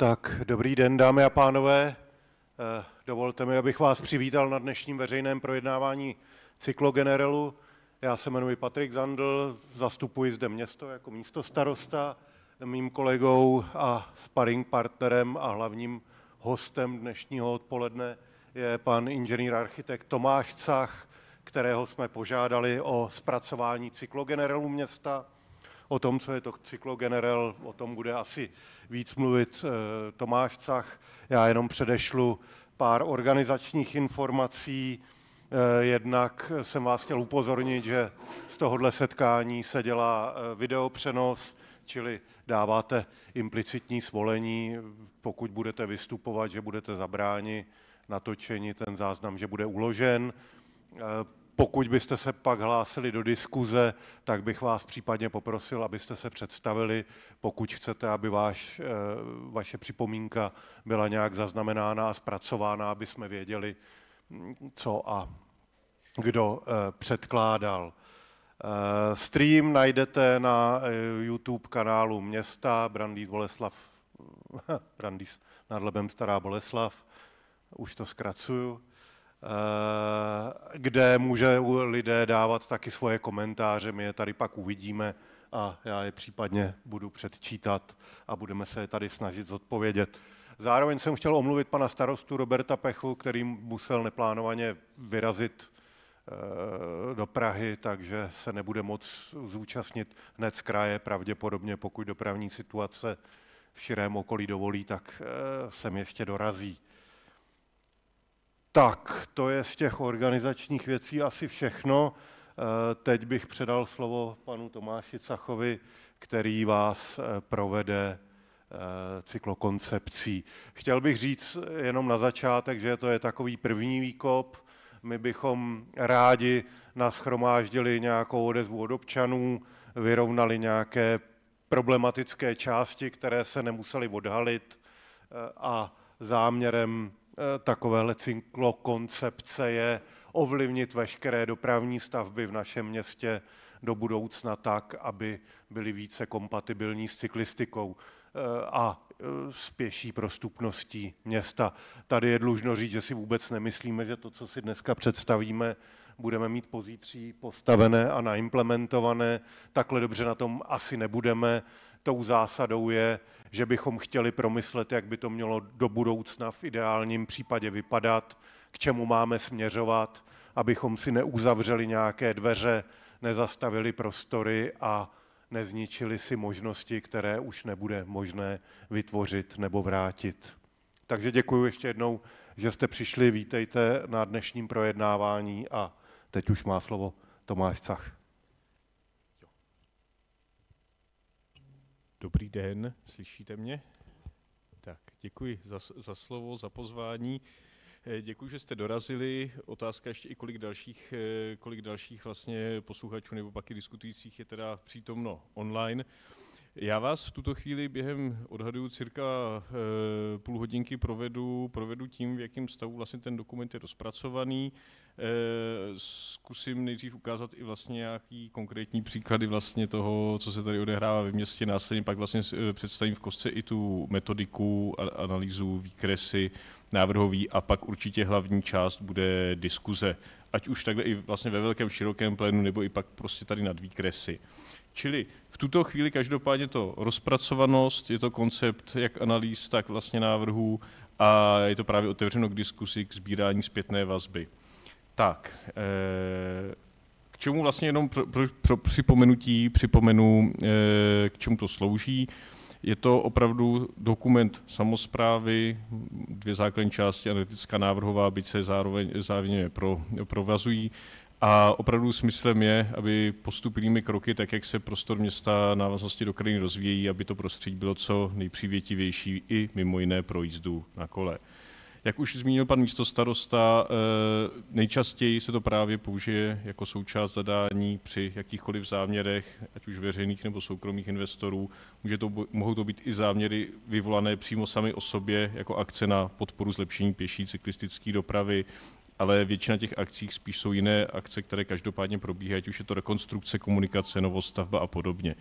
Tak, dobrý den, dámy a pánové. Dovolte mi, abych vás přivítal na dnešním veřejném projednávání Cyklogenerelu. Já se jmenuji Patrik Zandl, zastupuji zde město jako místostarosta. Mým kolegou a sparring partnerem a hlavním hostem dnešního odpoledne je pan inženýr architekt Tomáš Cach, kterého jsme požádali o zpracování Cyklogenerelu města. O tom, co je to Cyklogenerel, o tom bude asi víc mluvit Tomáš Cach. Já jenom předešlu pár organizačních informací. Jednak jsem vás chtěl upozornit, že z tohohle setkání se dělá videopřenos, čili dáváte implicitní svolení, pokud budete vystupovat, že budete zabráni natočení, ten záznam, že bude uložen. Pokud byste se pak hlásili do diskuze, tak bych vás případně poprosil, abyste se představili, pokud chcete, aby vaše připomínka byla nějak zaznamenána a zpracována, aby jsme věděli, co a kdo předkládal. Stream najdete na YouTube kanálu města Brandýs nad Labem Stará Boleslav, už to zkracuju, kde můžou lidé dávat taky svoje komentáře, my je tady pak uvidíme a já je případně budu předčítat a budeme se je tady snažit zodpovědět. Zároveň jsem chtěl omluvit pana starostu Roberta Pechu, který musel neplánovaně vyrazit do Prahy, takže se nebude moct zúčastnit hned z kraje, pravděpodobně pokud dopravní situace v širém okolí dovolí, tak sem ještě dorazí. Tak, to je z těch organizačních věcí asi všechno. Teď bych předal slovo panu Tomáši Cachovi, který vás provede cyklokoncepcí. Chtěl bych říct jenom na začátek, že to je takový první výkop. My bychom rádi nashromáždili nějakou odezvu od občanů, vyrovnali nějaké problematické části, které se nemusely odhalit a záměrem takovéhle cyklokoncepce je ovlivnit veškeré dopravní stavby v našem městě do budoucna tak, aby byly více kompatibilní s cyklistikou a s pěší prostupností města. Tady je dlužno říct, že si vůbec nemyslíme, že to, co si dneska představíme, budeme mít pozítří postavené a naimplementované. Takhle dobře na tom asi nebudeme. Tou zásadou je, že bychom chtěli promyslet, jak by to mělo do budoucna v ideálním případě vypadat, k čemu máme směřovat, abychom si neuzavřeli nějaké dveře, nezastavili prostory a nezničili si možnosti, které už nebude možné vytvořit nebo vrátit. Takže děkuji ještě jednou, že jste přišli, vítejte na dnešním projednávání a teď už má slovo Tomáš Cach. Dobrý den, slyšíte mě? Tak, děkuji za slovo, za pozvání. Děkuji, že jste dorazili. Otázka ještě i kolik dalších vlastně posluchačů nebo pak i diskutujících je teda přítomno online. Já vás v tuto chvíli během odhaduju cirka půl hodinky provedu tím, v jakém stavu vlastně ten dokument je rozpracovaný. Zkusím nejdřív ukázat i vlastně nějaký konkrétní příklady vlastně toho, co se tady odehrává ve městě. Následně pak vlastně představím v kostce i tu metodiku, analýzu, výkresy, návrhový a pak určitě hlavní část bude diskuze. Ať už takhle i vlastně ve velkém širokém plénu, nebo i pak prostě tady nad výkresy. Čili v tuto chvíli každopádně to rozpracovanost, je to koncept jak analýz, tak vlastně návrhů a je to právě otevřeno k diskusi, k sbírání zpětné vazby. Tak, k čemu vlastně jenom pro připomenutí připomenu, k čemu to slouží. Je to opravdu dokument samosprávy, dvě základní části, analytická návrhová, byť se zároveň provazují. A opravdu smyslem je, aby postupnými kroky, tak jak se prostor města návaznosti do krajiny rozvíjí, aby to prostředí bylo co nejpřívětivější i mimo jiné pro jízdu na kole. Jak už zmínil pan místostarosta, nejčastěji se to právě použije jako součást zadání při jakýchkoliv záměrech, ať už veřejných nebo soukromých investorů. Mohou to být i záměry vyvolané přímo sami o sobě jako akce na podporu zlepšení pěší cyklistické dopravy, ale většina těch akcí spíš jsou jiné akce, které každopádně probíhají, ať už je to rekonstrukce, komunikace, novostavba a podobně.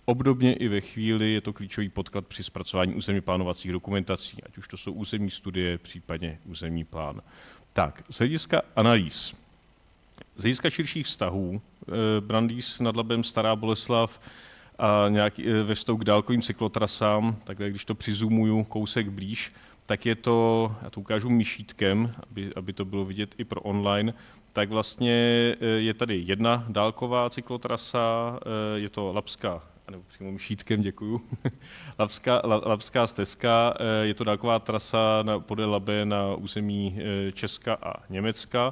Obdobně i ve chvíli je to klíčový podklad při zpracování územně plánovacích dokumentací, ať už to jsou územní studie, případně územní plán. Tak, z hlediska analýz. Z hlediska širších vztahů, Brandýs nad Labem, Stará Boleslav a ve vztahu k dálkovým cyklotrasám, takhle když to přizumuju kousek blíž, tak je to, já to ukážu myšítkem, aby to bylo vidět i pro online, tak vlastně je tady jedna dálková cyklotrasa, je to Labská, nebo přímo myšítkem, děkuju, Labská stezka, je to dálková trasa podél Labe na území Česka a Německa.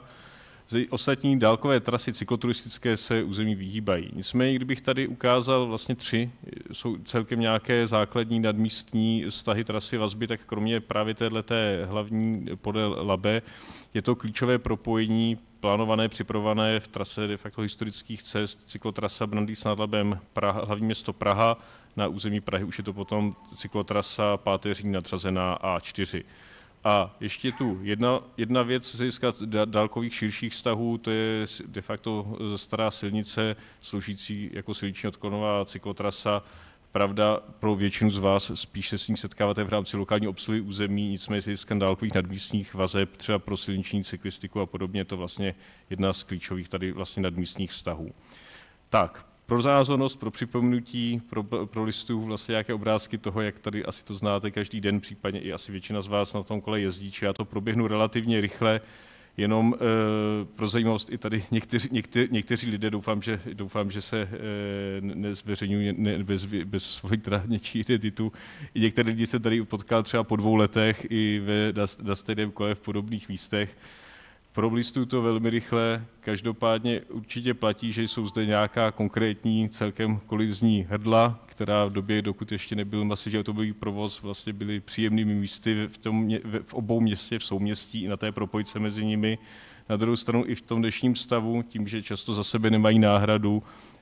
Ostatní dálkové trasy cykloturistické se území vyhýbají. Nicméně, kdybych tady ukázal vlastně 3, jsou celkem nějaké základní nadmístní vztahy trasy vazby, tak kromě právě téhleté hlavní podél Labe je to klíčové propojení plánované, připravované v trase de facto historických cest, cyklotrasa Brandýs nad Labem, hlavní město Praha, na území Prahy už je to potom cyklotrasa páteřní nadřazená A4. A ještě tu jedna věc z hlediska dálkových širších vztahů, to je de facto stará silnice sloužící jako silniční odklonová cyklotrasa. Pravda, pro většinu z vás spíš se s ní setkáváte v rámci lokální obsluhy území, nicméně z hlediska dálkových nadmístních vazeb, třeba pro silniční cyklistiku a podobně, je to vlastně jedna z klíčových tady vlastně nadmístních vztahů. Tak, pro zázornost, pro připomenutí, pro listu vlastně nějaké obrázky toho, jak tady asi to znáte každý den, případně i asi většina z vás na tom kole jezdí, či já to proběhnu relativně rychle, jenom pro zajímavost i tady někteří lidé, doufám, že se nezveřejňují bez svojí něčí identitu. I některé lidi se tady potkal třeba po 2 letech i na stejném kole v podobných místech. Problístuju to velmi rychle, každopádně určitě platí, že jsou zde nějaká konkrétní celkem kolizní hrdla, která v době, dokud ještě nebyl masivní automobilový provoz, vlastně byly příjemnými místy v obou městě, v souměstí i na té propojce mezi nimi. Na druhou stranu i v tom dnešním stavu, tím, že často za sebe nemají náhradu,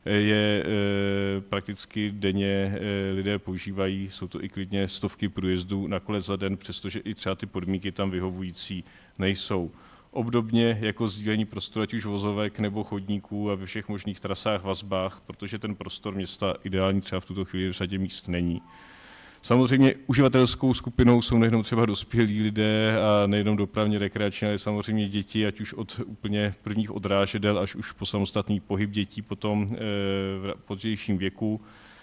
je prakticky denně lidé používají, jsou to i klidně stovky průjezdů na kole za den, přestože i třeba ty podmínky tam vyhovující nejsou. Obdobně jako sdílení prostoru, ať už vozovek nebo chodníků a ve všech možných trasách, vazbách, protože ten prostor města ideální třeba v tuto chvíli v řadě míst není. Samozřejmě uživatelskou skupinou jsou nejenom třeba dospělí lidé a nejenom dopravně rekreační, ale samozřejmě děti, ať už od úplně prvních odrážedel až už po samostatný pohyb dětí potom v pozdějším věku.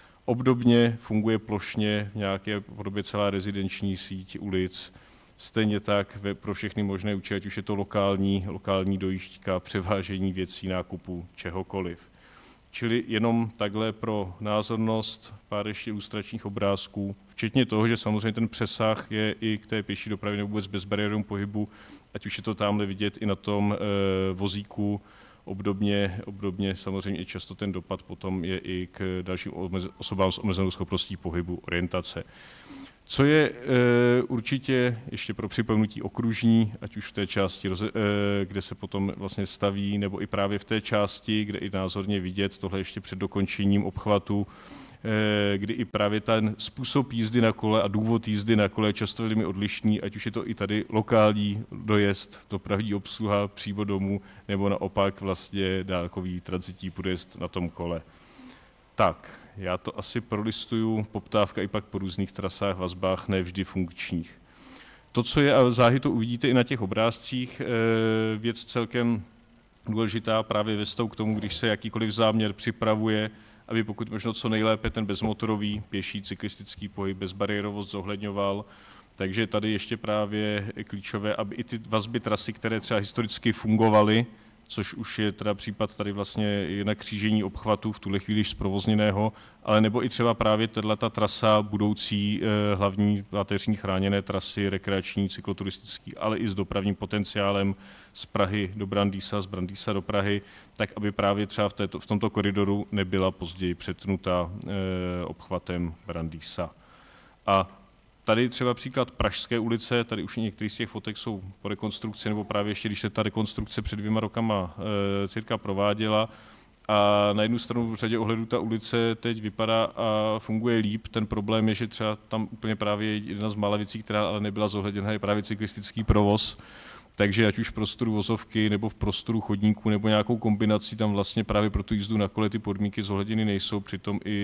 Obdobně funguje plošně v nějaké podobě celá rezidenční síť ulic. Stejně tak pro všechny možné účely, ať už je to lokální dojížďka, převážení věcí, nákupu, čehokoliv. Čili jenom takhle pro názornost pár ještě ilustračních obrázků, včetně toho, že samozřejmě ten přesah je i k té pěší dopravě nebo vůbec bezbariérovému pohybu, ať už je to tamhle vidět i na tom vozíku, obdobně samozřejmě i často ten dopad potom je i k dalším osobám s omezenou schopností pohybu, orientace. Co je určitě ještě pro připomenutí okružní, ať už v té části, kde se potom vlastně staví, nebo i právě v té části, kde i názorně vidět, tohle ještě před dokončením obchvatu, kdy i právě ten způsob jízdy na kole a důvod jízdy na kole je často velmi odlišný, ať už je to i tady lokální dojezd, dopravní obsluha přímo domů, nebo naopak vlastně dálkový tranzitní průjezd na tom kole. Tak, já to asi prolistuju, poptávka i pak po různých trasách, vazbách, ne vždy funkčních. To, co je, a záhy to uvidíte i na těch obrázcích, věc celkem důležitá právě ve vztahu k tomu, když se jakýkoliv záměr připravuje, aby pokud možno co nejlépe ten bezmotorový, pěší, cyklistický pohyb, bezbariérovost zohledňoval. Takže tady ještě právě klíčové, aby i ty vazby trasy, které třeba historicky fungovaly, což už je teda případ tady vlastně na křížení obchvatu v tuhle chvíli zprovozněného, ale nebo i třeba právě tato trasa budoucí hlavní páteřní chráněné trasy, rekreační, cykloturistický, ale i s dopravním potenciálem z Prahy do Brandýsa, z Brandýsa do Prahy, tak aby právě třeba v tomto koridoru nebyla později přetnuta obchvatem Brandýsa. A tady třeba příklad Pražské ulice, tady už některé z těch fotek jsou po rekonstrukci, nebo právě ještě, když se ta rekonstrukce před 2 rokama cirka prováděla. A na jednu stranu v řadě ohledů ta ulice teď vypadá a funguje líp. Ten problém je, že třeba tam úplně právě jedna z mála věcí, která ale nebyla zohledněna, je právě cyklistický provoz. Takže ať už v prostoru vozovky, nebo v prostoru chodníků, nebo nějakou kombinací, tam vlastně právě pro tu jízdu na kole ty podmínky zohledněny nejsou. Přitom i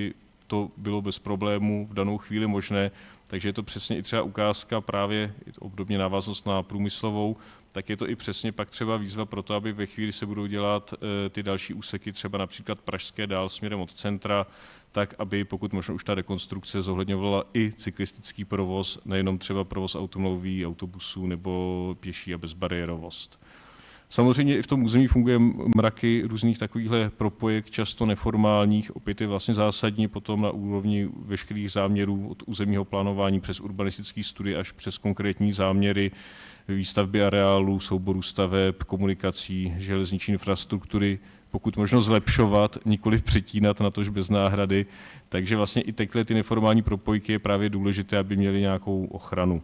to bylo bez problému v danou chvíli možné, takže je to přesně i třeba ukázka právě obdobně návaznost na průmyslovou, tak je to i přesně pak třeba výzva pro to, aby ve chvíli se budou dělat ty další úseky, třeba například pražské dál směrem od centra, tak aby pokud možno už ta rekonstrukce zohledňovala i cyklistický provoz, nejenom třeba provoz automobilový, autobusů nebo pěší a bezbariérovost. Samozřejmě i v tom území funguje mraky různých takovýchhle propojek, často neformálních, opět je vlastně zásadní potom na úrovni veškerých záměrů od územního plánování přes urbanistický studie až přes konkrétní záměry výstavby areálů, souboru staveb, komunikací, železniční infrastruktury, pokud možno zlepšovat, nikoli přetínat, natož bez náhrady. Takže vlastně i takhle ty neformální propojky je právě důležité, aby měly nějakou ochranu.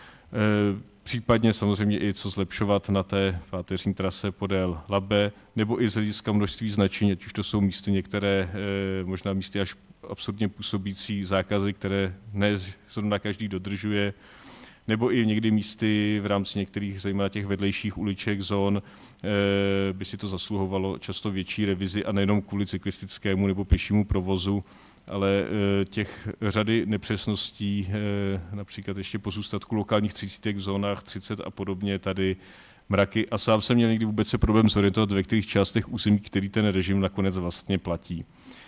Případně samozřejmě i co zlepšovat na té páteřní trase podél Labe, nebo i z hlediska množství značení, ať už to jsou místy některé, možná místy až absurdně působící zákazy, které ne zrovna každý dodržuje, nebo i někdy místy v rámci některých, zejména těch vedlejších uliček, zón, by si to zasluhovalo často větší revizi a nejenom kvůli cyklistickému nebo pěšímu provozu, ale těch řady nepřesností, například ještě pozůstatku lokálních 30 v zónách 30 a podobně, tady mraky. A sám jsem měl někdy vůbec se problém zorientovat, ve kterých částech území, který ten režim nakonec vlastně platí.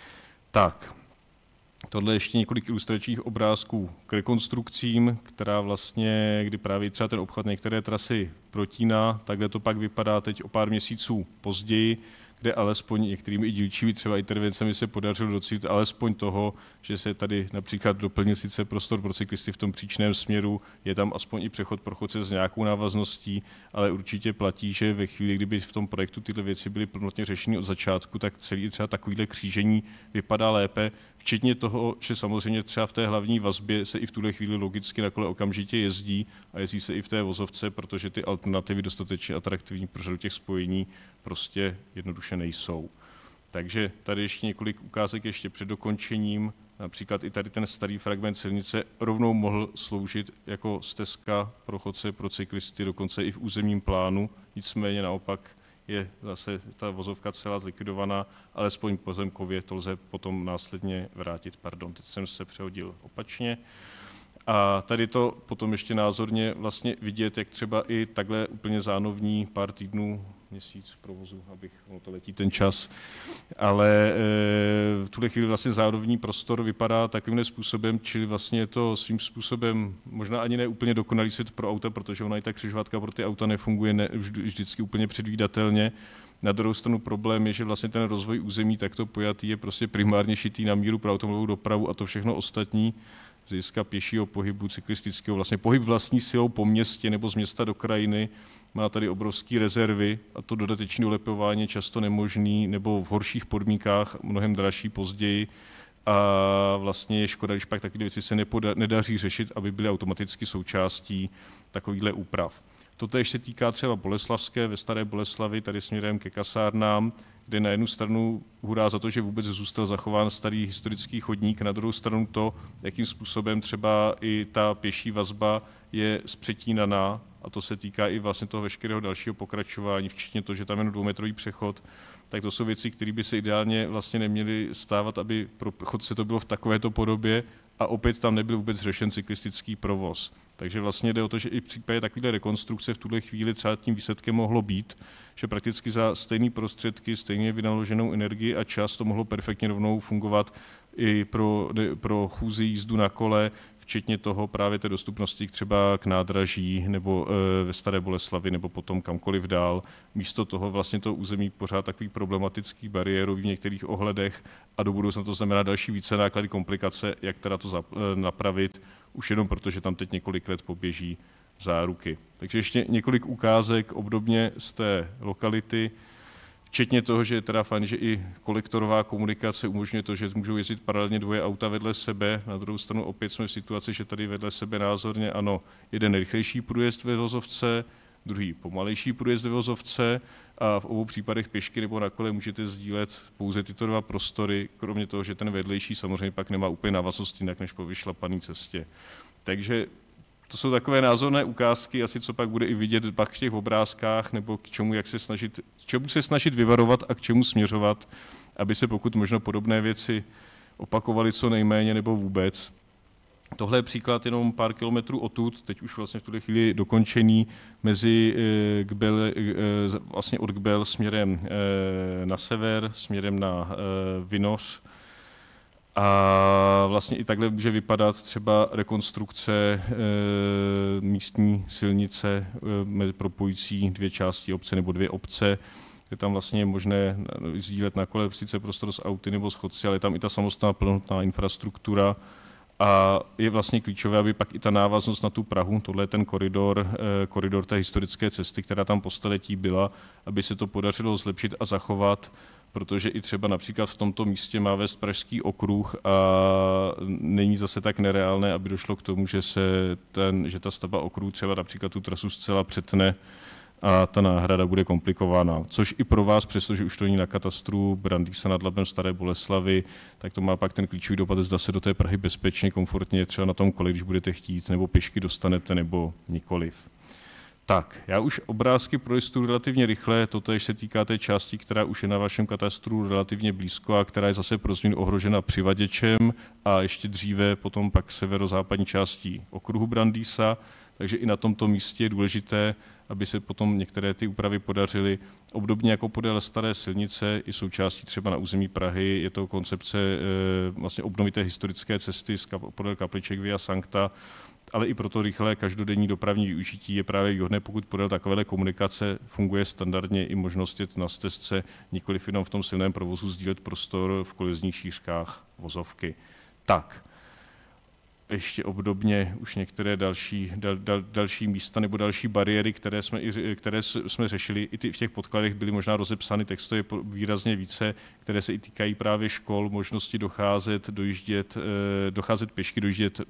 Tak, tohle ještě několik ilustračních obrázků k rekonstrukcím, která vlastně, kdy právě třeba ten obchvat některé trasy protíná, takhle to pak vypadá teď o pár měsíců později, kde alespoň některými i dílčími třeba intervencemi se podařilo docílit alespoň toho, že se tady například doplnil sice prostor pro cyklisty v tom příčném směru, je tam aspoň i přechod pro chodce s nějakou návazností, ale určitě platí, že ve chvíli, kdyby v tom projektu tyhle věci byly plnotně řešeny od začátku, tak celý třeba takovýhle křížení vypadá lépe, včetně toho, že samozřejmě třeba v té hlavní vazbě se i v tuhle chvíli logicky na kole okamžitě jezdí a jezdí se i v té vozovce, protože ty alternativy dostatečně atraktivní pro řadu těch spojení prostě jednoduše nejsou. Takže tady ještě několik ukázek ještě před dokončením. Například i tady ten starý fragment silnice rovnou mohl sloužit jako stezka pro chodce, pro cyklisty, dokonce i v územním plánu. Nicméně naopak je zase ta vozovka celá zlikvidovaná, alespoň pozemkově to lze potom následně vrátit. Pardon, teď jsem se přehodil opačně. A tady to potom ještě názorně vlastně vidět, jak třeba i takhle úplně zánovní pár týdnů, měsíc v provozu, ono to letí ten čas, ale v tuhle chvíli vlastně zánovní prostor vypadá takovým způsobem, čili vlastně je to svým způsobem možná ani ne úplně dokonalý svět pro auta, protože ona i ta křižovatka pro ty auta nefunguje vždycky úplně předvídatelně. Na druhou stranu problém je, že vlastně ten rozvoj území takto pojatý je prostě primárně šitý na míru pro automobilovou dopravu a to všechno ostatní z hlediska pěšího pohybu, cyklistického, vlastně pohyb vlastní silou po městě nebo z města do krajiny, má tady obrovské rezervy a to dodatečné ulepování je často nemožný nebo v horších podmínkách, mnohem dražší později a vlastně je škoda, když pak takové věci se nedaří řešit, aby byly automaticky součástí takovýchhle úprav. Totéž se týká třeba Boleslavské, ve Staré Boleslavi, tady směrem ke kasárnám, kde na jednu stranu hurá za to, že vůbec zůstal zachován starý historický chodník, na druhou stranu to, jakým způsobem třeba i ta pěší vazba je zpřetínaná, a to se týká i vlastně toho veškerého dalšího pokračování, včetně to, že tam je 2metrový přechod, tak to jsou věci, které by se ideálně vlastně neměly stávat, aby pro chodce to bylo v takovéto podobě a opět tam nebyl vůbec řešen cyklistický provoz. Takže vlastně jde o to, že i v případě takovéhle rekonstrukce v tuhle chvíli třeba tím výsledkem mohlo být, že prakticky za stejné prostředky, stejně vynaloženou energii a čas to mohlo perfektně rovnou fungovat i pro chůzi, jízdu na kole, včetně toho právě té dostupnosti třeba k nádraží nebo ve Staré Boleslavi nebo potom kamkoliv dál. Místo toho vlastně to území pořád takový problematický bariérový v některých ohledech a do budoucna to znamená další více náklady, komplikace, jak teda to napravit, už jenom proto, že tam teď několik let poběží záruky. Takže ještě několik ukázek obdobně z té lokality, včetně toho, že je teda fajn, že i kolektorová komunikace umožňuje to, že můžou jezdit paralelně dvoje auta vedle sebe. Na druhou stranu opět jsme v situaci, že tady vedle sebe názorně ano, jeden rychlejší průjezd ve vozovce, druhý pomalejší průjezd ve vozovce a v obou případech pěšky nebo na kole můžete sdílet pouze tyto dva prostory, kromě toho, že ten vedlejší samozřejmě pak nemá úplně návaznost jinak než po vyšlapané cestě. Takže to jsou takové názorné ukázky, asi co pak bude i vidět pak v těch obrázkách, nebo k čemu se snažit vyvarovat a k čemu směřovat, aby se pokud možno podobné věci opakovali co nejméně nebo vůbec. Tohle je příklad jenom pár kilometrů odtud, teď už vlastně v tuhle chvíli dokončený, mezi vlastně od Gbel směrem na sever, směrem na Vinoř. A vlastně i takhle může vypadat třeba rekonstrukce místní silnice propojující dvě části obce nebo dvě obce. Je tam vlastně možné sdílet na kole sice prostor s auty nebo s chodci, ale je tam i ta samostatná plnohodnotná infrastruktura. A je vlastně klíčové, aby pak i ta návaznost na tu Prahu, tohle je ten koridor té historické cesty, která tam po staletí byla, aby se to podařilo zlepšit a zachovat, protože i třeba například v tomto místě má vést Pražský okruh a není zase tak nereálné, aby došlo k tomu, že ta stavba okruhu třeba například tu trasu zcela přetne a ta náhrada bude komplikovaná. Což i pro vás, přestože už to není na katastru Brandýsa nad Labem Staré Boleslavi, tak to má pak ten klíčový dopad, zda se do té Prahy bezpečně, komfortně třeba na tom kole, když budete chtít, nebo pěšky dostanete, nebo nikoliv. Tak, já už obrázky prolistuju relativně rychle, totéž se týká té části, která už je na vašem katastru relativně blízko a která je zase pro změnu ohrožena přivaděčem a ještě dříve potom pak severozápadní částí okruhu Brandýsa, takže i na tomto místě je důležité, aby se potom některé ty úpravy podařily. Obdobně jako podél staré silnice i součástí třeba na území Prahy je to koncepce vlastně obnovité historické cesty podél kapliček Via Sancta, ale i proto rychlé každodenní dopravní využití je právě výhodné, pokud podél takovéhle komunikace funguje standardně i možnost jet na stezce, nikoliv jenom v tom silném provozu sdílet prostor v kolizních šířkách vozovky. Tak. Ještě obdobně už některé další místa nebo další bariéry, které jsme řešili, i v těch podkladech byly možná rozepsány textově výrazně více, které se i týkají právě škol, možnosti docházet pěšky, dojíždět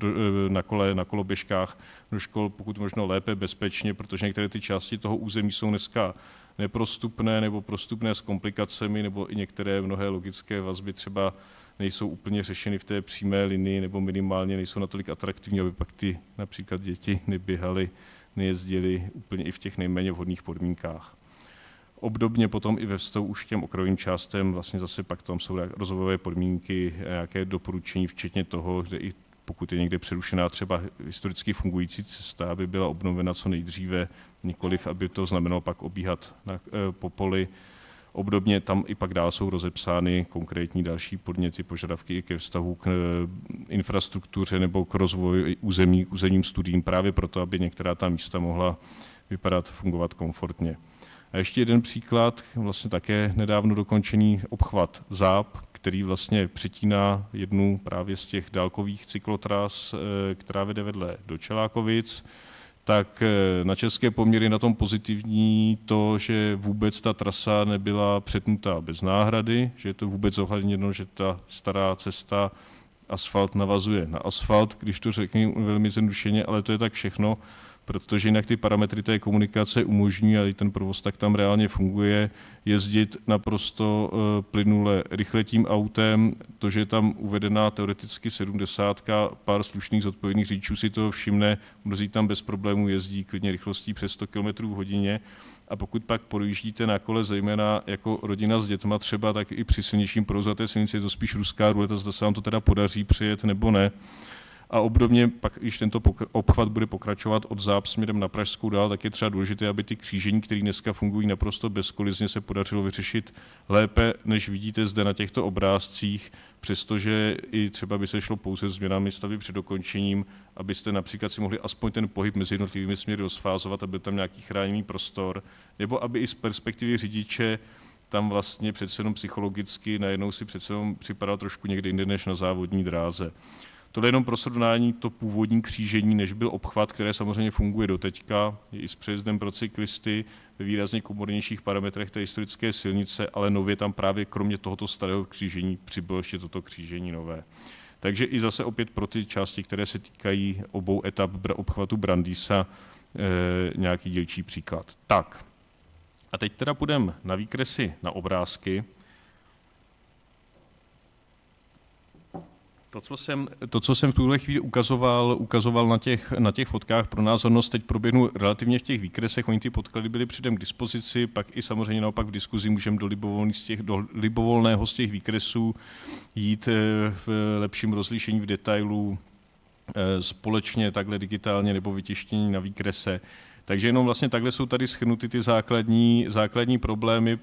na koloběžkách do škol, pokud možno lépe, bezpečně, protože některé ty části toho území jsou dneska neprostupné nebo prostupné s komplikacemi, nebo i některé mnohé logické vazby třeba nejsou úplně řešeny v té přímé linii nebo minimálně nejsou natolik atraktivní, aby pak ty například děti neběhaly, nejezdily úplně i v těch nejméně vhodných podmínkách. Obdobně potom i ve vztahu už k těm okrajovým částem vlastně zase pak tam jsou rozvojové podmínky, nějaké doporučení, včetně toho, že i pokud je někde přerušená třeba historicky fungující cesta, aby byla obnovena co nejdříve, nikoliv, aby to znamenalo pak obíhat po poli. Obdobně tam i pak dál jsou rozepsány konkrétní další podněty, požadavky ke vztahu k infrastruktuře nebo k rozvoji území, k územním studiím, právě proto, aby některá ta místa mohla vypadat, fungovat komfortně. A ještě jeden příklad, vlastně také nedávno dokončený obchvat Záb, který vlastně přetíná jednu právě z těch dálkových cyklotras, která vede vedle do Čelákovic. Tak na české poměry na tom pozitivní to, že vůbec ta trasa nebyla přetnutá bez náhrady, že je to vůbec zohledněno, že ta stará cesta asfalt navazuje na asfalt, když to řeknu velmi zjednodušeně, ale to je tak všechno, protože jinak ty parametry té komunikace umožní, a i ten provoz tak tam reálně funguje, jezdit naprosto plynule rychle tím autem. To, že je tam uvedená teoreticky 70, pár slušných zodpovědných řidičů si toho všimne, mnozí tam bez problémů jezdí klidně rychlostí přes 100 km v hodině. A pokud pak projíždíte na kole, zejména jako rodina s dětma třeba, tak i při silnějším provozu té silnici je to spíš ruská ruleta, zda se vám to teda podaří přejet nebo ne. A obdobně pak, když tento obchvat bude pokračovat od Záb směrem na Pražskou dál, tak je třeba důležité, aby ty křížení, které dneska fungují naprosto bezkolizně, se podařilo vyřešit lépe, než vidíte zde na těchto obrázcích, přestože i třeba by se šlo pouze změnami stavby před dokončením, abyste například si mohli aspoň ten pohyb mezi jednotlivými směry rozfázovat, aby byl tam nějaký chráněný prostor, nebo aby i z perspektivy řidiče tam vlastně přece jenom psychologicky najednou si přece jenom připadal trošku někde jinde než na závodní dráze. Tohle jenom pro srovnání to původní křížení, než byl obchvat, které samozřejmě funguje doteďka, je i s přejezdem pro cyklisty ve výrazně komornějších parametrech té historické silnice, ale nově tam právě kromě tohoto starého křížení přibylo ještě toto křížení nové. Takže i zase opět pro ty části, které se týkají obou etap obchvatu Brandýsa, nějaký dílčí příklad. Tak, a teď teda půjdeme na výkresy, na obrázky. To, co jsem v tuhle chvíli ukazoval na těch fotkách pro názornost, teď proběhnu relativně v těch výkresech, oni ty podklady byly předem k dispozici, pak i samozřejmě naopak v diskuzi můžeme do libovolného z těch výkresů jít v lepším rozlišení v detailu společně takhle digitálně nebo vytištění na výkrese. Takže jenom vlastně takhle jsou tady shrnuty ty základní problémy,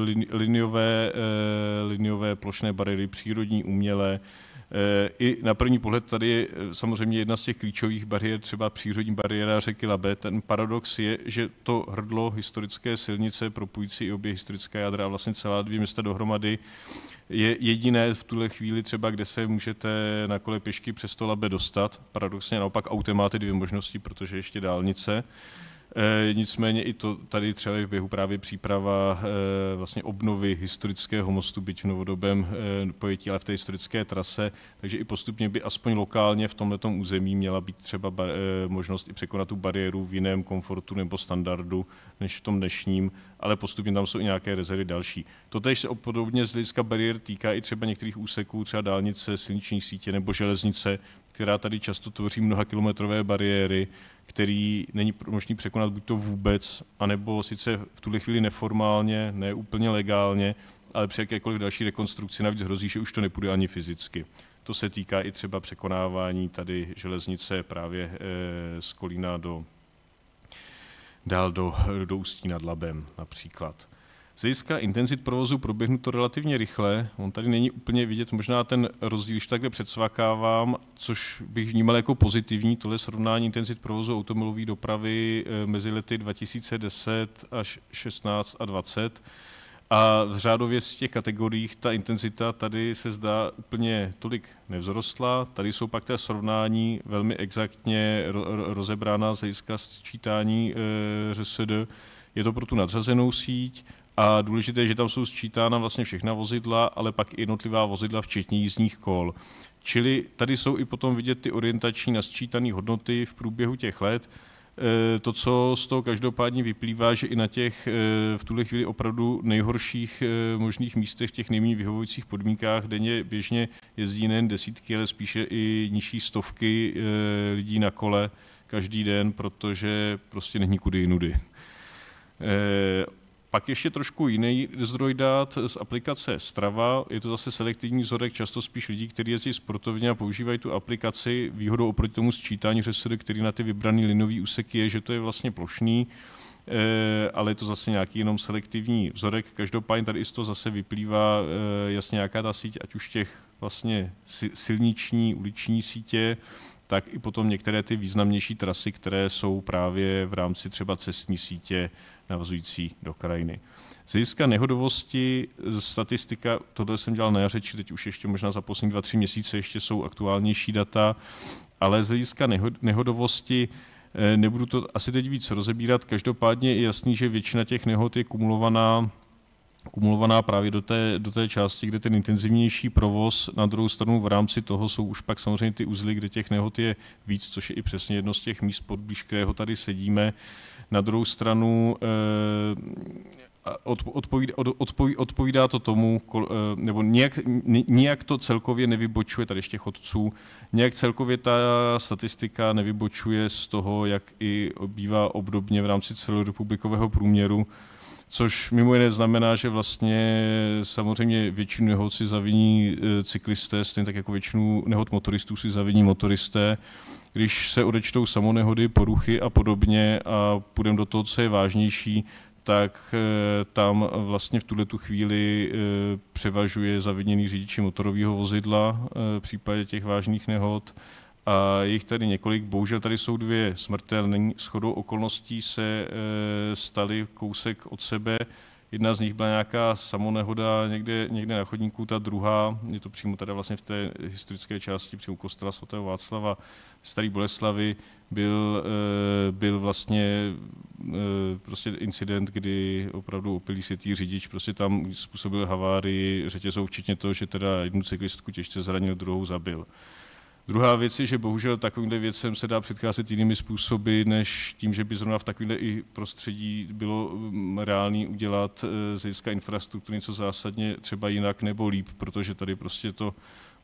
liniové plošné bariéry, přírodní, umělé. I na první pohled tady je samozřejmě jedna z těch klíčových bariér, třeba přírodní bariéra řeky Labe. Ten paradox je, že to hrdlo historické silnice propojující i obě historické jádra a vlastně celá dvě města dohromady je jediné v tuhle chvíli třeba, kde se můžete na kole pěšky přes to Labe dostat. Paradoxně naopak autem máte dvě možnosti, protože ještě dálnice. Nicméně i to tady třeba je v běhu právě příprava vlastně obnovy historického mostu, byť v novodobém pojetí, ale v té historické trase, takže i postupně by aspoň lokálně v tomhletom území měla být třeba možnost i překonat tu bariéru v jiném komfortu nebo standardu než v tom dnešním, ale postupně tam jsou i nějaké rezervy další. Totéž se podobně z hlediska bariér týká i třeba některých úseků, třeba dálnice, silniční sítě nebo železnice, která tady často tvoří mnohakilometrové bariéry, který není možný překonat buď to vůbec, anebo sice v tuhle chvíli neformálně, ne úplně legálně, ale při jakékoliv další rekonstrukci navíc hrozí, že už to nepůjde ani fyzicky. To se týká i třeba překonávání tady železnice právě z Kolína dál do Ústí nad Labem například. Z hlediska intenzit provozu proběhnu to relativně rychle. On tady není úplně vidět možná ten rozdíl, když takhle předsvakávám, což bych vnímal jako pozitivní, tohle srovnání intenzit provozu automobilové dopravy mezi lety 2010 až 16 a 20. A v řádově z těch kategoriích ta intenzita tady se zdá úplně tolik nevzrostla. Tady jsou pak té srovnání velmi exaktně rozebrána z hlediska sčítání ŘSD. Je to pro tu nadřazenou síť. A důležité je, že tam jsou sčítána vlastně všechna vozidla, ale pak i jednotlivá vozidla, včetně jízdních kol. Čili tady jsou i potom vidět ty orientační nasčítané hodnoty v průběhu těch let. To, co z toho každopádně vyplývá, že i na těch v tuhle chvíli opravdu nejhorších možných místech, v těch nejméně vyhovujících podmínkách, denně běžně jezdí nejen desítky, ale spíše i nižší stovky lidí na kole každý den, protože prostě není kudy jinudy. Pak ještě trošku jiný zdroj dat z aplikace Strava. Je to zase selektivní vzorek, často spíš lidí, kteří jezdí sportovně a používají tu aplikaci. Výhodou oproti tomu sčítání ŘSD, který na ty vybraný linový úseky je, že to je vlastně plošný, ale je to zase nějaký jenom selektivní vzorek. Každopádně tady z toho zase vyplývá jasně nějaká ta síť, ať už těch vlastně silniční, uliční sítě, tak i potom některé ty významnější trasy, které jsou právě v rámci třeba cestní sítě navazující do krajiny. Z hlediska nehodovosti, statistika, tohle jsem dělal na jaře, či teď už ještě možná za poslední 2-3 měsíce ještě jsou aktuálnější data, ale z hlediska nehodovosti nebudu to asi teď víc rozebírat. Každopádně je jasný, že většina těch nehod je kumulovaná právě do té části, kde ten intenzivnější provoz, na druhou stranu v rámci toho jsou už pak samozřejmě ty uzly, kde těch nehod je víc, což je i přesně jedno z těch míst, podblíž kterého tady sedíme. Na druhou stranu odpovídá to tomu, nebo nějak to celkově nevybočuje, tady ještě chodců, nějak celkově ta statistika nevybočuje z toho, jak i bývá obdobně v rámci celorepublikového průměru, což mimo jiné znamená, že vlastně samozřejmě většinu nehod si zaviní cyklisté, stejně tak jako většinu nehod motoristů si zaviní motoristé. Když se odečtou samonehody, poruchy a podobně a půjdeme do toho, co je vážnější, tak tam vlastně v tuhletu chvíli převažuje zaviněný řidiči motorového vozidla v případě těch vážných nehod. A je jich tady několik, bohužel tady jsou dvě smrtelné, shodou okolností se staly kousek od sebe. Jedna z nich byla nějaká samonehoda někde na chodníku, ta druhá, je to přímo tady vlastně v té historické části přímo kostela svatého Václava Staré Boleslavi, byl vlastně prostě incident, kdy opravdu opilý světý řidič prostě tam způsobil havárii řetězou, včetně toho, že teda jednu cyklistku těžce zranil, druhou zabil. Druhá věc je, že bohužel takovýmhle věcem se dá předcházet jinými způsoby, než tím, že by zrovna v takovýmhle i prostředí bylo reálné udělat z hlediska infrastruktury něco zásadně třeba jinak nebo líp, protože tady prostě to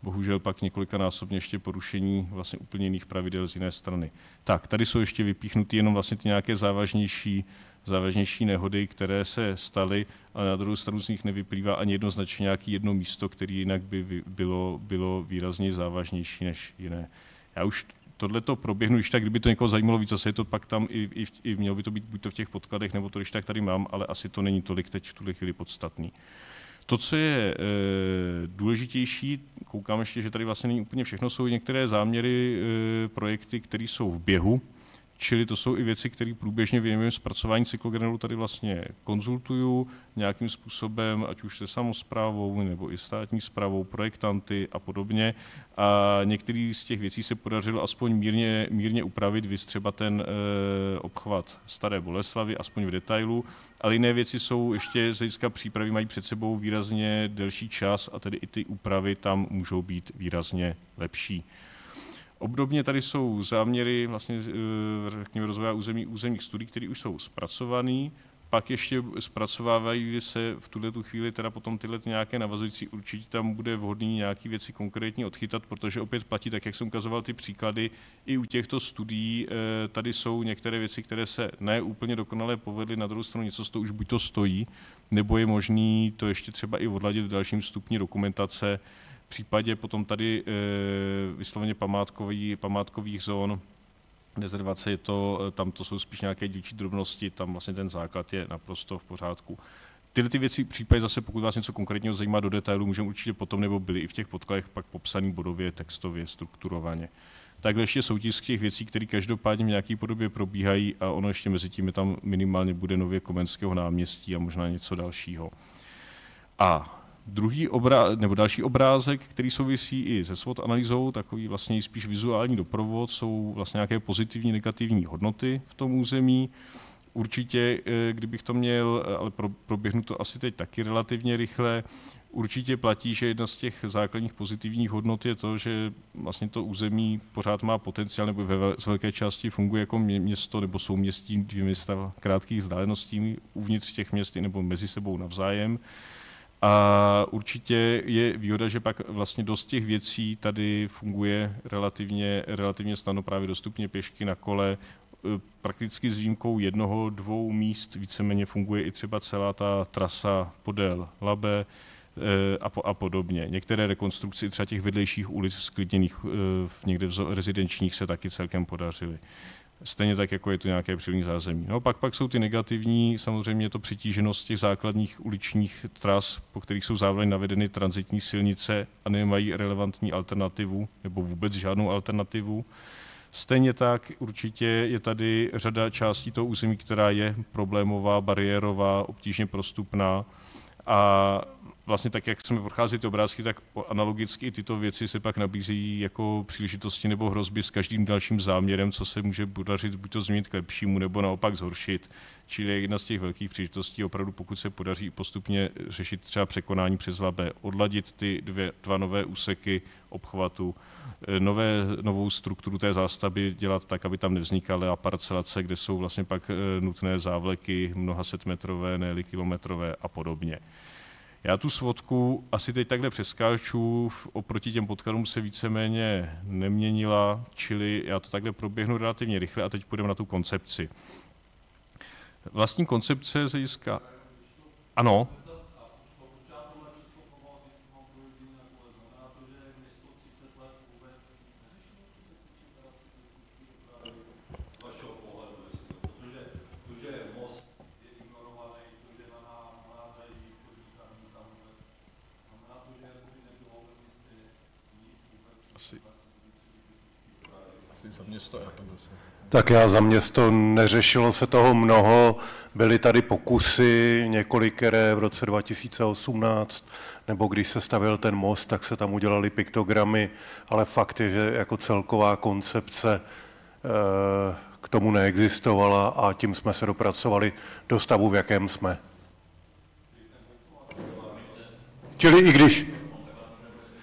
bohužel pak několikanásobně ještě porušení vlastně úplně jiných pravidel z jiné strany. Tak, tady jsou ještě vypíchnuty jenom vlastně ty nějaké závažnější nehody, které se staly, ale na druhou stranu z nich nevyplývá ani jednoznačně nějaké jedno místo, které jinak by bylo výrazně závažnější než jiné. Já už tohleto proběhnu, když tak, kdyby to někoho zajímalo víc, zase je to pak tam i mělo by to být buď to v těch podkladech, nebo to když tak tady mám, ale asi to není tolik teď v tuhle chvíli podstatný. To, co je důležitější, koukám ještě, že tady vlastně není úplně všechno, jsou některé záměry, projekty, které jsou v běhu, čili to jsou i věci, které průběžně věnujem zpracování cyklogenerelu tady vlastně konzultuju nějakým způsobem, ať už se samosprávou nebo i státní správou, projektanty a podobně. A některé z těch věcí se podařilo aspoň mírně upravit, viz třeba ten obchvat Staré Boleslavi, aspoň v detailu, ale jiné věci jsou ještě z hlediska přípravy, mají před sebou výrazně delší čas a tedy i ty úpravy tam můžou být výrazně lepší. Obdobně tady jsou záměry vlastně, řekněme, rozvoje územních studií, které už jsou zpracované. Pak ještě zpracovávají se v tuto chvíli teda potom tyhle nějaké navazující, určitě tam bude vhodný nějaké věci konkrétně odchytat, protože opět platí, tak jak jsem ukazoval ty příklady, i u těchto studií tady jsou některé věci, které se ne úplně dokonale povedly, na druhou stranu něco z toho už buď to stojí, nebo je možný to ještě třeba i odladit v dalším stupni dokumentace. V případě potom tady vysloveně památkových zón, rezervace tam to jsou spíš nějaké dílčí drobnosti, tam vlastně ten základ je naprosto v pořádku. Tyhle ty věci v případě zase, pokud vás něco konkrétního zajímá do detailu, můžeme určitě potom, nebo byly i v těch podkladech pak popsaný bodově, textově, strukturovaně. Takhle ještě soutisk těch věcí, které každopádně v nějaké podobě probíhají a ono ještě mezi tím tam minimálně bude nově Komenského náměstí a možná něco dalšího. A další obrázek, který souvisí i se SWOT analýzou, takový vlastně spíš vizuální doprovod, jsou vlastně nějaké pozitivní, negativní hodnoty v tom území. Určitě, kdybych to měl, ale proběhnu to asi teď taky relativně rychle, určitě platí, že jedna z těch základních pozitivních hodnot je to, že vlastně to území pořád má potenciál nebo z velké části funguje jako město nebo souměstí, dvě města krátkých vzdáleností uvnitř těch měst nebo mezi sebou navzájem. A určitě je výhoda, že pak vlastně dost těch věcí tady funguje relativně snadno právě dostupně pěšky na kole. Prakticky s výjimkou 1-2 míst víceméně funguje i třeba celá ta trasa podél Labe a podobně. Některé rekonstrukce třeba těch vedlejších ulic sklidněných někde v rezidenčních se taky celkem podařily. Stejně tak, jako je tu nějaké přírodní zázemí. No, pak jsou ty negativní, samozřejmě to přetíženost těch základních uličních tras, po kterých jsou zároveň navedeny tranzitní silnice a nemají relevantní alternativu nebo vůbec žádnou alternativu. Stejně tak určitě je tady řada částí toho území, která je problémová, bariérová, obtížně prostupná a vlastně tak, jak jsme procházeli ty obrázky, tak analogicky i tyto věci se pak nabízejí jako příležitosti nebo hrozby s každým dalším záměrem, co se může podařit buď to změnit k lepšímu, nebo naopak zhoršit. Čili jedna z těch velkých příležitostí opravdu, pokud se podaří postupně řešit třeba překonání přes Labe, odladit ty dva nové úseky obchvatu, novou strukturu té zástavby dělat tak, aby tam nevznikaly parcelace, kde jsou vlastně pak nutné závleky mnoha setmetrové, ne-li kilometrové a podobně. Já tu svodku asi teď takhle přeskáču, oproti těm podkladům se víceméně neměnila, čili já to takhle proběhnu relativně rychle a teď půjdeme na tu koncepci. Vlastní koncepce z hlediska... Ano. Asi za město a pak zase. Tak já za město neřešilo se toho mnoho, byly tady pokusy několikeré v roce 2018, nebo když se stavěl ten most, tak se tam udělaly piktogramy, ale fakt je, že jako celková koncepce k tomu neexistovala a tím jsme se dopracovali do stavu, v jakém jsme. Čili i když...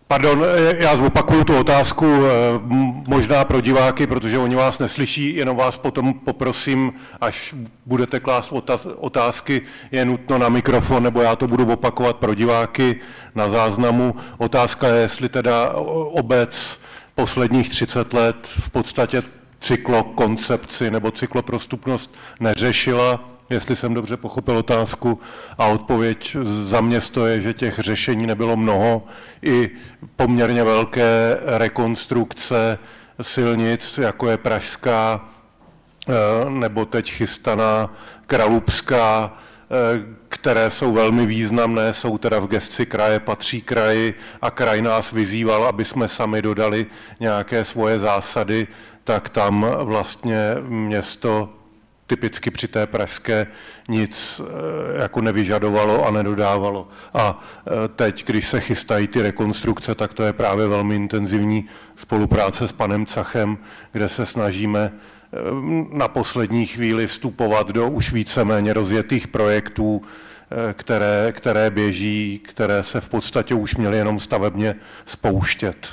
Pardon, já zopakuju tu otázku možná pro diváky, protože oni vás neslyší, jenom vás potom poprosím, až budete klást otázky, je nutno na mikrofon, nebo já to budu opakovat pro diváky na záznamu. Otázka je, jestli teda obec posledních 30 let v podstatě cyklokoncepci nebo cykloprostupnost neřešila, jestli jsem dobře pochopil otázku, a odpověď za město je, že těch řešení nebylo mnoho. I poměrně velké rekonstrukce silnic, jako je pražská, nebo teď chystaná kralupská, které jsou velmi významné, jsou teda v gesci kraje, patří kraji a kraj nás vyzýval, aby jsme sami dodali nějaké svoje zásady, tak tam vlastně město typicky při té pražské nic jako nevyžadovalo a nedodávalo. A teď, když se chystají ty rekonstrukce, tak to je právě velmi intenzivní spolupráce s panem Cachem, kde se snažíme na poslední chvíli vstupovat do už víceméně rozjetých projektů, které běží, které se v podstatě už měly jenom stavebně spouštět.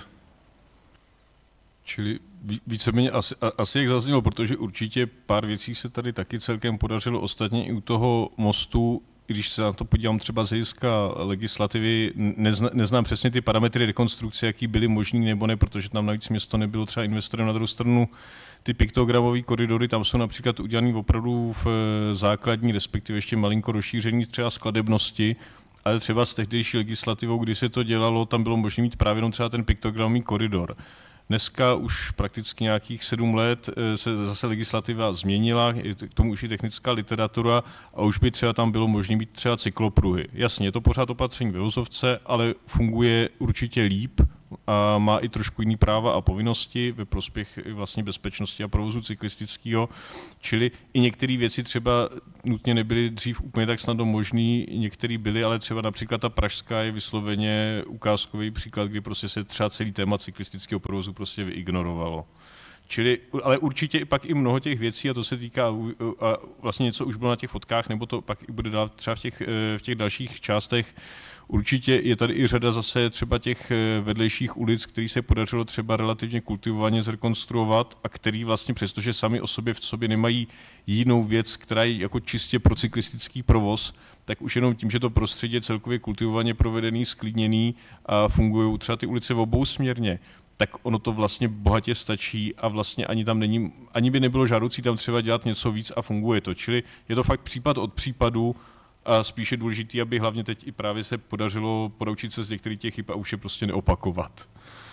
Čili víceméně asi jak zaznělo, protože určitě pár věcí se tady taky celkem podařilo, ostatně i u toho mostu, když se na to podívám třeba z hlediska legislativy, neznám přesně ty parametry rekonstrukce, jaký byly možný nebo ne, protože tam navíc město nebylo třeba investorem. Na druhou stranu ty piktogramové koridory, tam jsou například udělané opravdu v základní, respektive ještě malinko rozšíření třeba skladebnosti, ale třeba s tehdejší legislativou, kdy se to dělalo, tam bylo možné mít právě jenom třeba ten piktogramový koridor. Dneska už prakticky nějakých 7 let se zase legislativa změnila, k tomu už i technická literatura a už by třeba tam bylo možné mít třeba cyklopruhy. Jasně, je to pořád opatření ve vozovce, ale funguje určitě líp a má i trošku jiný práva a povinnosti ve prospěch vlastně bezpečnosti a provozu cyklistického, čili i některé věci třeba nutně nebyly dřív úplně tak snadno možný, některé byly, ale třeba například ta pražská je vysloveně ukázkový příklad, kdy prostě se třeba celý téma cyklistického provozu prostě vyignorovalo. Čili, ale určitě i pak i mnoho těch věcí, a to se týká, a vlastně něco už bylo na těch fotkách, nebo to pak i bude dát třeba v těch dalších částech. Určitě je tady i řada zase třeba těch vedlejších ulic, který se podařilo třeba relativně kultivovaně zrekonstruovat a který vlastně přestože sami o sobě v sobě nemají jinou věc, která je jako čistě pro cyklistický provoz, tak už jenom tím, že to prostředí je celkově kultivovaně provedený, sklidněný a fungují třeba ty ulice obousměrně, tak ono to vlastně bohatě stačí a vlastně ani by nebylo žádoucí tam třeba dělat něco víc a funguje to. Čili je to fakt případ od případu a spíše důležitý, aby hlavně teď i právě se podařilo podoučit se z některých těch chyb a už je prostě neopakovat.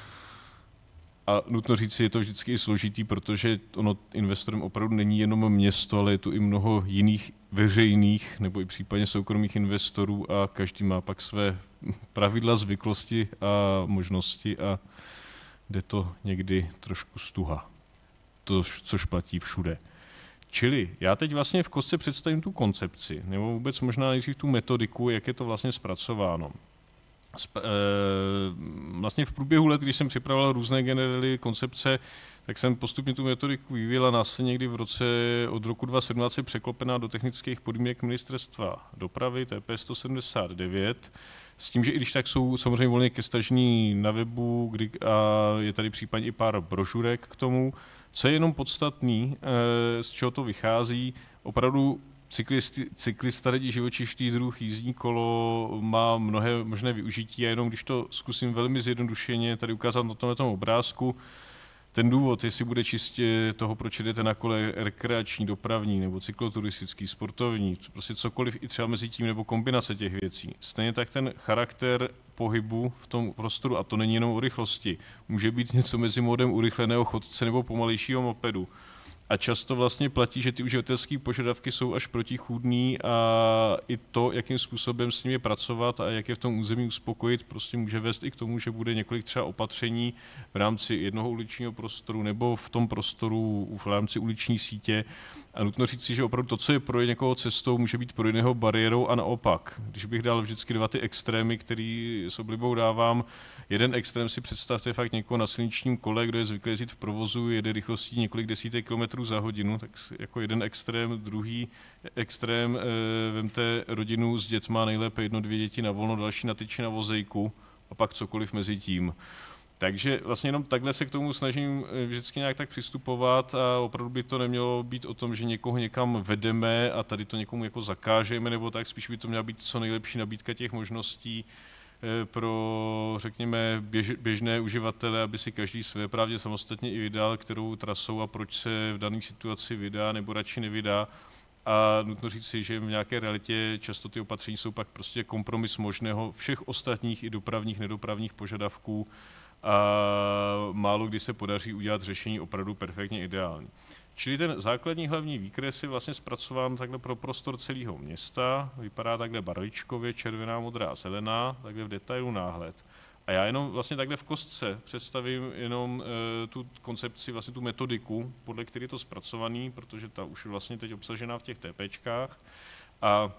A nutno říct si, je to vždycky i složitý, protože ono investorem opravdu není jenom město, ale je tu i mnoho jiných veřejných nebo i případně soukromých investorů a každý má pak své pravidla, zvyklosti a možnosti a jde to někdy trošku stuha, což platí všude. Čili já teď vlastně v kostce představím tu koncepci, nebo vůbec možná nejdřív tu metodiku, jak je to vlastně zpracováno. Vlastně v průběhu let, když jsem připravoval různé generely koncepce, tak jsem postupně tu metodiku vyvíjel a následně někdy od roku 2017 je překlopená do technických podmínek Ministerstva dopravy, TP 179, s tím, že i když tak jsou samozřejmě volně ke stažení na webu, a je tady případně i pár brožurek k tomu. Co je jenom podstatný, z čeho to vychází, opravdu cyklista, tedy živočišný druh, jízdní kolo má mnohé možné využití a jenom když to zkusím velmi zjednodušeně tady ukázat na tomhle obrázku, ten důvod, jestli bude čistě toho, proč jdete na kole rekreační, dopravní nebo cykloturistický, sportovní, prostě cokoliv i třeba mezi tím nebo kombinace těch věcí. Stejně tak ten charakter pohybu v tom prostoru, a to není jenom o rychlosti, může být něco mezi módem urychleného chodce nebo pomalejšího mopedu. A často vlastně platí, že ty uživatelské požadavky jsou až protichůdný a i to, jakým způsobem s nimi pracovat a jak je v tom území uspokojit, prostě může vést i k tomu, že bude několik třeba opatření v rámci jednoho uličního prostoru nebo v tom prostoru v rámci uliční sítě. A nutno říct si, že opravdu to, co je pro někoho cestou, může být pro jiného bariérou a naopak. Když bych dal vždycky dva ty extrémy, který s oblibou dávám, jeden extrém si představte fakt někoho na silničním kole, kdo je zvyklý jezdit v provozu, jede rychlostí několik desítek kilometrů za hodinu, tak jako jeden extrém, druhý extrém, vemte rodinu s dětma, nejlépe 1, 2 děti na volno, další na tyči na vozejku, a pak cokoliv mezi tím. Takže vlastně jenom takhle se k tomu snažím vždycky nějak tak přistupovat a opravdu by to nemělo být o tom, že někoho někam vedeme a tady to někomu jako zakážeme nebo tak, spíš by to měla být co nejlepší nabídka těch možností pro, řekněme, běžné uživatele, aby si každý svéprávně samostatně i vydal, kterou trasou a proč se v dané situaci vydá nebo radši nevydá. A nutno říct si, že v nějaké realitě často ty opatření jsou pak prostě kompromis možného všech ostatních i dopravních, nedopravních požadavků a málo kdy se podaří udělat řešení opravdu perfektně ideální. Čili ten základní hlavní výkres je vlastně zpracován takhle pro prostor celého města, vypadá takhle barvičkově, červená, modrá, zelená, takhle v detailu náhled. A já jenom vlastně takhle v kostce představím jenom tu koncepci, vlastně tu metodiku, podle které je to zpracovaný, protože ta už je vlastně teď obsažená v těch TPčkách. A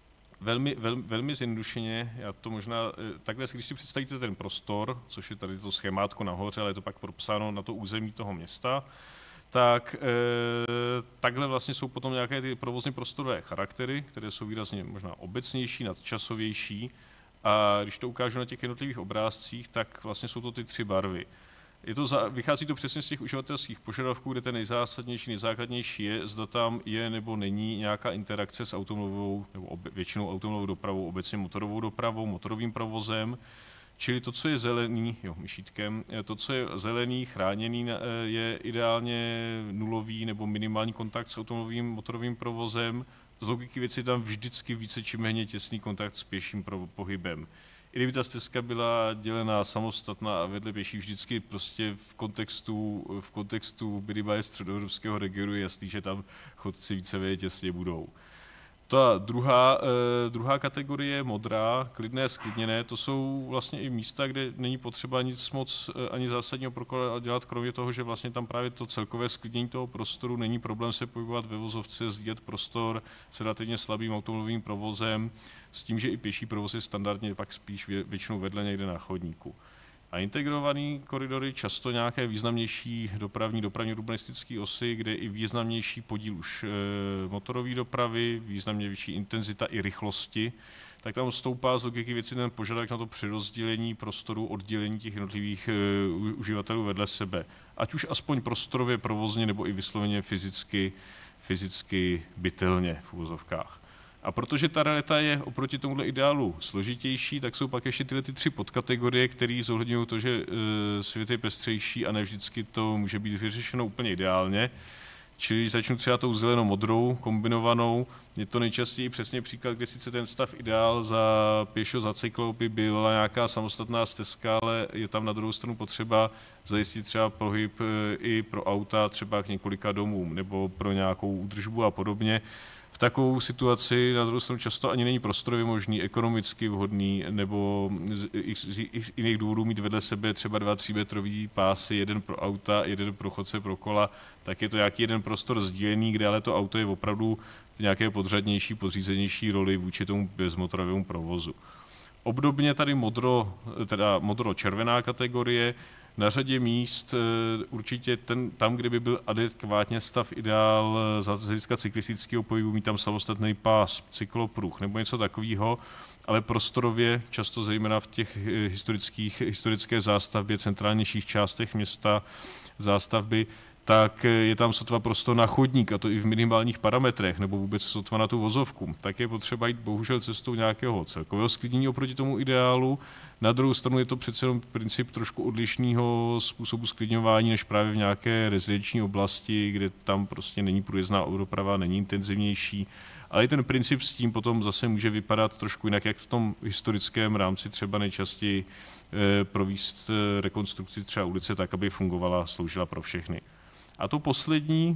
velmi zjednodušeně, já to možná, takhle, když si představíte ten prostor, což je tady to schémátko nahoře, ale je to pak propsáno na to území toho města, tak takhle vlastně jsou potom nějaké ty provozně prostorové charaktery, které jsou výrazně možná obecnější, nadčasovější. A když to ukážu na těch jednotlivých obrázcích, tak vlastně jsou to ty 3 barvy. Vychází to přesně z těch uživatelských požadavků, kde ten nejzásadnější, nejzákladnější je, zda tam je nebo není nějaká interakce s automobilovou, nebo většinou automobilovou dopravou, obecně motorovou dopravou, motorovým provozem. Čili to, co je zelený, myšítkem, to, co je zelený, chráněný, je ideálně nulový nebo minimální kontakt s automobilovým motorovým provozem. Z logiky věci tam vždycky více či méně těsný kontakt s pěším pohybem. I kdyby ta stezka byla dělená samostatná a vedle pěší vždycky prostě v kontextu minimálně středoevropského regionu je jasný, že tam chodci víceméně těsně budou. Ta druhá kategorie, modrá, klidné, sklidněné, to jsou vlastně i místa, kde není potřeba nic moc ani zásadního dělat, kromě toho, že vlastně tam právě to celkové sklidnění toho prostoru, není problém se pohybovat ve vozovce, sdílet prostor s relativně slabým automobilovým provozem, s tím, že i pěší provoz je standardně pak spíš většinou vedle někde na chodníku. A integrovaný koridory, často nějaké významnější dopravní urbanistické osy, kde je i významnější podíl už motorové dopravy, významně větší intenzita i rychlosti, tak tam stoupá z logiky věci ten požadavek na to přerozdělení prostoru, oddělení těch jednotlivých uživatelů vedle sebe. Ať už aspoň prostorově, provozně, nebo i vysloveně fyzicky bytelně v uvozovkách. A protože ta realita je oproti tomuhle ideálu složitější, tak jsou pak ještě tyhle 3 podkategorie, které zohledňují to, že svět je pestřejší a ne vždycky to může být vyřešeno úplně ideálně. Čili začnu třeba tou zelenou-modrou kombinovanou. Je to nejčastěji přesně příklad, kde sice ten stav ideál za pěšo, za cyklou by byla nějaká samostatná stezka, ale je tam na druhou stranu potřeba zajistit třeba pohyb i pro auta, třeba k několika domům, nebo pro nějakou údržbu a podobně. V takovou situaci na druhou stranu často ani není prostorově možný, ekonomicky vhodný, nebo z jiných důvodů mít vedle sebe třeba 2-3 metrový pásy, jeden pro auta, jeden pro chodce, pro kola, tak je to nějaký jeden prostor sdílený, kde ale to auto je opravdu v nějaké podřadnější, podřízenější roli vůči tomu bezmotorovému provozu. Obdobně tady modro-červená kategorie. Na řadě míst určitě tam, kde by byl adekvátně stav ideál z hlediska cyklistického pohybu, mít tam samostatný pás, cyklopruh nebo něco takového, ale prostorově, často zejména v těch historické zástavbě, centrálnějších částech města zástavby, tak je tam sotva prostor na chodník, a to i v minimálních parametrech, nebo vůbec sotva na tu vozovku. Tak je potřeba jít bohužel cestou nějakého celkového sklidnění oproti tomu ideálu. Na druhou stranu je to přece jenom princip trošku odlišného způsobu sklidňování, než právě v nějaké rezidenční oblasti, kde tam prostě není průjezdná doprava, není intenzivnější. Ale i ten princip s tím potom zase může vypadat trošku jinak, jak v tom historickém rámci třeba nejčastěji provést rekonstrukci třeba ulice tak, aby fungovala, sloužila pro všechny. A to poslední,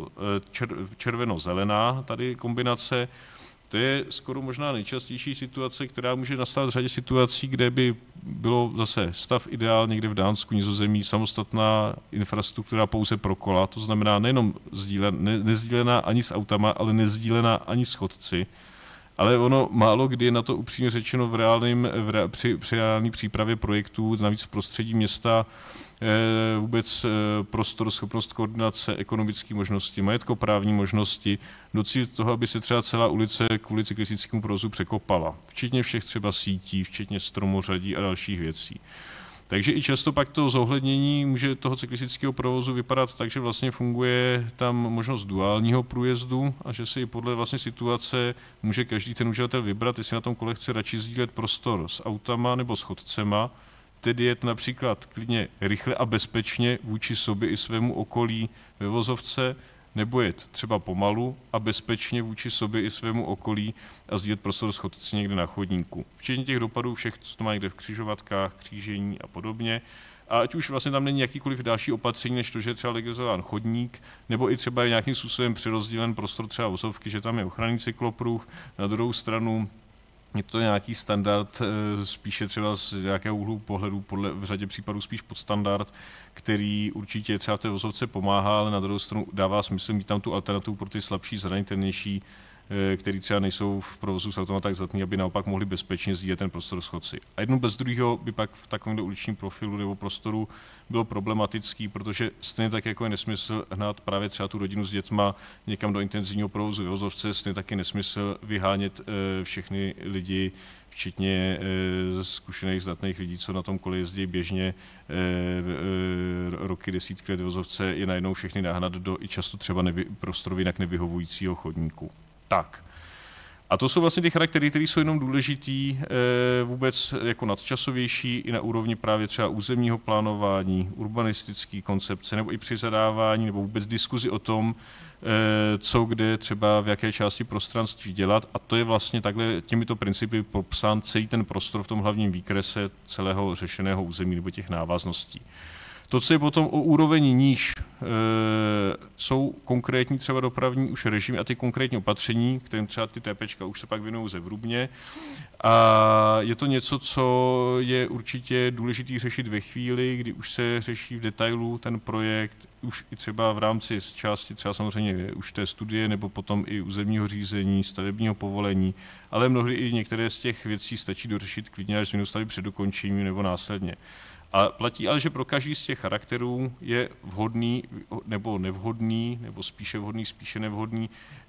červeno-zelená, tady kombinace, to je skoro možná nejčastější situace, která může nastat v řadě situací, kde by bylo zase stav ideál někde v Dánsku, Nizozemí, samostatná infrastruktura pouze pro kola, to znamená nejenom nezdílená ani s autama, ale nezdílená ani s chodci. Ale ono málo kdy je na to upřímně řečeno při reálné přípravě projektů, navíc v prostředí města, vůbec prostor, schopnost koordinace, ekonomické možnosti, majetkoprávní možnosti, docílit toho, aby se třeba celá ulice kvůli cyklistickému provozu překopala. Včetně všech třeba sítí, včetně stromořadí a dalších věcí. Takže i často pak to zohlednění může toho cyklistického provozu vypadat tak, že vlastně funguje tam možnost duálního průjezdu a že si i podle vlastně situace může každý ten uživatel vybrat, jestli na tom kole chce radši sdílet prostor s autama nebo s chodcema, tedy jet například klidně rychle a bezpečně vůči sobě i svému okolí ve vozovce, nebo jet třeba pomalu a bezpečně vůči sobě i svému okolí a sdílet prostor s chodci někde na chodníku. Včetně těch dopadů všech, co to má někde v křižovatkách, křížení a podobně. A ať už vlastně tam není jakýkoliv další opatření, než to, že je třeba legalizován chodník, nebo i třeba je nějakým způsobem přerozdělen prostor třeba vozovky, že tam je ochranný cyklopruh, na druhou stranu je to nějaký standard, spíše třeba z nějakého úhlu pohledu, v řadě případů spíš podstandard, který určitě třeba v té vozovce pomáhá, ale na druhou stranu dává smysl mít tam tu alternativu pro ty slabší, zranitelnější, který třeba nejsou v provozu s autem tak zdatný, aby naopak mohli bezpečně sdílet ten prostor s chodci. A jedno bez druhého by pak v takovémhle uličním profilu nebo prostoru bylo problematický, protože stejně tak jako je nesmysl hnát právě třeba tu rodinu s dětma někam do intenzivního provozu ve vozovce, stejně tak je nesmysl vyhánět všechny lidi, včetně zkušených zdatných lidí, co na tom kole jezdí běžně roky, desítky let v vozovce, je najednou všechny nahnat do i často třeba prostorově jinak nevyhovujícího chodníku. Tak. A to jsou vlastně ty charaktery, které jsou jenom důležitý vůbec jako nadčasovější i na úrovni právě třeba územního plánování, urbanistické koncepce, nebo i při zadávání, nebo vůbec diskuzi o tom, co kde třeba v jaké části prostranství dělat. A to je vlastně takhle těmito principy popsán celý ten prostor v tom hlavním výkrese celého řešeného území nebo těch návazností. To, co je potom o úroveň níž, jsou konkrétní třeba dopravní už režimy a ty konkrétní opatření, kterým třeba ty TPčka už se pak věnují zevrubně. A je to něco, co je určitě důležitý řešit ve chvíli, kdy už se řeší v detailu ten projekt, už i třeba v rámci z části třeba samozřejmě už té studie nebo potom i územního řízení, stavebního povolení, ale mnohdy i některé z těch věcí stačí dořešit klidně až změnu stavby před dokončením nebo následně. A platí ale, že pro každý z těch charakterů je vhodný nebo nevhodný, nebo spíše vhodný, spíše nevhodný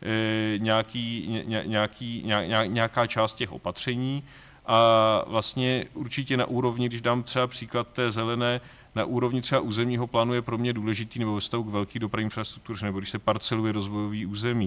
nějaká část těch opatření. A vlastně určitě na úrovni, když dám třeba příklad té zelené, na úrovni třeba územního plánu je pro mě důležitý, nebo ve vztahu k velké dopravní infrastruktuře, nebo když se parceluje rozvojový území.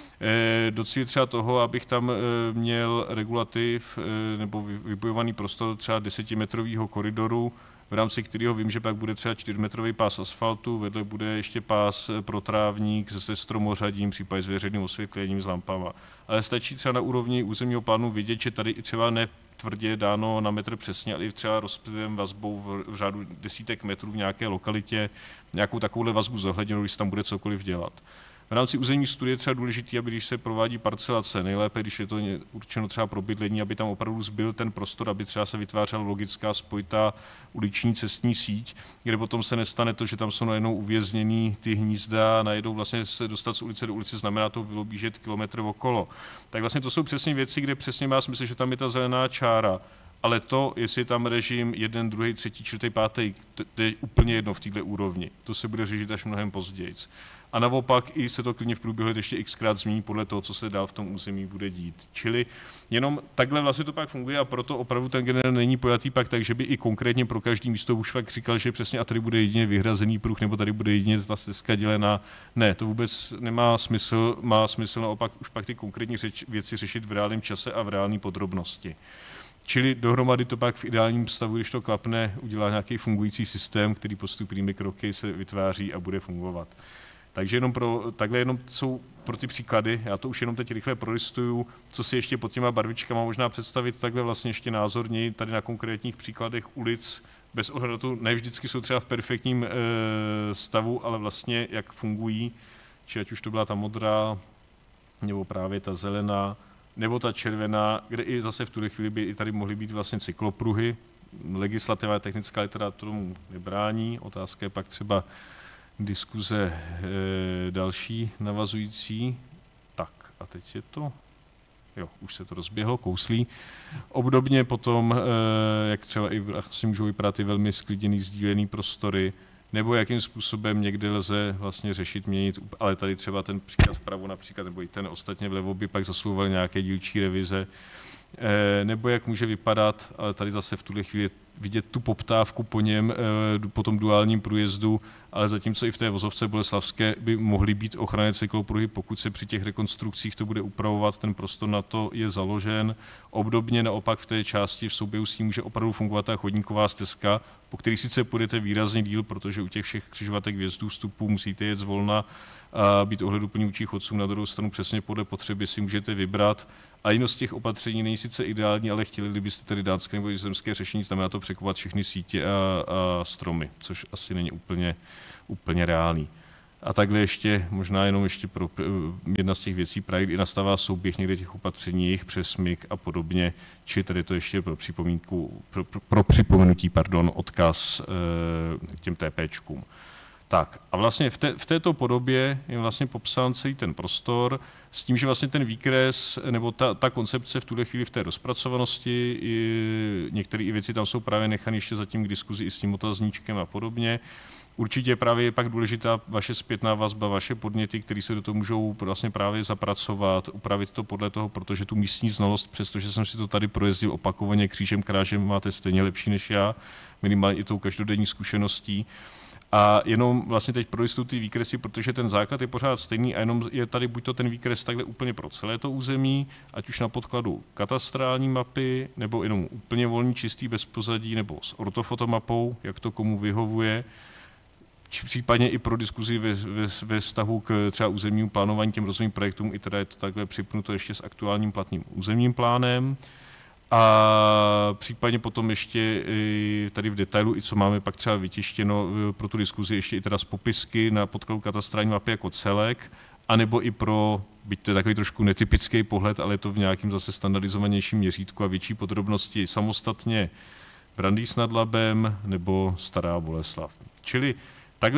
Docílit třeba toho, abych tam měl regulativ nebo vybojovaný prostor třeba 10metrového koridoru, v rámci kterého vím, že pak bude třeba 4metrový pás asfaltu, vedle bude ještě pás pro trávník se stromořadím, případně s veřejným osvětlením, s lampama. Ale stačí třeba na úrovni územního plánu vidět, že tady třeba ne tvrdě dáno na metr přesně, ale i třeba rozptylem vazbou v řádu desítek metrů v nějaké lokalitě, nějakou takovouhle vazbu zohledněnou, když se tam bude cokoliv dělat. V rámci územní studie je třeba důležité, aby když se provádí parcelace, nejlépe, když je to určeno třeba pro bydlení, aby tam opravdu zbyl ten prostor, aby třeba se vytvářela logická spojitá uliční cestní síť, kde potom se nestane to, že tam jsou najednou uvězněný ty hnízda a najednou vlastně se dostat z ulice do ulice znamená to vylobížet kilometr okolo. Tak vlastně to jsou přesně věci, kde přesně má smysl, že tam je ta zelená čára. Ale to, jestli je tam režim 1, 2, 3, 4, 5, to je úplně jedno v této úrovni. To se bude řešit až mnohem později. A naopak i se to klidně v průběhu let ještě xkrát změní podle toho, co se dál v tom území bude dít. Čili jenom takhle vlastně to pak funguje a proto opravdu ten generál není pojatý pak tak, že by i konkrétně pro každý místo už fakt říkal, že přesně a tady bude jedině vyhrazený pruh nebo tady bude jedině ta stezka dělená. Ne, to vůbec nemá smysl, má smysl naopak už pak ty konkrétní věci řešit v reálném čase a v reálné podrobnosti. Čili dohromady to pak v ideálním stavu, když to klapne, udělá nějaký fungující systém, který postupnými kroky se vytváří a bude fungovat. Takže takhle jenom jsou pro ty příklady, já to už jenom teď rychle prolistuju, co si ještě pod těma barvičkama možná představit takhle vlastně ještě názorněji tady na konkrétních příkladech ulic, bez ohledu na to, ne vždycky jsou třeba v perfektním stavu, ale vlastně jak fungují, či ať už to byla ta modrá, nebo právě ta zelená, nebo ta červená, kde i zase v tuhle chvíli by i tady mohly být vlastně cyklopruhy. Legislativa a technická literatura tomu nebrání. Otázka je pak třeba diskuze další navazující. Tak a teď je to Jo, už se to rozběhlo, kouslí. Obdobně potom, jak třeba i asi můžou vypadat ty velmi sklidněný, sdílený prostory, nebo jakým způsobem někde lze vlastně řešit, měnit, ale tady třeba ten příklad vpravo například, nebo i ten ostatně vlevo by pak zasluhovaly nějaké dílčí revize, nebo jak může vypadat, ale tady zase v tuhle chvíli vidět tu poptávku po něm, po tom duálním průjezdu, ale zatímco i v té vozovce boleslavské by mohly být ochranné cyklopruhy, pokud se při těch rekonstrukcích to bude upravovat, ten prostor na to je založen. Obdobně naopak v té části v souběhu s tím může opravdu fungovat ta chodníková stezka, po který sice půjdete výrazně díl, protože u těch všech křižovatek vjezdů, vstupů musíte jet zvolna a být ohleduplní vůči chodcům, na druhou stranu přesně podle potřeby si můžete vybrat. A jedno z těch opatření není sice ideální, ale chtěli byste tedy dánské nebo nizozemské řešení, znamená to překovat všechny sítě a stromy, což asi není úplně reálný. A takhle ještě, možná jenom ještě pro jedna z těch věcí, právě kdy nastává souběh někde těch opatření, jejich přesmyk a podobně, či tady to ještě pro připomenutí, odkaz k těm TPčkům. Tak a vlastně v této podobě je vlastně popsán celý ten prostor s tím, že vlastně ten výkres nebo ta koncepce v tuhle chvíli v té rozpracovanosti, některé věci tam jsou právě nechané ještě zatím k diskuzi i s tím otazníčkem a podobně. Určitě právě je pak důležitá vaše zpětná vazba, vaše podněty, které se do toho můžou vlastně právě zapracovat, upravit to podle toho, protože tu místní znalost, přestože jsem si to tady projezdil opakovaně křížem krážem, máte stejně lepší než já, minimálně i tou každodenní zkušeností. A jenom vlastně teď prolistuju ty výkresy, protože ten základ je pořád stejný a jenom je tady buď to ten výkres takhle úplně pro celé to území, ať už na podkladu katastrální mapy, nebo jenom úplně volný, čistý, bez pozadí, nebo s ortofotomapou, jak to komu vyhovuje, či případně i pro diskuzi ve vztahu k třeba územnímu plánování těm rozvojovým projektům, i teda je to takhle připnuto ještě s aktuálním platným územním plánem. A případně potom ještě tady v detailu, i co máme pak třeba vytištěno pro tu diskuzi, ještě i teda z popisky na podkladu katastrální mapy jako celek, anebo i pro, byť to je takový trošku netypický pohled, ale je to v nějakým zase standardizovanějším měřítku a větší podrobnosti samostatně Brandýs nad Labem nebo Stará Boleslav. Čili takhle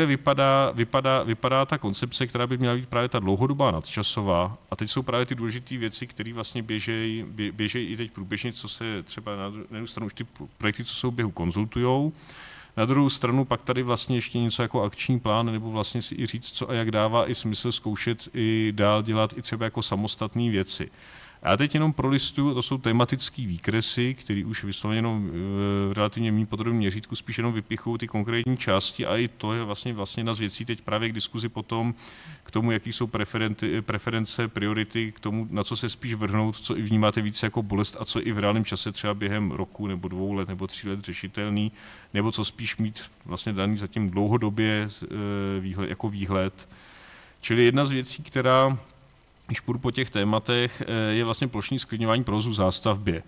vypadá ta koncepce, která by měla být právě ta dlouhodobá nadčasová. A teď jsou právě ty důležité věci, které vlastně běžejí i teď průběžně, co se třeba na jednu stranu už ty projekty, co jsou v běhu, konzultujou. Na druhou stranu pak tady vlastně ještě něco jako akční plán, nebo vlastně si i říct, co a jak dává i smysl zkoušet i dál dělat i třeba jako samostatné věci. Já teď jenom prolistuju, to jsou tematické výkresy, které už vysloveně jenom v relativně méně podrobném měřítku spíš jenom vypichují ty konkrétní části a i to je vlastně jedna z věcí teď právě k diskuzi potom k tomu, jaký jsou preference, priority, k tomu, na co se spíš vrhnout, co i vnímáte více jako bolest a co i v reálném čase třeba během roku nebo 2 let nebo 3 let řešitelný, nebo co spíš mít vlastně daný zatím dlouhodobě jako výhled. Čili jedna z věcí, která když půjdu po těch tématech, je vlastně plošní zklidňování provozu v zástavbě.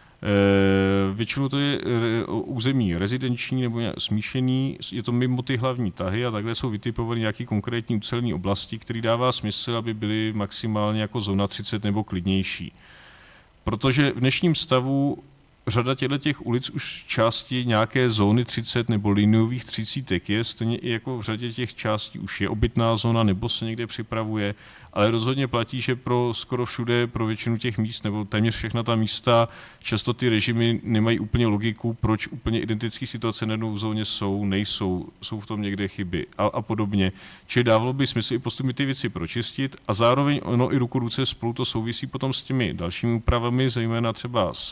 Většinou to je území rezidenční nebo smíšený, je to mimo ty hlavní tahy a takhle jsou vytipované nějaké konkrétní ucelené oblasti, které dává smysl, aby byly maximálně jako zóna 30 nebo klidnější. Protože v dnešním stavu řada těch ulic už části nějaké zóny 30 nebo liniových 30 je, stejně i jako v řadě těch částí už je obytná zóna nebo se někde připravuje, ale rozhodně platí, že pro skoro všude, pro většinu těch míst nebo téměř všechna ta místa, často ty režimy nemají úplně logiku, proč úplně identické situace na jednou zóně nejsou, jsou v tom někde chyby a podobně. Čili dávalo by smysl i postupně ty věci pročistit a zároveň ono i ruku ruce spolu to souvisí potom s těmi dalšími úpravami, zejména třeba s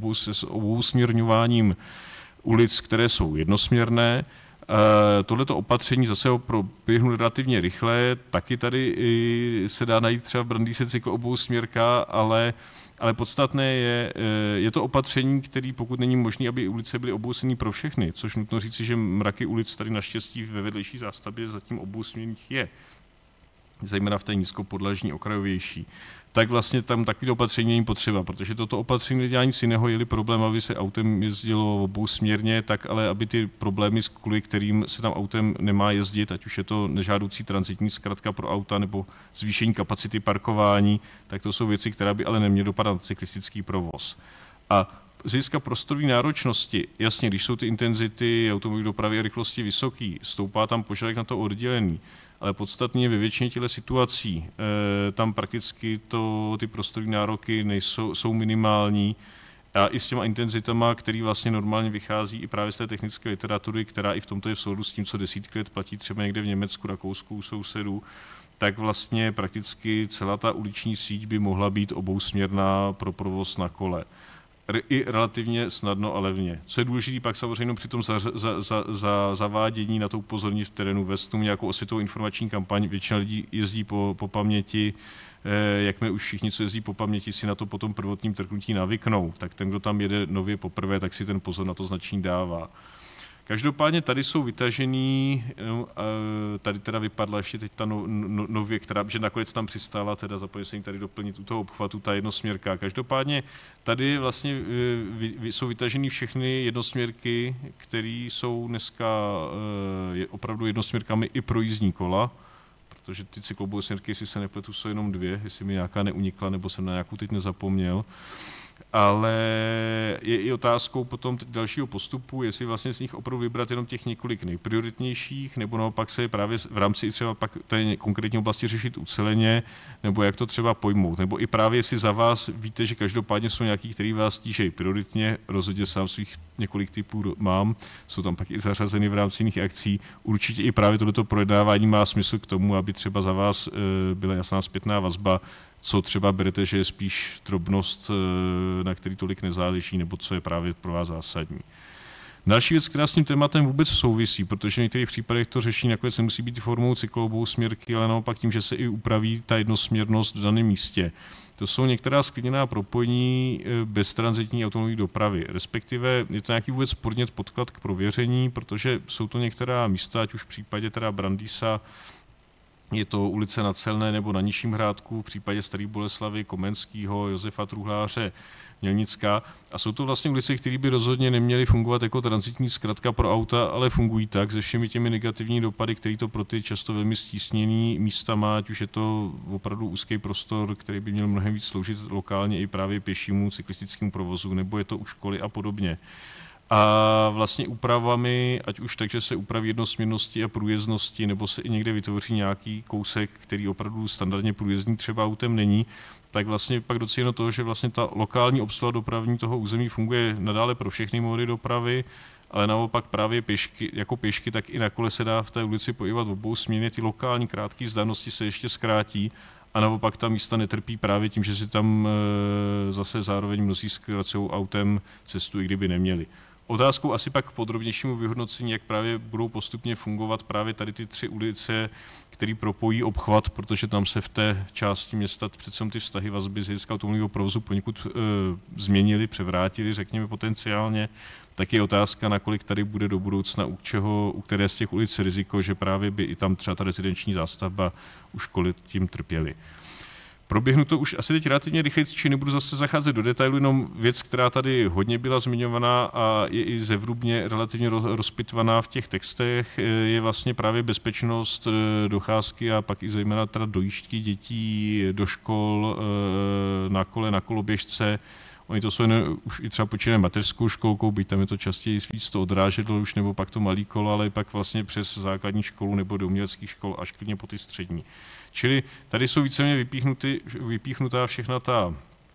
obousměrňováním ulic, které jsou jednosměrné. Tohleto opatření zase ho proběhnu relativně rychle, taky tady se dá najít třeba v Brandýse cyklooboussměrka, ale podstatné je to opatření, který pokud není možné, aby ulice byly obousměrné pro všechny, což nutno říci, že mraky ulic tady naštěstí ve vedlejší zástavbě zatím obousměrných je, zejména v té nízkopodlažní okrajovější, tak vlastně tam takový opatření není potřeba, protože toto opatření nedělá nic jiného, je-li problém, aby se autem jezdilo obousměrně, tak ale aby ty problémy, kvůli kterým se tam autem nemá jezdit, ať už je to nežádoucí tranzitní zkratka pro auta nebo zvýšení kapacity parkování, tak to jsou věci, které by ale neměly dopadat na cyklistický provoz. A z hlediska prostorové náročnosti, jasně, když jsou ty intenzity automobilové dopravy a rychlosti vysoký, stoupá tam požadavek na to oddělení. ale podstatně je ve většině těchto situací. Tam prakticky ty prostorové nároky jsou minimální a i s těma intenzitama, který vlastně normálně vychází i právě z té technické literatury, která i v tomto je v souladu s tím, co desítky let platí třeba někde v Německu, Rakousku, u sousedů, tak vlastně prakticky celá ta uliční síť by mohla být obousměrná pro provoz na kole. I relativně snadno a levně. Co je důležité pak samozřejmě při tom zavádění na to upozornění v terénu, vést tomu nějakou osvětovou informační kampaň. Většina lidí jezdí po paměti, jakmile už všichni, co jezdí po paměti, si na to potom prvotním trknutí navyknou, tak ten, kdo tam jede nově poprvé, tak si ten pozor na to značení dává. Každopádně tady jsou vytažený, tady teda vypadla ještě teď ta nově, že nakonec tam přistála, teda zapojím se jim tady doplnit u toho obchvatu ta jednosměrka. Každopádně tady vlastně jsou vytaženy všechny jednosměrky, které jsou dneska opravdu jednosměrkami i pro jízdní kola, protože ty cyklobusměrky, jestli se nepletu, jsou jenom 2, jestli mi nějaká neunikla, nebo jsem na nějakou teď nezapomněl. Ale je i otázkou potom dalšího postupu, jestli vlastně z nich opravdu vybrat jenom těch několik nejprioritnějších, nebo naopak se právě v rámci i třeba pak té konkrétní oblasti řešit uceleně, nebo jak to třeba pojmout. Nebo i právě jestli za vás víte, že každopádně jsou nějaký, který vás tížejí prioritně, rozhodně sám svých několik typů mám, jsou tam pak i zařazeny v rámci jiných akcí. Určitě i právě tohleto projednávání má smysl k tomu, aby třeba za vás byla jasná zpětná vazba, co třeba berete, že je spíš drobnost, na který tolik nezáleží, nebo co je právě pro vás zásadní. Další věc, která s tím tématem vůbec souvisí, protože v některých případech to řešení nakonec nemusí být formou cyklobusměrky, ale naopak tím, že se i upraví ta jednosměrnost v daném místě. To jsou některá sklidněná propojení beztranzitní automobilové dopravy, respektive je to nějaký vůbec podnět, podklad k prověření, protože jsou to některá místa, ať už v případě teda Brandýsa, je to ulice na Celné nebo na Nižším Hrádku, v případě Staré Boleslavi, Komenského, Josefa Truhláře, Mělnická. A jsou to vlastně ulice, které by rozhodně neměly fungovat jako tranzitní zkratka pro auta, ale fungují tak se všemi těmi negativními dopady, které to pro ty často velmi stísněné místa má, ať už je to opravdu úzký prostor, který by měl mnohem víc sloužit lokálně i právě pěšímu cyklistickému provozu, nebo je to u školy a podobně. A vlastně úpravami, ať už tak, že se upraví jednosměrnosti a průjezdnosti, nebo se i někde vytvoří nějaký kousek, který opravdu standardně průjezdný třeba autem není, tak vlastně pak docíleno toho, že vlastně ta lokální obsluha dopravní toho území funguje nadále pro všechny mody dopravy, ale naopak právě pěšky, tak i na kole se dá v té ulici pohybovat obou směrně, ty lokální krátké vzdálenosti se ještě zkrátí a naopak ta místa netrpí právě tím, že si tam zase zároveň mnozí zkracují autem cestu, i kdyby neměli. Otázkou asi pak k podrobnějšímu vyhodnocení, jak právě budou postupně fungovat právě tady ty 3 ulice, které propojí obchvat, protože tam se v té části města přece ty vztahy vazby z hlediska automobilového provozu poněkud změnily, převrátily, řekněme potenciálně, tak je otázka, nakolik tady bude do budoucna u které z těch ulic riziko, že právě by i tam třeba ta rezidenční zástavba u školy tím trpěly. Proběhnu to už asi teď relativně rychle, či nebudu zase zacházet do detailu, jenom věc, která tady hodně byla zmiňovaná a je i zevrubně relativně rozpitvaná v těch textech, je vlastně právě bezpečnost docházky a pak i zejména teda dojížďky dětí do škol na kole, na koloběžce. Oni to jsou už i třeba počínají mateřskou školkou, byť tam je to častěji víc to odrážedlo už, nebo pak to malý kolo, ale pak vlastně přes základní školu nebo do uměleckých škol až klidně po ty střední. Čili tady jsou víceméně vypíchnutá všechna ta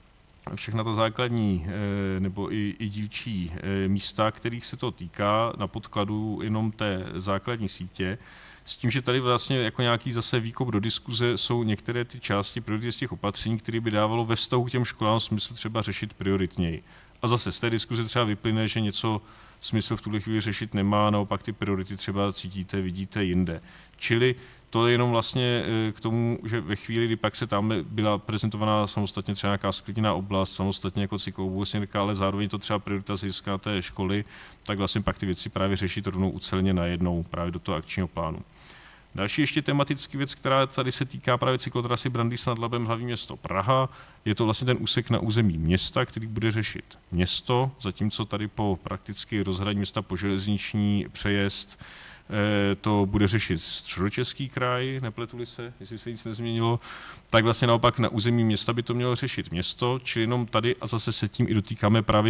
základní nebo i dílčí místa, kterých se to týká na podkladu jenom té základní sítě. S tím, že tady vlastně jako nějaký zase výkop do diskuze jsou některé ty části priority z těch opatření, které by dávalo ve vztahu k těm školám smysl třeba řešit prioritněji. A zase z té diskuze třeba vyplyne, že něco smysl v tuhle chvíli řešit nemá, naopak ty priority třeba cítíte, vidíte jinde. Čili to je jenom vlastně k tomu, že ve chvíli, kdy pak se tam byla prezentovaná samostatně třeba nějaká sklidněná oblast, samostatně jako cyklobusměrka, ale zároveň to třeba priorita z hlediska té školy, tak vlastně pak ty věci právě řešit rovnou uceleně najednou právě do toho akčního plánu. Další ještě tematický věc, která tady se týká právě cyklotrasy Brandýs nad Labem, hlavní město Praha. Je to vlastně ten úsek na území města, který bude řešit město, zatímco tady po prakticky rozhraní města po železniční přejezd to bude řešit Středočeský kraj, nepletu-li se, jestli se nic nezměnilo, tak vlastně naopak na území města by to mělo řešit město, čili jenom tady a zase se tím i dotýkáme právě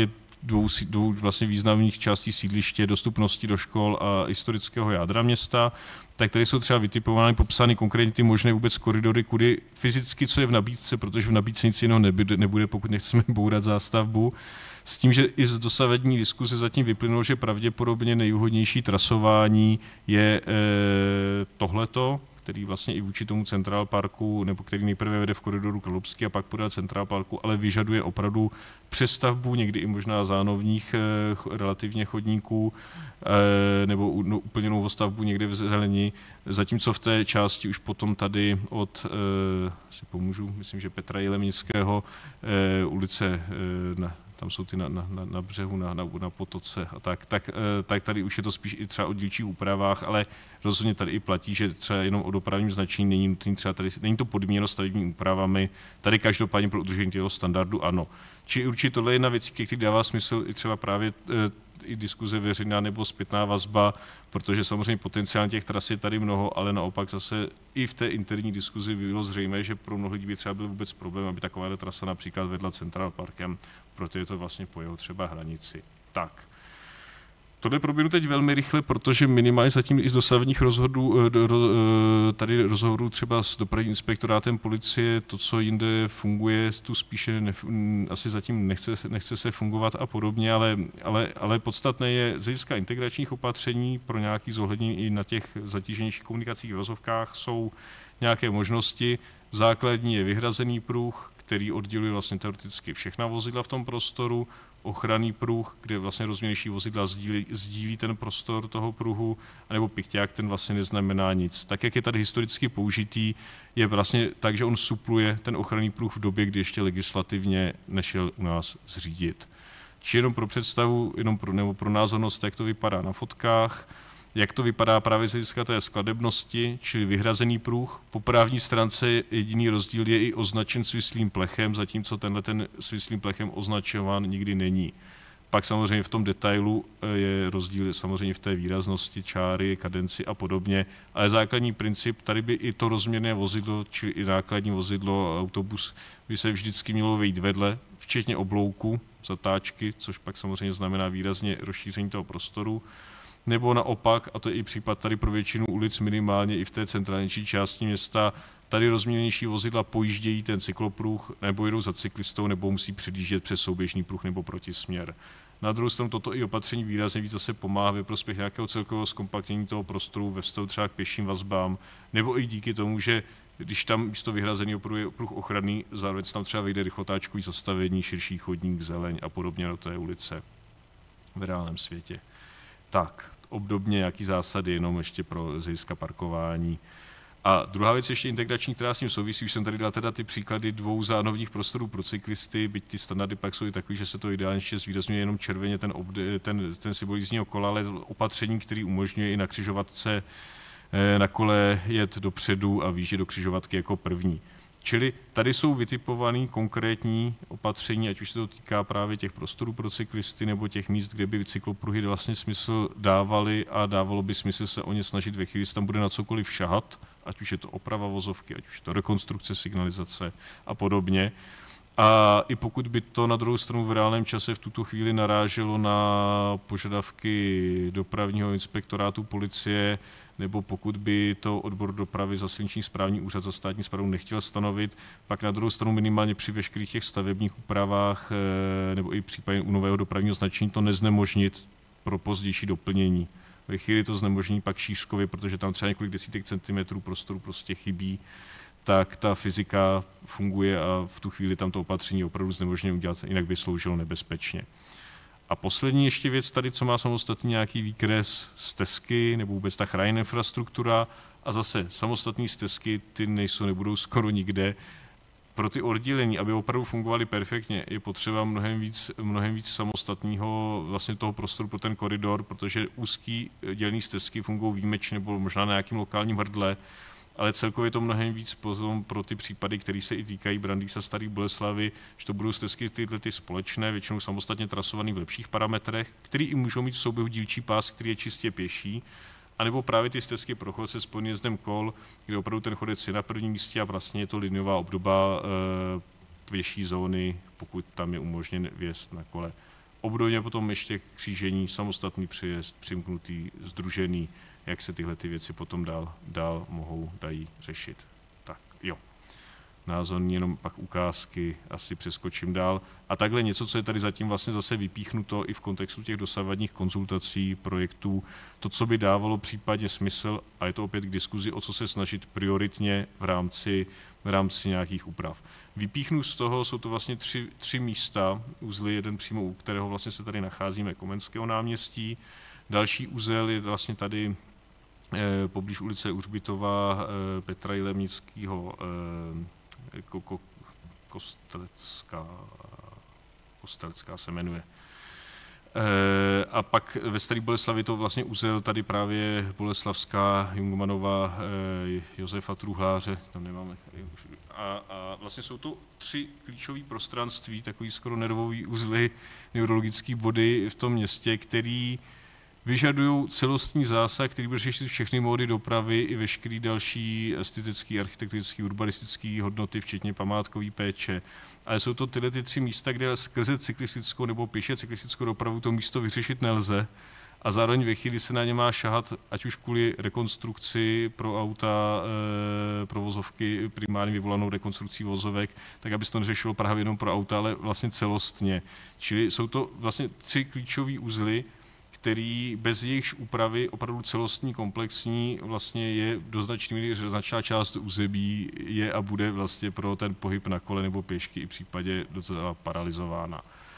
dvou vlastně významných částí sídliště, dostupnosti do škol a historického jádra města, tak tady jsou třeba vytipovány, popsány konkrétně ty možné vůbec koridory, kudy fyzicky, co je v nabídce, protože v nabídce nic jiného nebude, pokud nechceme bourat zástavbu. S tím, že i z dosavadní diskuse zatím vyplynulo, že pravděpodobně nejvhodnější trasování je tohleto, který vlastně i vůči tomu Central Parku, nebo který nejprve vede v koridoru Kralupský a pak podél Central Parku, ale vyžaduje opravdu přestavbu, někdy i možná zánovních relativně chodníků, nebo úplně novou stavbu někde v zelení, zatímco v té části už potom tady od, si pomůžu, myslím, že Petra Jilemnického, ulice tam jsou ty na břehu, na potoce a tak tady už je to spíš i třeba o dílčích úpravách, ale rozhodně tady i platí, že třeba jenom o dopravním značení není nutný třeba tady, není to podmíněno stavebními úpravami, tady každopádně pro udržení toho standardu ano. Či určitě tohle je jedna věc, který dává smysl i třeba právě i diskuze veřejná nebo zpětná vazba, protože samozřejmě potenciálně těch tras je tady mnoho, ale naopak zase i v té interní diskuzi bylo zřejmé, že pro mnoho lidí by třeba byl vůbec problém, aby taková trasa například vedla Central Parkem, proto je to vlastně po jeho třeba hranici. Tak. Tohle proběhnu teď velmi rychle, protože minimálně zatím i z dosavadních rozhovorů třeba s dopravním inspektorátem policie, to, co jinde funguje, tu spíše asi zatím nechce se fungovat a podobně, ale podstatné je z hlediska integračních opatření pro nějaké zohlednění i na těch zatíženějších komunikacích v vozovkách jsou nějaké možnosti. Základní je vyhrazený pruh, který odděluje vlastně teoreticky všechna vozidla v tom prostoru, ochranný pruh, kde vlastně rozměrnější vozidla sdílí ten prostor toho pruhu, anebo pichťák, ten vlastně neznamená nic. Tak, jak je tady historicky použitý, je vlastně tak, že on supluje ten ochranný pruh v době, kdy ještě legislativně nešel u nás zřídit. Či jenom pro představu, nebo pro názornost, jak to vypadá na fotkách, jak to vypadá právě z hlediska té skladebnosti, čili vyhrazený pruh. Po právní stránce jediný rozdíl je i označen svislým plechem, zatímco tenhle ten svislým plechem označován nikdy není. Pak samozřejmě v tom detailu je rozdíl samozřejmě v té výraznosti, čáry, kadenci a podobně, ale základní princip, tady by i to rozměrné vozidlo, čili i nákladní vozidlo, autobus, by se vždycky mělo vejít vedle, včetně oblouku, zatáčky, což pak samozřejmě znamená výrazně rozšíření toho prostoru. Nebo naopak, a to je i případ tady pro většinu ulic, minimálně i v té centrálnější části města, tady rozměrnější vozidla pojíždějí ten cyklopruh, nebo jedou za cyklistou, nebo musí předjíždět přes souběžný pruh nebo protisměr. Na druhou stranu toto i opatření výrazně víc zase pomáhá ve prospěch nějakého celkového zkompaktnění toho prostoru ve vztahu třeba k pěším vazbám, nebo i díky tomu, že když tam místo vyhrazeného pruhu je pruh ochranný, zároveň tam třeba vyjde rychlotáčkový zastavení, širší chodník, zeleň a podobně do té ulice v reálném světě. Tak, obdobně nějaký zásady jenom ještě pro z hlediska parkování. A druhá věc ještě integrační, která s tím souvisí, už jsem tady dal teda ty příklady dvou zánovních prostorů pro cyklisty, byť ty standardy pak jsou i takový, že se to ideálně ještě zvýrazňuje jenom červeně ten symbol jízdního kola, ale opatření, který umožňuje i na křižovatce na kole jet dopředu a výjíždět do křižovatky jako první. Čili tady jsou vytipované konkrétní opatření, ať už se to týká právě těch prostorů pro cyklisty nebo těch míst, kde by cyklopruhy vlastně smysl dávaly a dávalo by smysl se o ně snažit ve chvíli, jestli tam bude na cokoliv šahat, ať už je to oprava vozovky, ať už je to rekonstrukce signalizace a podobně. A i pokud by to na druhou stranu v reálném čase v tuto chvíli naráželo na požadavky dopravního inspektorátu policie, nebo pokud by to odbor dopravy za silniční správní úřad za státní správu nechtěl stanovit, pak na druhou stranu minimálně při veškerých těch stavebních úpravách nebo i případně u nového dopravního značení to neznemožnit pro pozdější doplnění. Ve chvíli to znemožní pak šířkově, protože tam třeba několik desítek centimetrů prostoru prostě chybí, tak ta fyzika funguje a v tu chvíli tam to opatření opravdu znemožňuje udělat, jinak by sloužilo nebezpečně. A poslední ještě věc tady, co má samostatný nějaký výkres stezky nebo vůbec ta chráněná infrastruktura a zase samostatné stezky, ty nebudou skoro nikde. Pro ty oddělení, aby opravdu fungovaly perfektně, je potřeba mnohem víc samostatného vlastně toho prostoru pro ten koridor, protože úzký dělný stezky fungují výjimečně nebo možná na nějakým lokálním hrdle, ale celkově to mnohem víc potom pro ty případy, které se i týkají Brandýsa, Starý Boleslavi, že to budou stezky tyhle ty společné, většinou samostatně trasované v lepších parametrech, které i můžou mít v souběhu dílčí pás, který je čistě pěší, anebo právě ty stezky pro chodce s podjezdem kol, kde opravdu ten chodec je na prvním místě a vlastně je to liniová obdoba pěší zóny, pokud tam je umožněn vjezd na kole. Obdobně potom ještě křížení, samostatný přejezd, přimknutý, sdružený, jak se tyhle ty věci potom dál dají řešit. Tak jo. Názorní, jenom pak ukázky, asi přeskočím dál. A takhle něco, co je tady zatím vlastně zase vypíchnuto i v kontextu těch dosavadních konzultací, projektů, to, co by dávalo případně smysl, a je to opět k diskuzi, o co se snažit prioritně v rámci nějakých úprav. Vypíchnu z toho, jsou to vlastně tři místa, uzly, jeden přímo, u kterého vlastně se tady nacházíme, Komenského náměstí. Další uzel je vlastně tady poblíž ulice Uřbitova, Petra Jilemnického, Kostelecká se jmenuje. A pak ve Staré Boleslavi to vlastně uzel tady právě Boleslavská, Jungmanova, Josefa Truhláře, tam nemáme tady už. A vlastně jsou to 3 klíčové prostranství, takový skoro nervový uzly, neurologické body v tom městě, který vyžadují celostní zásah, který bude řešit všechny módy dopravy i veškeré další estetické, architektonické, urbanistické hodnoty, včetně památkové péče. Ale jsou to tyhle 3 místa, kde skrze cyklistickou nebo pěše cyklistickou dopravu to místo vyřešit nelze. A zároveň ve chvíli se na ně má šahat, ať už kvůli rekonstrukci pro auta, pro vozovky, primárně vyvolanou rekonstrukcí vozovek, tak aby se to neřešilo právě jenom pro auta, ale vlastně celostně. Čili jsou to vlastně 3 klíčové uzly, který bez jejichž úpravy opravdu celostní, komplexní, vlastně je do značné míry značná část území je a bude vlastně pro ten pohyb na kole nebo pěšky i v případě docela paralyzována.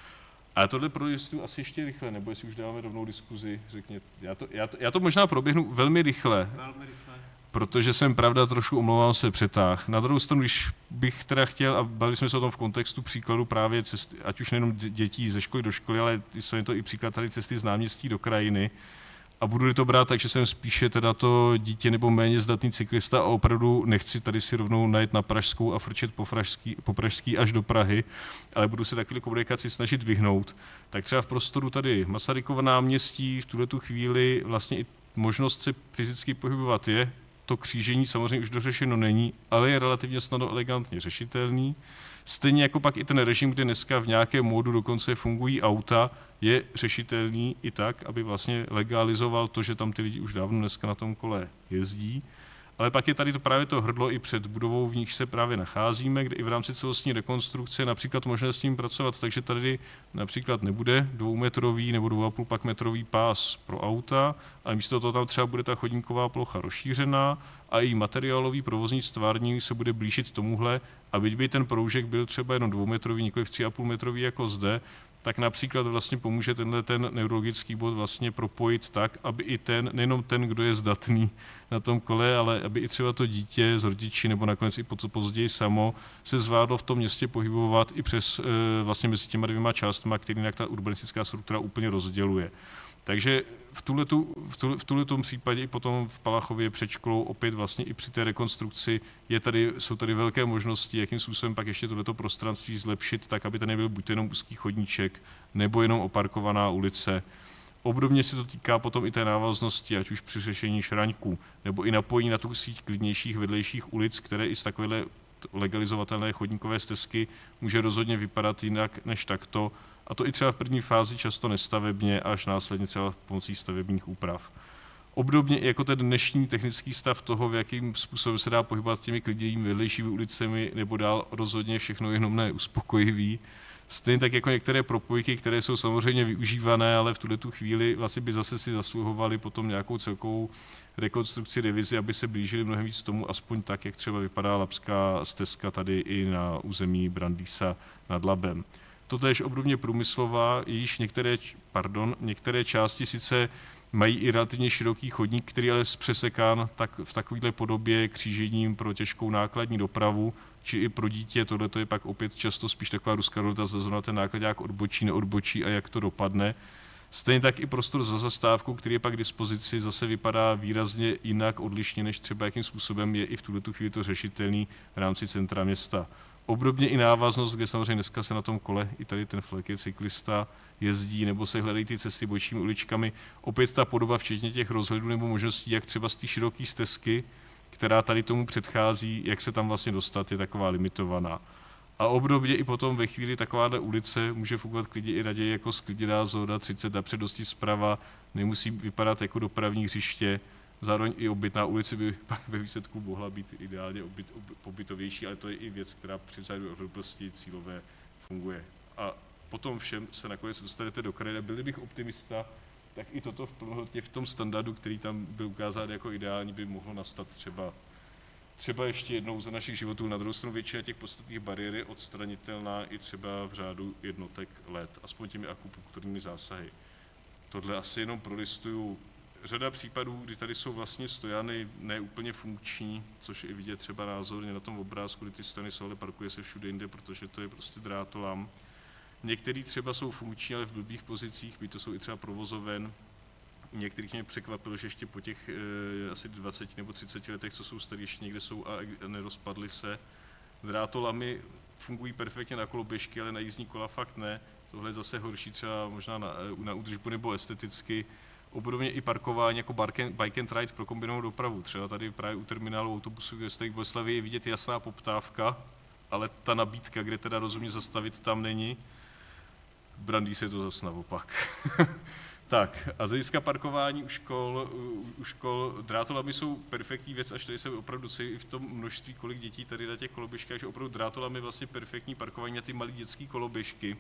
A tohle projistů asi ještě rychle, nebo jestli už dáváme rovnou diskuzi, řekněte. Já to možná proběhnu velmi rychle. Protože jsem, pravda, trošku omlouvám se přetáh. Na druhou stranu, když bych teda chtěl, a bavili jsme se o tom v kontextu příkladu právě cesty, ať už nejenom dětí ze školy do školy, ale jsou to i příklad tady cesty z náměstí do krajiny. A budu-li to brát tak, že jsem spíše teda to dítě nebo méně zdatný cyklista a opravdu nechci tady si rovnou najet na Pražskou a frčet po Pražský až do Prahy, ale budu se takovou komunikaci snažit vyhnout, tak třeba v prostoru tady Masarykova náměstí v tuhletu chvíli vlastně i možnost se fyzicky pohybovat je. To křížení samozřejmě už dořešeno není, ale je relativně snadno elegantně řešitelný. Stejně jako pak i ten režim, kde dneska v nějakém módu dokonce fungují auta, je řešitelný i tak, aby vlastně legalizoval to, že tam ty lidi už dávno dneska na tom kole jezdí. Ale pak je tady to právě to hrdlo i před budovou, v níž se právě nacházíme, kde i v rámci celostní rekonstrukce například možné s tím pracovat, takže tady například nebude 2metrový nebo 2,5 pak metrový pás pro auta, ale místo toho tam třeba bude ta chodníková plocha rozšířená a i materiálový provozní stvárnění se bude blížit tomuhle, a byť by ten proužek byl třeba jenom 2metrový, nikoliv 3,5 metrový jako zde, tak například vlastně pomůže ten neurologický bod vlastně propojit tak, aby i nejenom ten, kdo je zdatný na tom kole, ale aby i třeba to dítě z rodiči nebo nakonec i později samo se zvládlo v tom městě pohybovat i přes vlastně mezi těma 2 částma, který jinak ta urbanistická struktura úplně rozděluje. Takže v tuhletom případě i potom v Palachově před školou opět vlastně i při té rekonstrukci jsou tady velké možnosti, jakým způsobem pak ještě tohleto prostranství zlepšit, tak aby to nebyl buď jenom úzký chodníček, nebo jenom oparkovaná ulice. Obdobně se to týká potom i té návaznosti, ať už při řešení šraňků, nebo i napojení na tu síť klidnějších vedlejších ulic, které i z takovéhle legalizovatelné chodníkové stezky může rozhodně vypadat jinak než takto, a to i třeba v první fázi často nestavebně, až následně třeba pomocí stavebních úprav. Obdobně i jako ten dnešní technický stav toho, v jakým způsobem se dá pohybovat těmi klidnějšími vedlejšími ulicemi, nebo dál rozhodně všechno jenom neuspokojivý. Stejně tak jako některé propojky, které jsou samozřejmě využívané, ale v tuhletu chvíli vlastně by zase si zasluhovaly potom nějakou celkovou rekonstrukci, revizi, aby se blížili mnohem víc tomu, aspoň tak, jak třeba vypadá Labská stezka tady i na území Brandýsa nad Labem. Totéž obdobně průmyslová, jejíž některé části sice mají i relativně široký chodník, který ale je přesekán tak v takovéhle podobě křížením pro těžkou nákladní dopravu, či i pro dítě. Tohle je pak opět často spíš taková ruská roleta, zda ten nákladák odbočí, neodbočí a jak to dopadne. Stejně tak i prostor za zastávkou, který je pak k dispozici, zase vypadá výrazně jinak, odlišně, než třeba jakým způsobem je i v tuto chvíli to řešitelný v rámci centra města. Obdobně i návaznost, kde samozřejmě dneska se na tom kole, i tady ten flek je cyklista, jezdí nebo se hledají ty cesty bočními uličkami. Opět ta podoba, včetně těch rozhledů nebo možností, jak třeba z té široké stezky, která tady tomu předchází, jak se tam vlastně dostat, je taková limitovaná. A obdobně i potom ve chvíli takováhle ulice může fungovat klidně i raději jako skliděná zóna 30 napřed dosti zprava, nemusí vypadat jako dopravní hřiště. Zároveň i obytná ulice by pak ve výsledku mohla být ideálně pobytovější, ale to je i věc, která při vzájemné ohlednosti cílové funguje. A potom všem se nakonec dostanete do kraje. Byl bych optimista, tak i toto v plnohodnotě v tom standardu, který tam byl ukázán jako ideální, by mohlo nastat třeba ještě jednou za našich životů. Na druhou stranu většina těch podstatných bariér je odstranitelná i třeba v řádu jednotek let, aspoň těmi akupunkturními zásahy. Tohle asi jenom prolistuju. Řada případů, kdy tady jsou vlastně stojany neúplně funkční, což je i vidět třeba názorně na tom obrázku, kdy ty stojany jsou, ale parkuje se všude jinde, protože to je prostě drátolam. Některý třeba jsou funkční, ale v blbých pozicích, by to jsou i třeba provozoven. Některých mě překvapilo, že ještě po těch asi 20 nebo 30 letech, co jsou starý, ještě někde jsou a nerozpadly se. Drátolamy fungují perfektně na koloběžky, ale na jízdní kola fakt ne. Tohle je zase horší třeba možná na údržbu nebo esteticky. Obdobně i parkování jako bike and ride pro kombinovanou dopravu. Třeba tady právě u terminálu autobusu, kde stojí v Boleslavě, je vidět jasná poptávka, ale ta nabídka, kde teda rozumně zastavit, tam není. V Brandýse je to zase naopak. Tak a z hlediska parkování u škol drátolamy jsou perfektní věc, až tady se opravdu i v tom množství, kolik dětí tady na těch koloběžkách, že opravdu drátolamy je vlastně perfektní parkování na ty malé dětské koloběžky.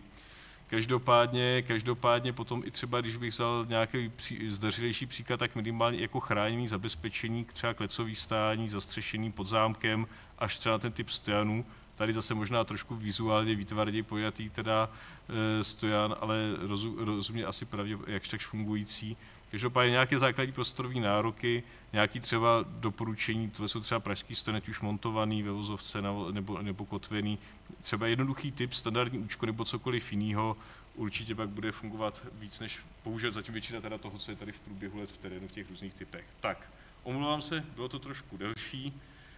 Každopádně potom i třeba, když bych vzal nějaký zdařilejší příklad, tak minimálně jako chránění zabezpečení, třeba klecový stání, zastřešení pod zámkem, až třeba na ten typ stojanů. Tady zase možná trošku vizuálně výtvarně pojatý teda stojan, ale rozumně asi pravdě jakž takž fungující. Každopádně nějaké základní prostorové nároky, nějaké třeba doporučení, to jsou třeba pražský stojan, ať už montovaný ve vozovce nebo kotvený, třeba jednoduchý typ, standardní účko nebo cokoliv jiného, určitě pak bude fungovat víc než bohužel zatím většina teda toho, co je tady v průběhu let v terénu v těch různých typech. Tak, omlouvám se, bylo to trošku delší.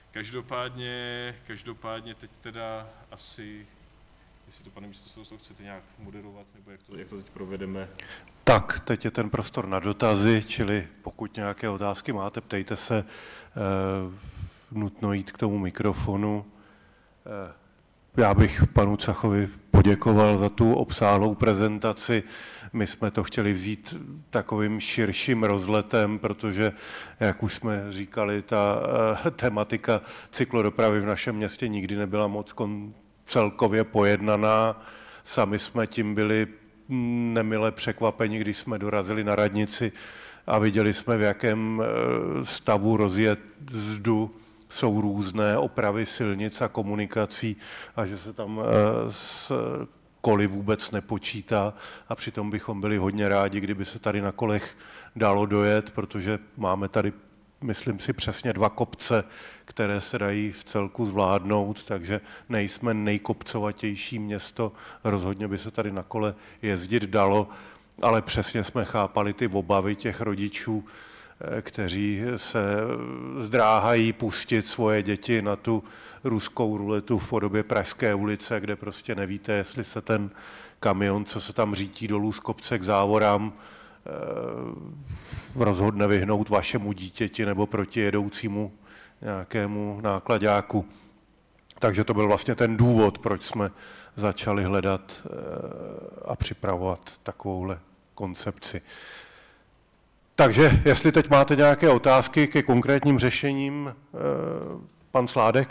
Každopádně teď teda asi, jestli to, pane místopředsedo, chcete nějak moderovat, nebo jak to teď provedeme? Tak, teď je ten prostor na dotazy, čili pokud nějaké otázky máte, ptejte se, nutno jít k tomu mikrofonu. Já bych panu Cachovi poděkoval za tu obsáhlou prezentaci. My jsme to chtěli vzít takovým širším rozletem, protože, jak už jsme říkali, ta tematika cyklodopravy v našem městě nikdy nebyla moc celkově pojednaná. Sami jsme tím byli nemile překvapeni, když jsme dorazili na radnici a viděli jsme, v jakém stavu rozjezdu jsou různé opravy silnic a komunikací a že se tam s koly vůbec nepočítá a přitom bychom byli hodně rádi, kdyby se tady na kolech dalo dojet, protože máme tady, myslím si, přesně 2 kopce, které se dají v celku zvládnout, takže nejsme nejkopcovatější město, rozhodně by se tady na kole jezdit dalo, ale přesně jsme chápali ty obavy těch rodičů, kteří se zdráhají pustit svoje děti na tu ruskou ruletu v podobě Pražské ulice, kde prostě nevíte, jestli se ten kamion, co se tam řítí dolů z kopce k závorám, rozhodne vyhnout vašemu dítěti nebo protijedoucímu nějakému náklaďáku. Takže to byl vlastně ten důvod, proč jsme začali hledat a připravovat takovouhle koncepci. Takže jestli teď máte nějaké otázky ke konkrétním řešením, pan Sládek?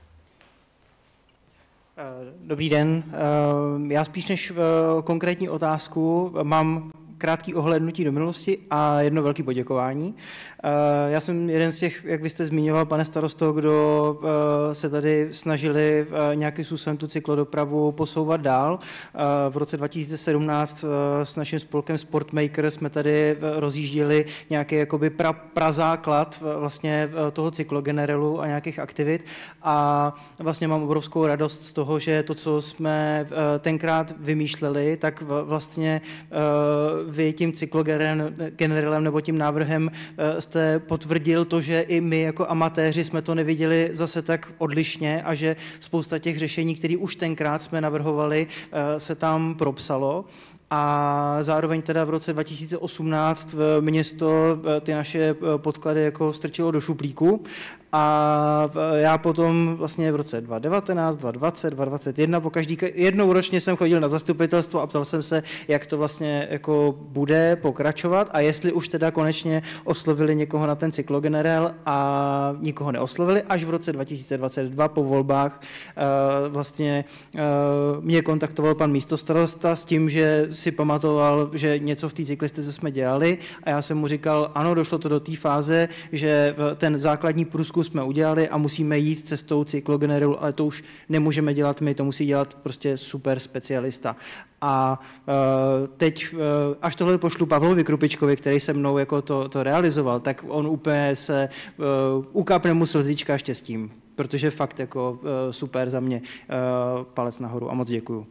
Dobrý den. Já spíš než konkrétní otázku mám krátký ohlédnutí do minulosti a jedno velké poděkování. Já jsem jeden z těch, jak vy jste zmiňoval, pane starosto, kdo se tady snažili nějakým způsobem tu cyklodopravu posouvat dál. V roce 2017 s naším spolkem Sportmaker jsme tady rozjížděli nějaký jakoby prazáklad vlastně toho cyklogenerelu a nějakých aktivit a vlastně mám obrovskou radost z toho, že to, co jsme tenkrát vymýšleli, tak vlastně vy tím cyklogenerelem nebo tím návrhem jste potvrdil to, že i my jako amatéři jsme to neviděli zase tak odlišně a že spousta těch řešení, které už tenkrát jsme navrhovali, se tam propsalo. a zároveň teda v roce 2018 město ty naše podklady jako strčilo do šuplíku a já potom vlastně v roce 2019, 2020, 2021 jednou ročně jsem chodil na zastupitelstvo a ptal jsem se, jak to vlastně jako bude pokračovat a jestli už teda konečně oslovili někoho na ten cyklogenerál a nikoho neoslovili, až v roce 2022 po volbách vlastně mě kontaktoval pan místostarosta s tím, že si pamatoval, že něco v té cyklistice jsme dělali a já jsem mu říkal, ano, došlo to do té fáze, že ten základní průzkum jsme udělali a musíme jít cestou cyklogenerelu, ale to už nemůžeme dělat my, to musí dělat prostě super specialista. A teď, až tohle pošlu Pavlovi Krupičkovi, který se mnou jako to realizoval, tak on úplně se ukápne mu slzička štěstím, protože fakt jako super za mě, palec nahoru a moc děkuju.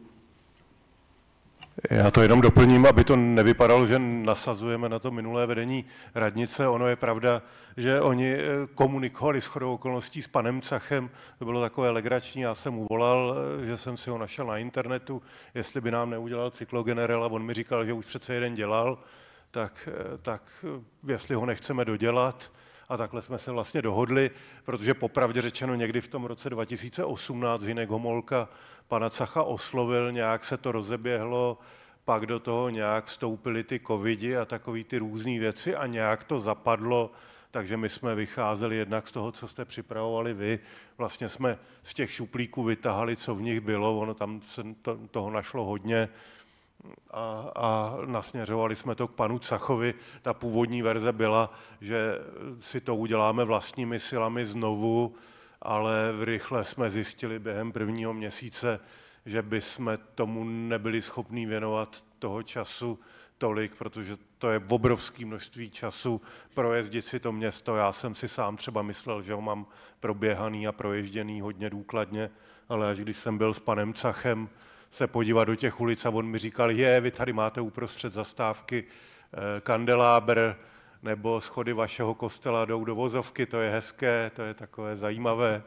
Já to jenom doplním, aby to nevypadalo, že nasazujeme na to minulé vedení radnice. Ono je pravda, že oni komunikovali shodou okolností s panem Cachem, to bylo takové legrační, já jsem mu volal, že jsem si ho našel na internetu, jestli by nám neudělal cyklogenerál a on mi říkal, že už přece jeden dělal, tak jestli ho nechceme dodělat. A takhle jsme se vlastně dohodli, protože popravdě řečeno někdy v tom roce 2018 Hinek Homolka pana Cacha oslovil, nějak se to rozeběhlo, pak do toho nějak vstoupily ty covidi a takový ty různé věci a nějak to zapadlo, takže my jsme vycházeli jednak z toho, co jste připravovali vy. Vlastně jsme z těch šuplíků vytahali, co v nich bylo, ono tam se toho našlo hodně, a nasměřovali jsme to k panu Cachovi. Ta původní verze byla, že si to uděláme vlastními silami znovu, ale rychle jsme zjistili během prvního měsíce, že bychom tomu nebyli schopní věnovat toho času tolik, protože to je obrovské množství času projezdit si to město. Já jsem si sám třeba myslel, že ho mám proběhaný a proježděný hodně důkladně, ale až když jsem byl s panem Cachem se podívat do těch ulic a on mi říkal, vy tady máte uprostřed zastávky kandelábr, nebo schody vašeho kostela jdou do vozovky, to je hezké, to je takové zajímavé,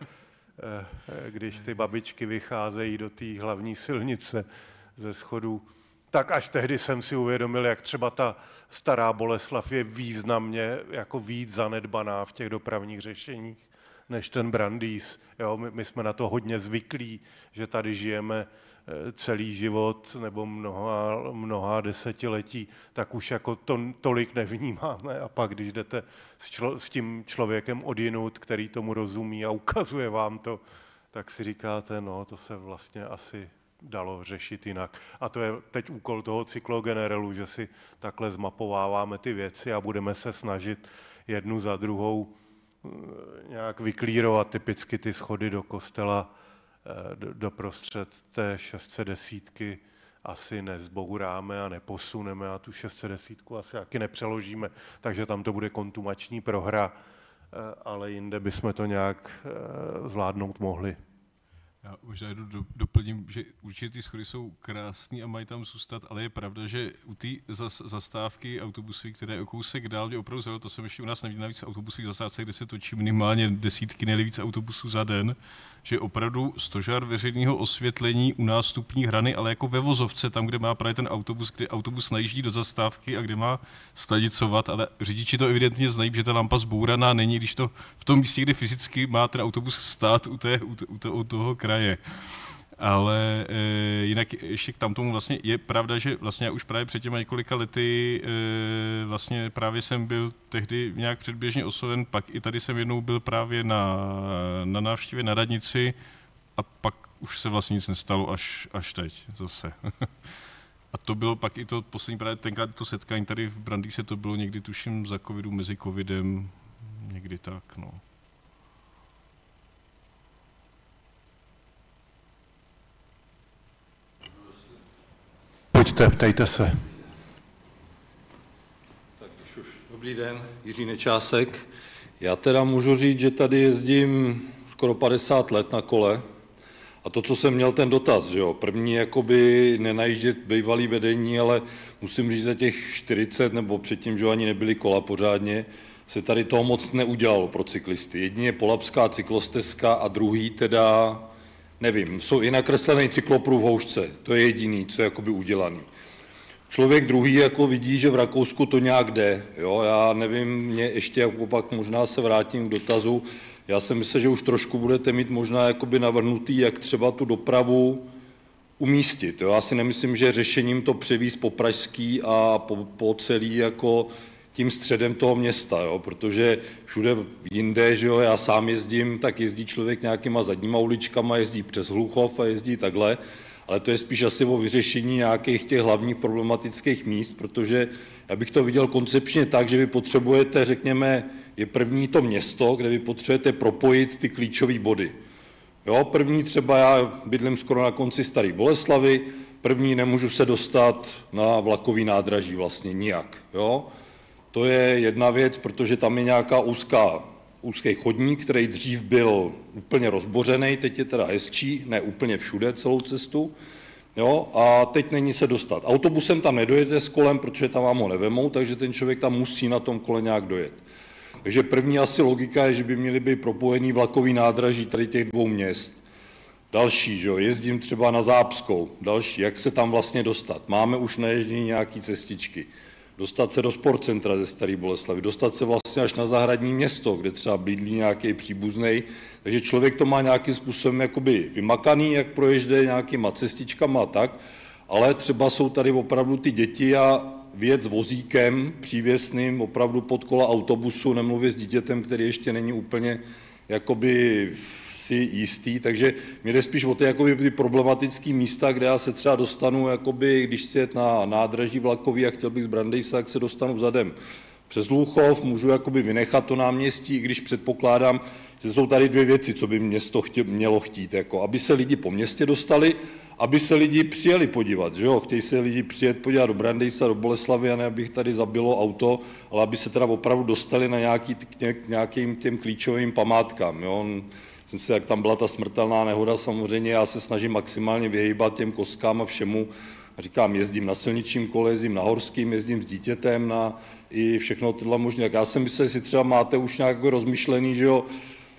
když ty babičky vycházejí do té hlavní silnice ze schodů. Tak až tehdy jsem si uvědomil, jak třeba ta stará Boleslav je významně jako víc zanedbaná v těch dopravních řešeních než ten Brandýs. Jo, my jsme na to hodně zvyklí, že tady žijeme celý život nebo mnoha desetiletí, tak už jako to tolik nevnímáme. A pak, když jdete s tím člověkem odjinud, který tomu rozumí a ukazuje vám to, tak si říkáte, no, to se vlastně asi dalo řešit jinak. A to je teď úkol toho cyklogeneralu, že si takhle zmapováváme ty věci a budeme se snažit jednu za druhou nějak vyklírovat typicky ty schody do kostela doprostřed té 610 asi nezbouráme a neposuneme a tu 610 asi taky nepřeložíme, takže tam to bude kontumační prohra, ale jinde bychom to nějak zvládnout mohli. Já možná doplním, že určitě ty schody jsou krásný a mají tam zůstat, ale je pravda, že u té zastávky autobusové, které je o kousek dál, mě opravdu zelo, to jsem ještě u nás neviděl navíc autobusových zastávce, kde se točí minimálně desítky, nejlépe víc autobusů za den, že opravdu stožár veřejného osvětlení u nástupní hrany, ale jako ve vozovce, tam, kde má právě ten autobus, kde autobus najíždí do zastávky a kde má stadicovat, ale řidiči to evidentně znají, že ta lampa zbouraná není, když to v tom místě, kde fyzicky má ten autobus stát u toho kraje. Ale jinak ještě k tamtomu vlastně je pravda, že vlastně já už právě před těma několika lety vlastně právě jsem byl tehdy nějak předběžně osloven, pak i tady jsem jednou byl právě na návštěvě na radnici a pak už se vlastně nic nestalo až teď zase. A to bylo pak i to poslední právě tenkrát to setkání tady v Brandýse, to bylo někdy tuším za covidu, mezi covidem, někdy tak, no. Pojďte, ptejte se. Tak když už. Dobrý den, Jiří Nečásek. Já teda můžu říct, že tady jezdím skoro 50 let na kole. A to, co jsem měl ten dotaz, že jo, první jakoby nenajíždět bývalý vedení, ale musím říct, za těch 40 nebo předtím, že ani nebyly kola pořádně, se tady toho moc neudělalo pro cyklisty. Jedině Polabská cyklostezka a druhý teda, nevím, jsou i nakreslený cyklopruh v Houšce, to je jediný, co je jakoby udělaný. člověk druhý jako vidí, že v Rakousku to nějak jde. Jo? Já nevím, mě ještě jako pak možná se vrátím k dotazu. Já si myslím, že už trošku budete mít možná jakoby navrhnutý, jak třeba tu dopravu umístit. Jo? Já si nemyslím, že řešením to převízt po pražský a po celý jako tím středem toho města, jo? Protože všude jinde, že jo, já sám jezdím, tak jezdí člověk nějakýma zadníma uličkama, jezdí přes Hluchov a jezdí takhle, ale to je spíš asi o vyřešení nějakých těch hlavních problematických míst, protože já bych to viděl koncepčně tak, že vy potřebujete, řekněme, je první to město, kde vy potřebujete propojit ty klíčové body. Jo, první třeba, já bydlím skoro na konci Staré Boleslavy, první nemůžu se dostat na vlakový nádraží vlastně nijak, jo. To je jedna věc, protože tam je nějaká úzký chodník, který dřív byl úplně rozbořený, teď je teda hezčí, ne úplně všude celou cestu, jo, a teď není se dostat. Autobusem tam nedojete s kolem, protože tam vám ho nevemou, takže ten člověk tam musí na tom kole nějak dojet. Takže první asi logika je, že by měly být propojený vlakový nádraží tady těch dvou měst. Další, že jo, jezdím třeba na Zápskou, další, jak se tam vlastně dostat. Máme už naježdění nějaký cestičky. Dostat se do sportcentra ze Staré Boleslavy, dostat se vlastně až na zahradní město, kde třeba bydlí nějaký příbuznej. Takže člověk to má nějakým způsobem jakoby vymakaný, jak proježdé nějakýma cestičkama a tak, ale třeba jsou tady opravdu ty děti a vyjet s vozíkem přívěsným opravdu pod kola autobusu, nemluvě s dítětem, který ještě není úplně jakoby si jistý, takže mě jde spíš o ty, jakoby, ty problematické místa, kde já se třeba dostanu, jakoby, když si jet na nádraží vlakový a chtěl bych z Brandejsa, tak se dostanu zadem přes Hluchov, můžu jakoby vynechat to náměstí, i když předpokládám, že jsou tady dvě věci, co by město mělo chtít, jako aby se lidi po městě dostali, aby se lidi přijeli podívat, že jo, chtějí se lidi přijet podívat do Brandejsa, do Boleslavy, a ne abych tady zabilo auto, ale aby se teda opravdu dostali na nějakým těm klíčovým památkám, jo. Myslím si, jak tam byla ta smrtelná nehoda, samozřejmě já se snažím maximálně vyhýbat těm kostkám a všemu. A říkám, jezdím na silničním kole, jezdím na horským, jezdím s dítětem i všechno tohle možné. Tak já jsem myslel, jestli třeba máte už nějak rozmyšlený, že jo,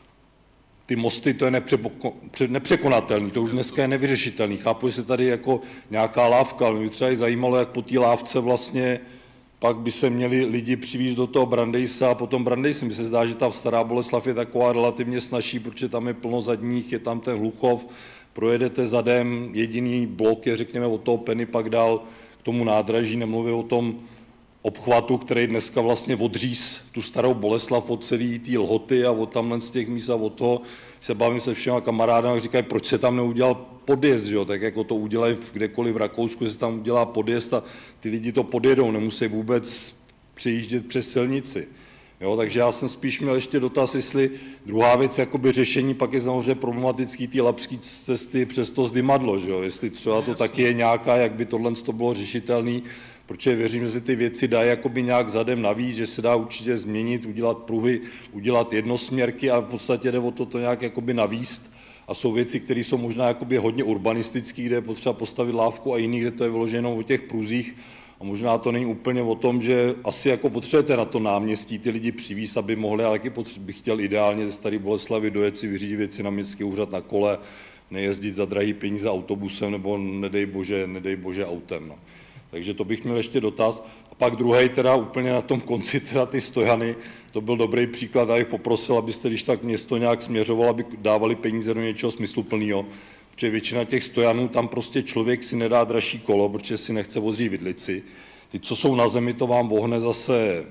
ty mosty, to je nepřekonatelný, to už dneska je nevyřešitelný. Chápu, že se tady jako nějaká lávka, ale mě třeba i zajímalo, jak po té lávce vlastně pak by se měli lidi přivízt do toho Brandejsa a potom Brandejsa. Mi se zdá, že ta Stará Boleslav je taková relativně snazší, protože tam je plno zadních, je tam ten Hluchov, projedete zadem, jediný blok je, řekněme, od toho Penny pak dál k tomu nádraží, nemluvím o tom obchvatu, který dneska vlastně odříz tu Starou Boleslav od celý té Lhoty a od tamhle z těch míst a od toho se bavím se všema kamarádama, říkají, proč se tam neudělal podjezd, jo? Tak jako to udělají kdekoliv v Rakousku, se tam udělá podjezd a ty lidi to podjedou, nemusí vůbec přejíždět přes silnici. Jo, takže já jsem spíš měl ještě dotaz, jestli druhá věc, jakoby řešení, pak je samozřejmě problematický ty lapské cesty přes to Zdymadlo, že jo? Jestli třeba to taky je nějaká, jak by tohle to bylo řešitelný, protože věřím, že se ty věci dají jakoby nějak zadem navíc, že se dá určitě změnit, udělat pruhy, udělat jednosměrky a v podstatě jde o to nějak jakoby navíst. A jsou věci, které jsou možná jakoby hodně urbanistické, kde je potřeba postavit lávku a jiný, kde to je vyloženo o těch pruzích. A možná to není úplně o tom, že asi jako potřebujete na to náměstí ty lidi přivízt, aby mohli, ale taky bych chtěl ideálně ze Staré Boleslavy dojet si vyřídit věci na městský úřad na kole, nejezdit za drahý peníze autobusem nebo nedej bože autem. No. Takže to bych měl ještě dotaz. A pak druhý, teda úplně na tom konci, teda ty stojany, to byl dobrý příklad, já bych poprosil, abyste, když tak město nějak směřoval, aby dávali peníze do něčeho smysluplného. Protože většina těch stojanů, tam prostě člověk si nedá dražší kolo, protože si nechce odřít vidlici. Ty, co jsou na zemi, to vám vohne zase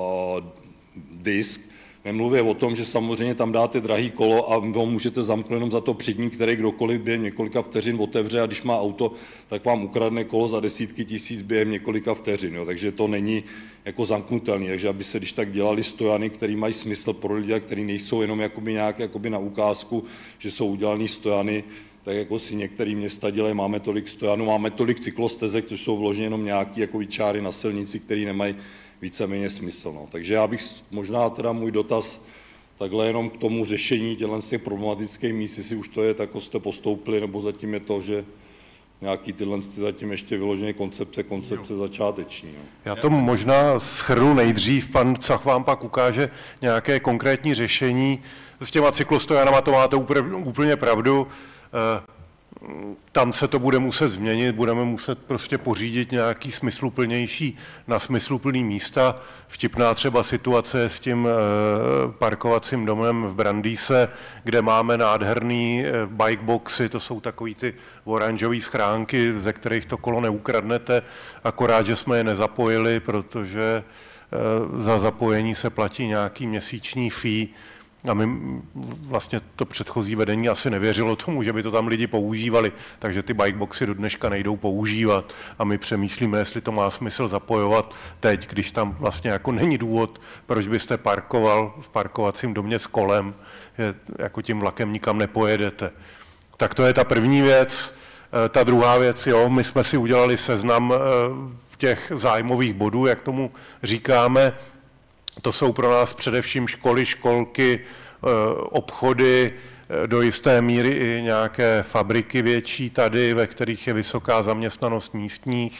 disk. Nemluvě o tom, že samozřejmě tam dáte drahý kolo a ho můžete zamknout jenom za to přední, který kdokoliv během několika vteřin otevře a když má auto, tak vám ukradne kolo za desítky tisíc během několika vteřin. Jo. Takže to není jako zamknutelný. Takže aby se když tak dělali stojany, které mají smysl pro lidi, které nejsou jenom jakoby nějak jakoby na ukázku, že jsou udělané stojany, tak jako si některé města dělají, máme tolik stojanů, máme tolik cyklostezek, což jsou vloženě jenom nějaké jako čáry na silnici, které nemají víceméně smysl. No. Takže já bych možná teda můj dotaz takhle jenom k tomu řešení těch problematických míst, jestli už to je, tak jste postoupili, nebo zatím je to, že nějaký tyhle zatím ještě vyloženě koncepce začáteční. No. Já to možná shrnu nejdřív, pan Cach vám pak ukáže nějaké konkrétní řešení. S těma cyklostojanama to máte úplně pravdu. tam se to bude muset změnit, budeme muset prostě pořídit nějaký smysluplnější na smysluplný místa. Vtipná třeba situace s tím parkovacím domem v Brandýse, kde máme nádherný bike boxy, to jsou takový ty oranžové schránky, ze kterých to kolo neukradnete, akorát, že jsme je nezapojili, protože za zapojení se platí nějaký měsíční fee. A my vlastně to předchozí vedení asi nevěřilo tomu, že by to tam lidi používali, takže ty bikeboxy do dneška nejdou používat a my přemýšlíme, jestli to má smysl zapojovat teď, když tam vlastně jako není důvod, proč byste parkoval v parkovacím domě s kolem, že jako tím vlakem nikam nepojedete. Tak to je ta první věc. Ta druhá věc, jo, my jsme si udělali seznam těch zájmových bodů, jak tomu říkáme. To jsou pro nás především školy, školky, obchody, do jisté míry i nějaké fabriky větší tady, ve kterých je vysoká zaměstnanost místních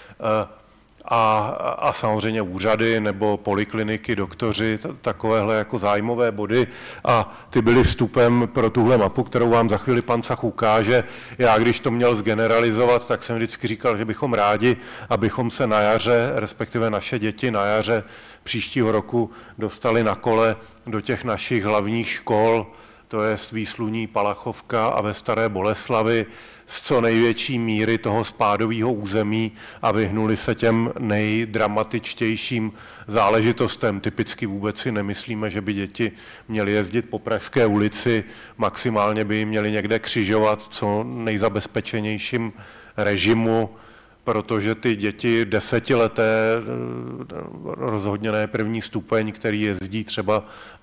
a samozřejmě úřady nebo polikliniky, doktoři, takovéhle jako zájmové body a ty byly vstupem pro tuhle mapu, kterou vám za chvíli pan Sach ukáže. Já, když to měl zgeneralizovat, tak jsem vždycky říkal, že bychom rádi, abychom se na jaře, respektive naše děti na jaře příštího roku dostali na kole do těch našich hlavních škol, to je Výsluní, Palachovka a ve Staré Boleslavi, z co největší míry toho spádového území a vyhnuli se těm nejdramatičtějším záležitostem. Typicky vůbec si nemyslíme, že by děti měly jezdit po Pražské ulici, maximálně by jim měli někde křižovat co nejzabezpečenějším režimu, protože ty děti desetileté, rozhodně ne první stupeň, který jezdí třeba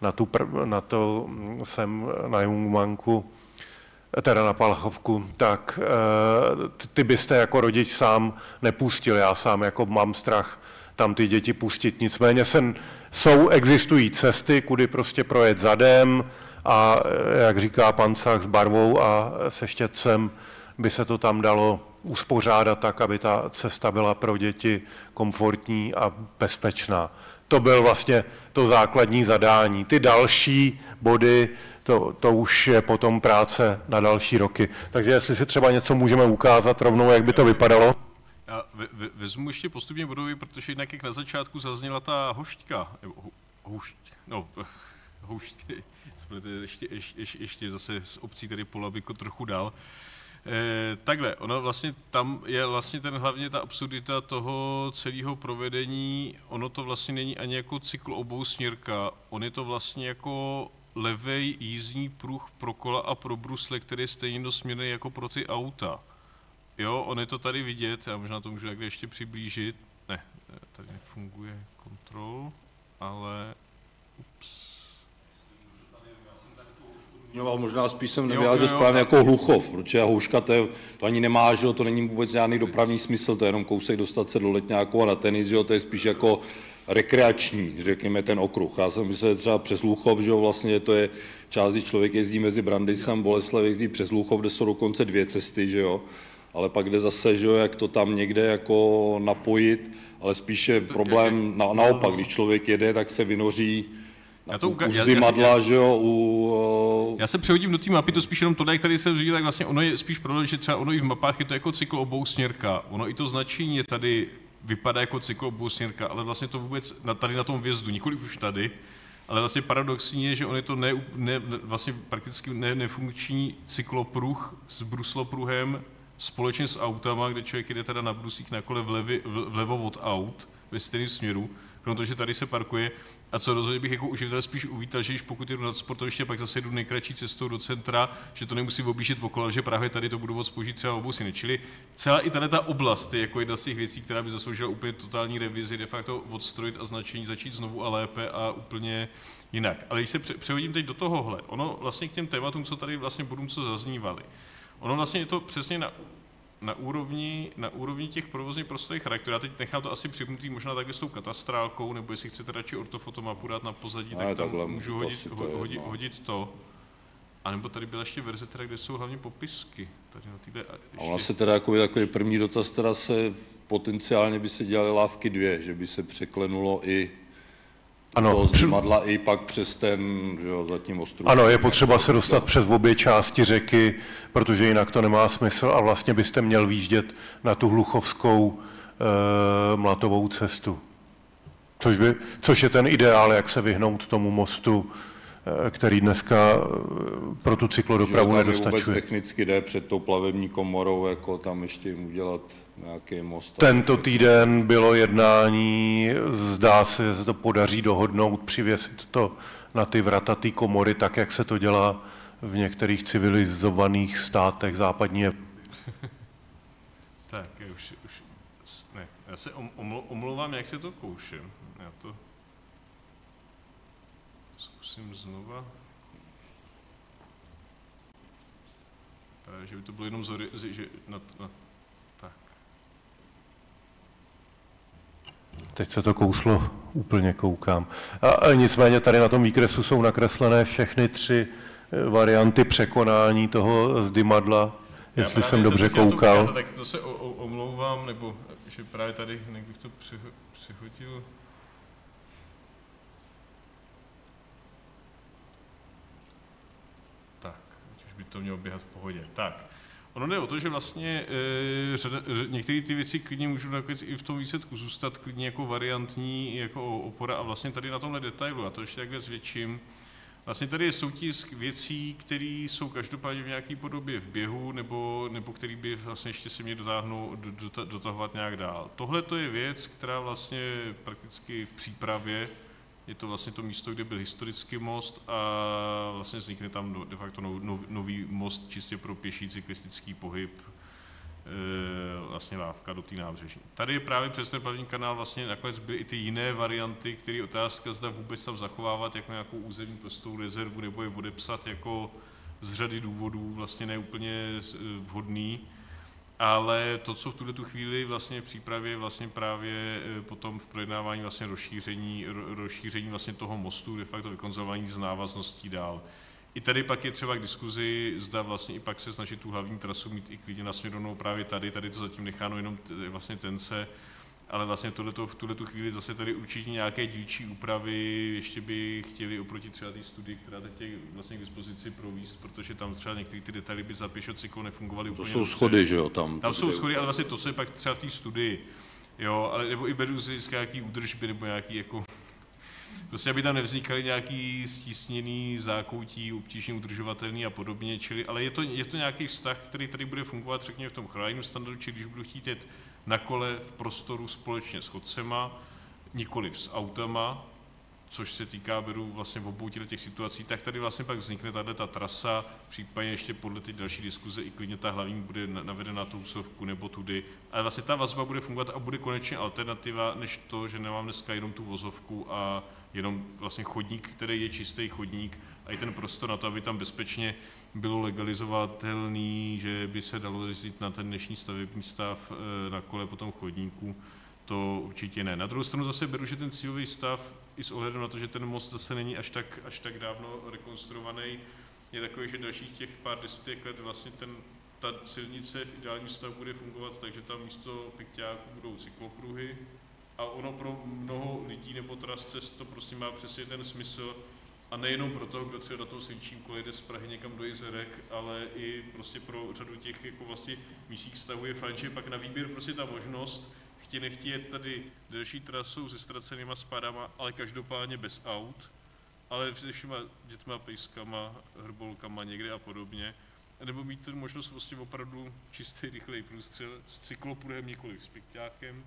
na Jungmanku, teda na Palachovku, tak ty byste jako rodič sám nepustil. Já sám jako mám strach tam ty děti pustit. Nicméně existují cesty, kudy prostě projet zadem a jak říká pan Sach, s barvou a se štětcem by se to tam dalo uspořádat tak, aby ta cesta byla pro děti komfortní a bezpečná. To byl vlastně to základní zadání. Ty další body, to už je potom práce na další roky. Takže jestli si třeba něco můžeme ukázat rovnou, jak by to vypadalo. Já vezmu ještě postupně bodový, protože jinak jak na začátku zazněla ta hošťka, houšť, ještě zase z obcí tady Polabiko trochu dál. Takhle, ono vlastně tam je vlastně hlavně ta absurdita toho celého provedení, ono to vlastně není ani jako cyklobousměrka, on je to vlastně jako levej jízdní pruh pro kola a pro brusle, který je stejně dosměrný jako pro ty auta. Jo, on je to tady vidět, já možná to můžu takhle ještě přiblížit. Ne, tady nefunguje kontrol, ale možná spíš jsem nevyjádřil správně jako Hluchov, protože houška to ani nemá, že jo, to není vůbec žádný dopravní smysl, to je jenom kousek dostat se do Letňáku a na tenis, že jo, to je spíš jako rekreační, řekněme, ten okruh. Já jsem myslel, že třeba přes Hluchov, že jo, vlastně to je část, kdy člověk jezdí mezi Brandýsem, Boleslav jezdí přes Hluchov, kde jsou dokonce 2 cesty, že jo, ale pak jde zase, že jo, jak to tam někde jako napojit, ale spíše problém naopak, když člověk jede, tak se vynoří že jo, Já se přehodím do té mapy, to spíš jenom tohle, jak tady se říká, tak vlastně ono je spíš problém, že třeba ono i v mapách je to jako cyklobousměrka. Ono i to značení je tady, vypadá jako cyklobousměrka, ale vlastně to vůbec tady na tom vjezdu, nikoliv už tady, ale vlastně paradoxní je, že on je to vlastně prakticky nefunkční cyklopruh s bruslopruhem společně s autama, kde člověk jede teda na bruslík na kole vlevo od aut ve stejném směru, krom toho, že tady se parkuje. A co rozhodně bych jako uživatel spíš uvítal, že když pokud jdu na sportoviště, pak zase jdu nejkratší cestou do centra, že to nemusím objíždět okolo, že právě tady to budu moct použít třeba obusiny. Čili celá i ta oblast je jako jedna z těch věcí, která by zasloužila úplně totální revizi, de facto odstrojit a značení, začít znovu a lépe a úplně jinak. Ale když se přehodím teď do tohohle, ono vlastně k těm tématům, co tady vlastně budou, co zaznívaly. Ono vlastně je to přesně na úrovni těch provozních prostorových charakterů. Já teď nechám to asi připnutý možná takhle s tou katastrálkou, nebo jestli chcete radši ortofotomapu dát na pozadí, tak tam můžu hodit to. A nebo tady byla ještě verze, teda, kde jsou hlavně popisky. Tady na týhle, a ona se teda jako první dotaz, teda se potenciálně by se dělaly lávky 2, že by se překlenulo i toho zdymadla i pak přes ten, že jo, zatím ostrův. Ano, je potřeba se dostat přes obě části řeky, protože jinak to nemá smysl a vlastně byste měl výjíždět na tu hluchovskou mlatovou cestu. Což je ten ideál, jak se vyhnout tomu mostu, který dneska pro tu cyklodopravu nedostačuje. Vůbec technicky jde před tou plavební komorou, jako tam ještě jim udělat nějaký most. Tento týden bylo jednání, zdá se, že to podaří dohodnout, přivěsit to na ty vrata té komory, tak jak se to dělá v některých civilizovaných státech západní. Tak, ne, já se omlouvám, jak se to kouším. Já to zkusím znova. Že by to bylo jenom že tak. Teď se to kouslo, úplně koukám. A nicméně tady na tom výkresu jsou nakreslené všechny 3 varianty překonání toho zdymadla, jestli jsem dobře koukal. Tak to se omlouvám, nebo že právě tady, jak bych to přehodil. Tak, už by to mělo běhat v pohodě. Tak, ono jde o to, že vlastně některé ty věci klidně můžou nakonec i v tom výsledku zůstat klidně jako variantní, jako opora a vlastně tady na tomhle detailu, a to ještě takhle zvětším, vlastně tady je soutisk věcí, které jsou každopádně v nějaké podobě v běhu, nebo které by vlastně ještě se měly dotahovat nějak dál. Tohle to je věc, která vlastně prakticky v přípravě, je to vlastně to místo, kde byl historický most a vlastně vznikne tam de facto nový most čistě pro pěší cyklistický pohyb, vlastně lávka do té nábřeží. Tady je právě přes ten plavební kanál vlastně nakonec byly i ty jiné varianty, které otázka zda vůbec tam zachovávat jako nějakou územní prostou rezervu nebo je odepsat jako z řady důvodů vlastně neúplně vhodný, ale to, co v tuto chvíli vlastně v přípravě vlastně právě potom v projednávání vlastně rozšíření vlastně toho mostu, de facto vykonzervování z návazností dál. I tady pak je třeba k diskuzi, zda vlastně i pak se snažit tu hlavní trasu mít i klidně nasměrovanou právě tady to zatím necháno jenom vlastně tence, ale vlastně v tuhletu chvíli zase tady určitě nějaké dílčí úpravy ještě by chtěli oproti třeba té studii, která teď je vlastně k dispozici provést, protože tam třeba některé ty detaily by za pěšocyklo nefungovaly úplně. To jsou schody, že jo? Tam jsou schody, ale vlastně to, co je pak třeba v té studii, jo, ale nebo i beru z nějaký údržby nebo nějaký jako prostě, aby tam nevznikaly nějaký stísněný zákoutí, obtížně udržovatelný a podobně, čili, ale je to nějaký vztah, který tady bude fungovat, řekněme, v tom chráněném standardu, čili když budu chtít jet na kole v prostoru společně s chodcema, nikoliv s autama, což se týká, beru vlastně v obou těch situací, tak tady vlastně pak vznikne ta trasa, případně ještě podle ty další diskuze i klidně ta hlavní bude navedena na tu úsovku nebo tudy, ale vlastně ta vazba bude fungovat a bude konečně alternativa, než to, že nemám dneska jenom tu vozovku a jenom vlastně chodník, který je čistý chodník a i ten prostor na to, aby tam bezpečně bylo legalizovatelný, že by se dalo jezdit na ten dnešní stavební stav na kole po tom chodníku, to určitě ne. Na druhou stranu zase beru, že ten cílový stav i s ohledem na to, že ten most zase není až tak dávno rekonstruovaný, je takový, že dalších těch pár desítek let vlastně ta silnice v ideálním stavu bude fungovat, takže tam místo pikťáků budou cyklopruhy a ono pro mnoho lidí nebo tras cest to prostě má přesně ten smysl a nejenom pro toho, kdo třeba na tom svinčím kole jde z Prahy někam do Jizerek, ale i prostě pro řadu těch jako vlastně místních stavů je fajn, že pak na výběr prostě ta možnost nechtí jet tady delší trasou se ztracenýma spádama, ale každopádně bez aut, ale především dětma, pejskama, hrbolkama někde a podobně, nebo mít ten možnost vlastně opravdu čistý, rychlej průstřel s cyklopruhem, nikoliv s pikťákem.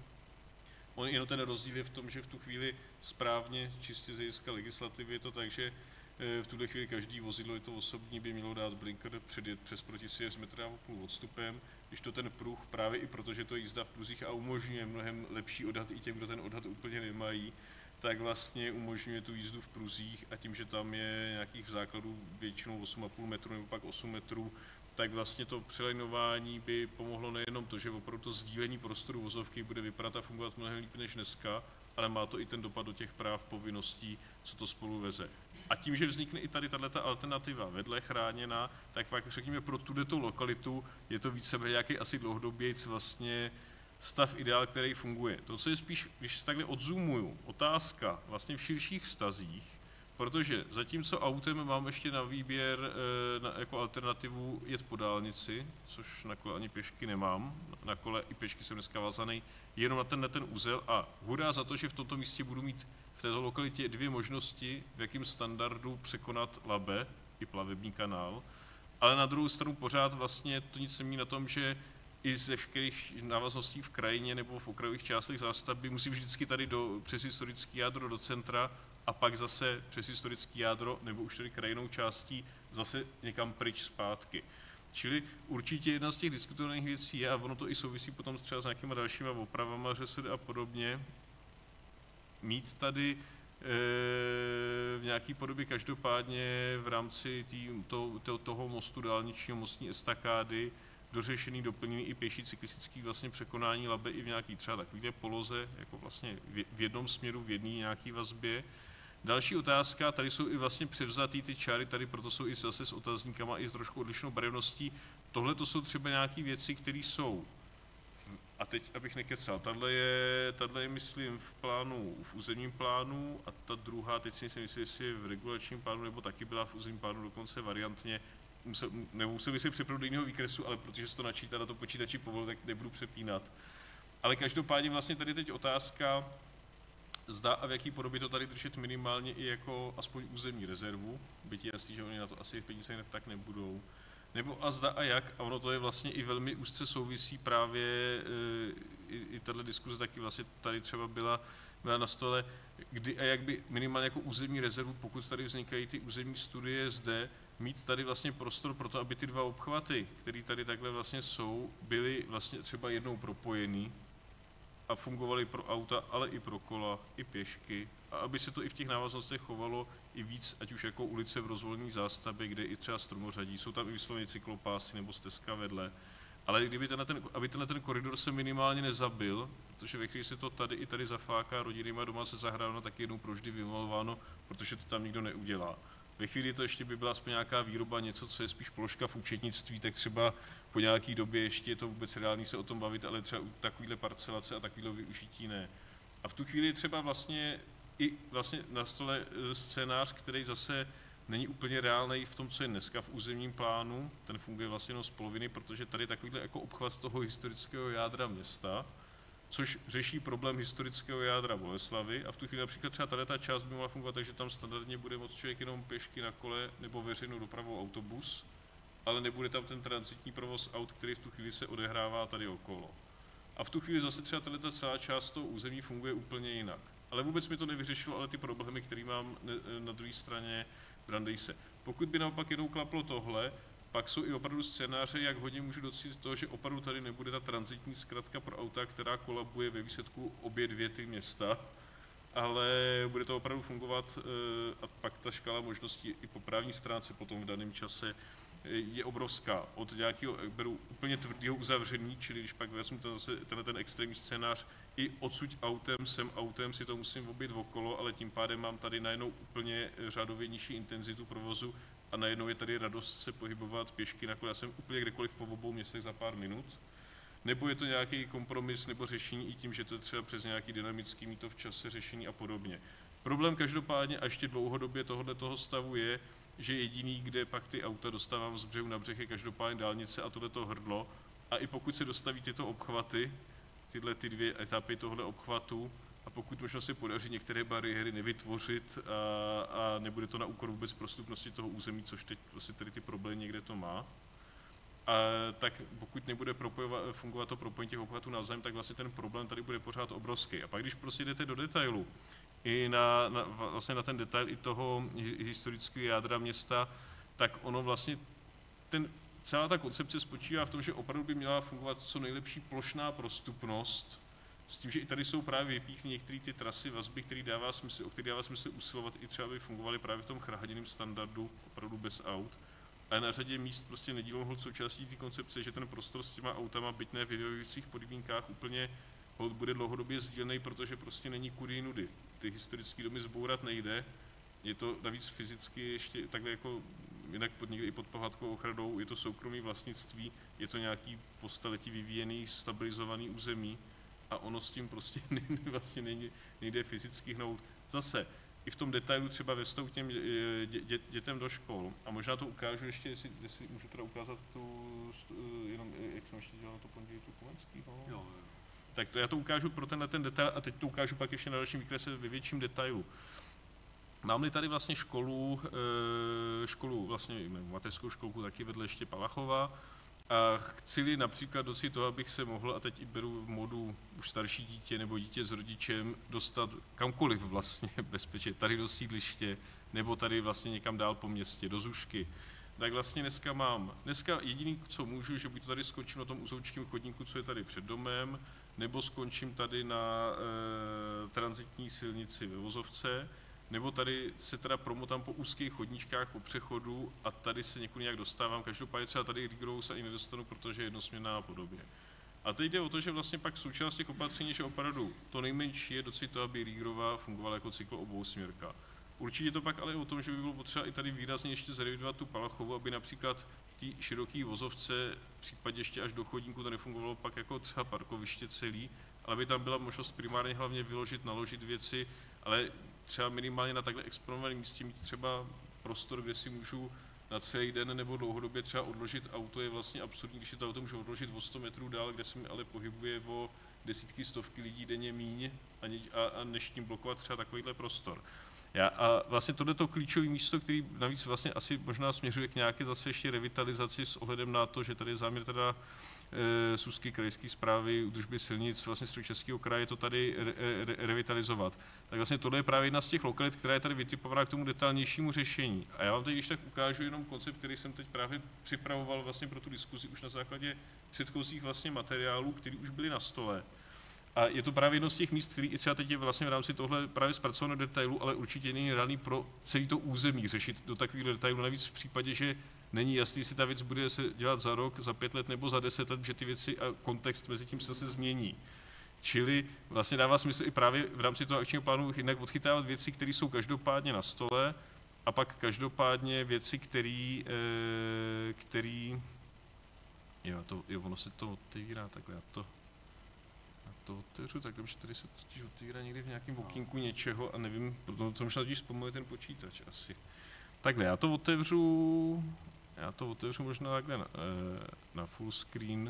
Jenom ten rozdíl je v tom, že v tu chvíli správně, čistě z hlediska legislativy je to tak, že v tuhle chvíli každý vozidlo, je to osobní, by mělo dát blinker předjet přes protisjezd 1,5 metru odstupem, když to ten pruh, právě i protože to jízda v pruzích a umožňuje mnohem lepší odhad i těm, kdo ten odhad úplně nemají, tak vlastně umožňuje tu jízdu v pruzích a tím, že tam je nějakých v základu většinou 8,5 metru nebo pak 8 metrů, tak vlastně to přelejnování by pomohlo nejenom to, že opravdu to sdílení prostoru vozovky bude vypadat a fungovat mnohem líp než dneska, ale má to i ten dopad do těch práv, povinností, co to spolu veze. A tím, že vznikne i tady tato alternativa vedle chráněná, tak pak řekněme pro tuto lokalitu je to více nějaký asi dlouhodobějc vlastně stav ideál, který funguje. To, co je spíš, když se takhle odzoomuju, otázka vlastně v širších vztazích, protože zatímco autem mám ještě na výběr jako alternativu jet po dálnici, což na kole ani pěšky nemám, na kole i pěšky jsem dneska vázaný jenom na ten úzel a hurá za to, že v tomto místě budu mít v této lokalitě 2 možnosti, v jakém standardu překonat Labe i plavební kanál, ale na druhou stranu pořád vlastně to nic nemění na tom, že i ze všech návazností v krajině nebo v okrajových částech zástavby musím vždycky tady přes historický jádro do centra a pak zase přes historický jádro nebo už tady krajinou částí zase někam pryč zpátky. Čili určitě jedna z těch diskutovaných věcí je, a ono to i souvisí potom třeba s nějakýma dalšíma opravama ŘSD a podobně, mít tady v nějaké podobě každopádně v rámci toho mostu dálničního mostní estakády dořešený, doplněný i pěší cyklistický vlastně překonání Labe i v nějaký třeba takovýhle poloze, jako vlastně v jednom směru, v jedné nějaké vazbě. Další otázka, tady jsou i vlastně převzatý ty čáry, tady proto jsou i zase s otazníkama i s trošku odlišnou barevností. Tohle to jsou třeba nějaké věci, které jsou, a teď abych nekecal, tahle je myslím v územním plánu a ta druhá, teď si myslím, jestli je v regulačním plánu, nebo taky byla v územním plánu dokonce variantně, nemusel bych si přepnout do jiného výkresu, ale protože se to načítá na to počítači pomalu, tak nebudu přepínat. Ale každopádně vlastně tady teď otázka, zda a v jaký podobě to tady držet minimálně i jako aspoň územní rezervu, byť je jasný, že oni na to asi peníze tak nebudou. Nebo a zda a jak, a ono to je vlastně i velmi úzce souvisí právě, i tato diskuze taky vlastně tady třeba byla na stole, kdy a jak by minimálně jako územní rezervu, pokud tady vznikají ty územní studie zde, mít tady vlastně prostor pro to, aby ty 2 obchvaty, které tady takhle vlastně jsou, byly vlastně třeba jednou propojený a fungovaly pro auta, ale i pro kola, i pěšky, a aby se to i v těch návaznostech chovalo i víc, ať už jako ulice v rozvolné zástavbě, kde i třeba stromořadí, jsou tam i vysloveně cyklopásy nebo stezka vedle, ale kdyby aby ten koridor se minimálně nezabil, protože ve chvíli se to tady i tady zafáká rodinýma doma se zahráno, tak jednou provždy vymalováno, protože to tam nikdo neudělá. Ve chvíli to ještě by byla aspoň nějaká výroba, něco, co je spíš položka v účetnictví, tak třeba po nějaké době ještě je to vůbec reálný se o tom bavit, ale třeba u takovýhle parcelace a takovýhle využití ne. A v tu chvíli je třeba vlastně i vlastně na stole scénář, který zase není úplně reálný v tom, co je dneska v územním plánu, ten funguje vlastně jenom z poloviny, protože tady je takovýhle jako obchvat toho historického jádra města, což řeší problém historického jádra Boleslavy a v tu chvíli například třeba tato část by mohla fungovat tak, že tam standardně bude moct člověk jenom pěšky na kole nebo veřejnou dopravou autobus, ale nebude tam ten tranzitní provoz aut, který v tu chvíli se odehrává tady okolo. A v tu chvíli zase třeba tato celá část toho území funguje úplně jinak. Ale vůbec mi to nevyřešilo, ale ty problémy, které mám na druhé straně, brandejí se. Pokud by naopak jednou klaplo tohle, pak jsou i opravdu scénáře, jak hodně můžu docílit toho, že opravdu tady nebude ta tranzitní zkratka pro auta, která kolabuje ve výsledku obě 2 ty města, ale bude to opravdu fungovat a pak ta škála možností i po právní stránce potom v daném čase je obrovská. Od nějakého, beru úplně tvrdého uzavření, čili když pak vezmu ten extrémní scénář, i odsud autem, sem autem si to musím objet okolo, ale tím pádem mám tady najednou úplně řádově nižší intenzitu provozu a najednou je tady radost se pohybovat pěšky, nakonec já jsem úplně kdekoliv po obou městech za pár minut. Nebo je to nějaký kompromis nebo řešení i tím, že to je třeba přes nějaký dynamický mít to v čase řešení a podobně. Problém každopádně a ještě dlouhodobě tohoto stavu je, že jediný, kde pak ty auta dostávám z břehu na břeh, je každopádně dálnice a tohleto hrdlo. A i pokud se dostaví tyto obchvaty, ty 2 etapy tohle obchvatu, a pokud možná se podaří některé bariéry nevytvořit a nebude to na úkor vůbec prostupnosti toho území, což teď vlastně tady ty problémy někde to má, tak pokud nebude fungovat to propojení těch obchvatů navzájem, tak vlastně ten problém tady bude pořád obrovský. A pak když prostě jdete do detailu, i vlastně na ten detail i toho historického jádra města, tak ono vlastně celá ta koncepce spočívá v tom, že opravdu by měla fungovat co nejlepší plošná prostupnost, s tím, že i tady jsou právě vypíchny některé ty trasy, vazby, o které dává smysl usilovat, i třeba by fungovaly právě v tom chráněném standardu, opravdu bez aut. A na řadě míst prostě nedílnou součástí té koncepce, že ten prostor s těma autama, byť ne v vyhovujících podmínkách, úplně bude dlouhodobě sdílený, protože prostě není kudy jinudy. Ty historické domy zbourat nejde, je to navíc fyzicky ještě takhle jako jinak někdy i pod pohádkovou ochranou, je to soukromé vlastnictví, je to nějaký po staletí vyvíjený, stabilizovaný území a ono s tím prostě vlastně nejde fyzicky hnout. Zase, i v tom detailu třeba ve vztahu k těm dětem do škol. A možná to ukážu ještě, jestli můžu teda ukázat jenom, jak jsem ještě dělal na to pondělí tu Komenskýho. Jo. Tak to já to ukážu pro ten detail a teď to ukážu pak ještě na dalším výkrese ve větším detailu. Mám-li tady vlastně školu vlastně mateřskou školku taky vedle ještě Palachova, a chci-li například docít toho, abych se mohl, a teď i beru v modu už starší dítě nebo dítě s rodičem, dostat kamkoliv vlastně bezpečně, tady do sídliště, nebo tady vlastně někam dál po městě, do Zušky, tak vlastně dneska jediný, co můžu, že buď to tady skončím na tom uzoučkém chodníku, co je tady před domem, nebo skončím tady na tranzitní silnici ve Vozovce, nebo tady se teda promotám po úzkých chodníčkách, po přechodu a tady se někud nějak dostávám. Každopádně třeba tady Rigrou se ani nedostanu, protože je jednosměrná a podobně. A teď jde o to, že vlastně pak součást těch opatření, že opravdu to nejmenší je docit to, aby Rigrova fungovala jako cyklo-obousměrka. Určitě to pak ale o tom, že by bylo potřeba i tady výrazně ještě zrevidovat tu Palachovu, aby například v té široké Vozovce, v případě ještě až do chodníku, to nefungovalo pak jako třeba parkoviště celý, ale aby tam byla možnost primárně hlavně vyložit, naložit věci, ale třeba minimálně na takhle exponovaném místě mít třeba prostor, kde si můžu na celý den nebo dlouhodobě třeba odložit auto, je vlastně absurdní, když je to auto můžu odložit o 100 metrů dál, kde se mi ale pohybuje o desítky, stovky lidí denně míň a než tím blokovat třeba takovýhle prostor. A vlastně tohleto klíčové místo, který navíc vlastně asi možná směřuje k nějaké zase ještě revitalizaci s ohledem na to, že tady je záměr teda z úzké krajské správy údržby silnic vlastně Středočeského kraje to tady revitalizovat. Tak vlastně tohle je právě jedna z těch lokalit, která je tady vytipovaná k tomu detailnějšímu řešení. A já vám teď když tak ukážu jenom koncept, který jsem teď právě připravoval vlastně pro tu diskuzi už na základě předchozích vlastně materiálů, které už byly na stole. A je to právě jedno z těch míst, který i třeba teď je vlastně v rámci tohle právě zpracovaného detailu, ale určitě není reálný pro celý to území řešit do takových detailů. Navíc v případě, že není jasný, jestli ta věc bude se dělat za rok, za 5 let nebo za 10 let, že ty věci a kontext mezi tím se změní. Čili vlastně dává smysl i právě v rámci toho akčního plánu jinak odchytávat věci, které jsou každopádně na stole a pak každopádně věci, které ono se to otevírá takhle, já to otevřu tak dobře, tady se totiž otevírá někdy v nějakém okýnku něčeho a nevím, protože možná totiž zpomaluje ten počítač asi. Takhle, já to otevřu možná takhle na full screen.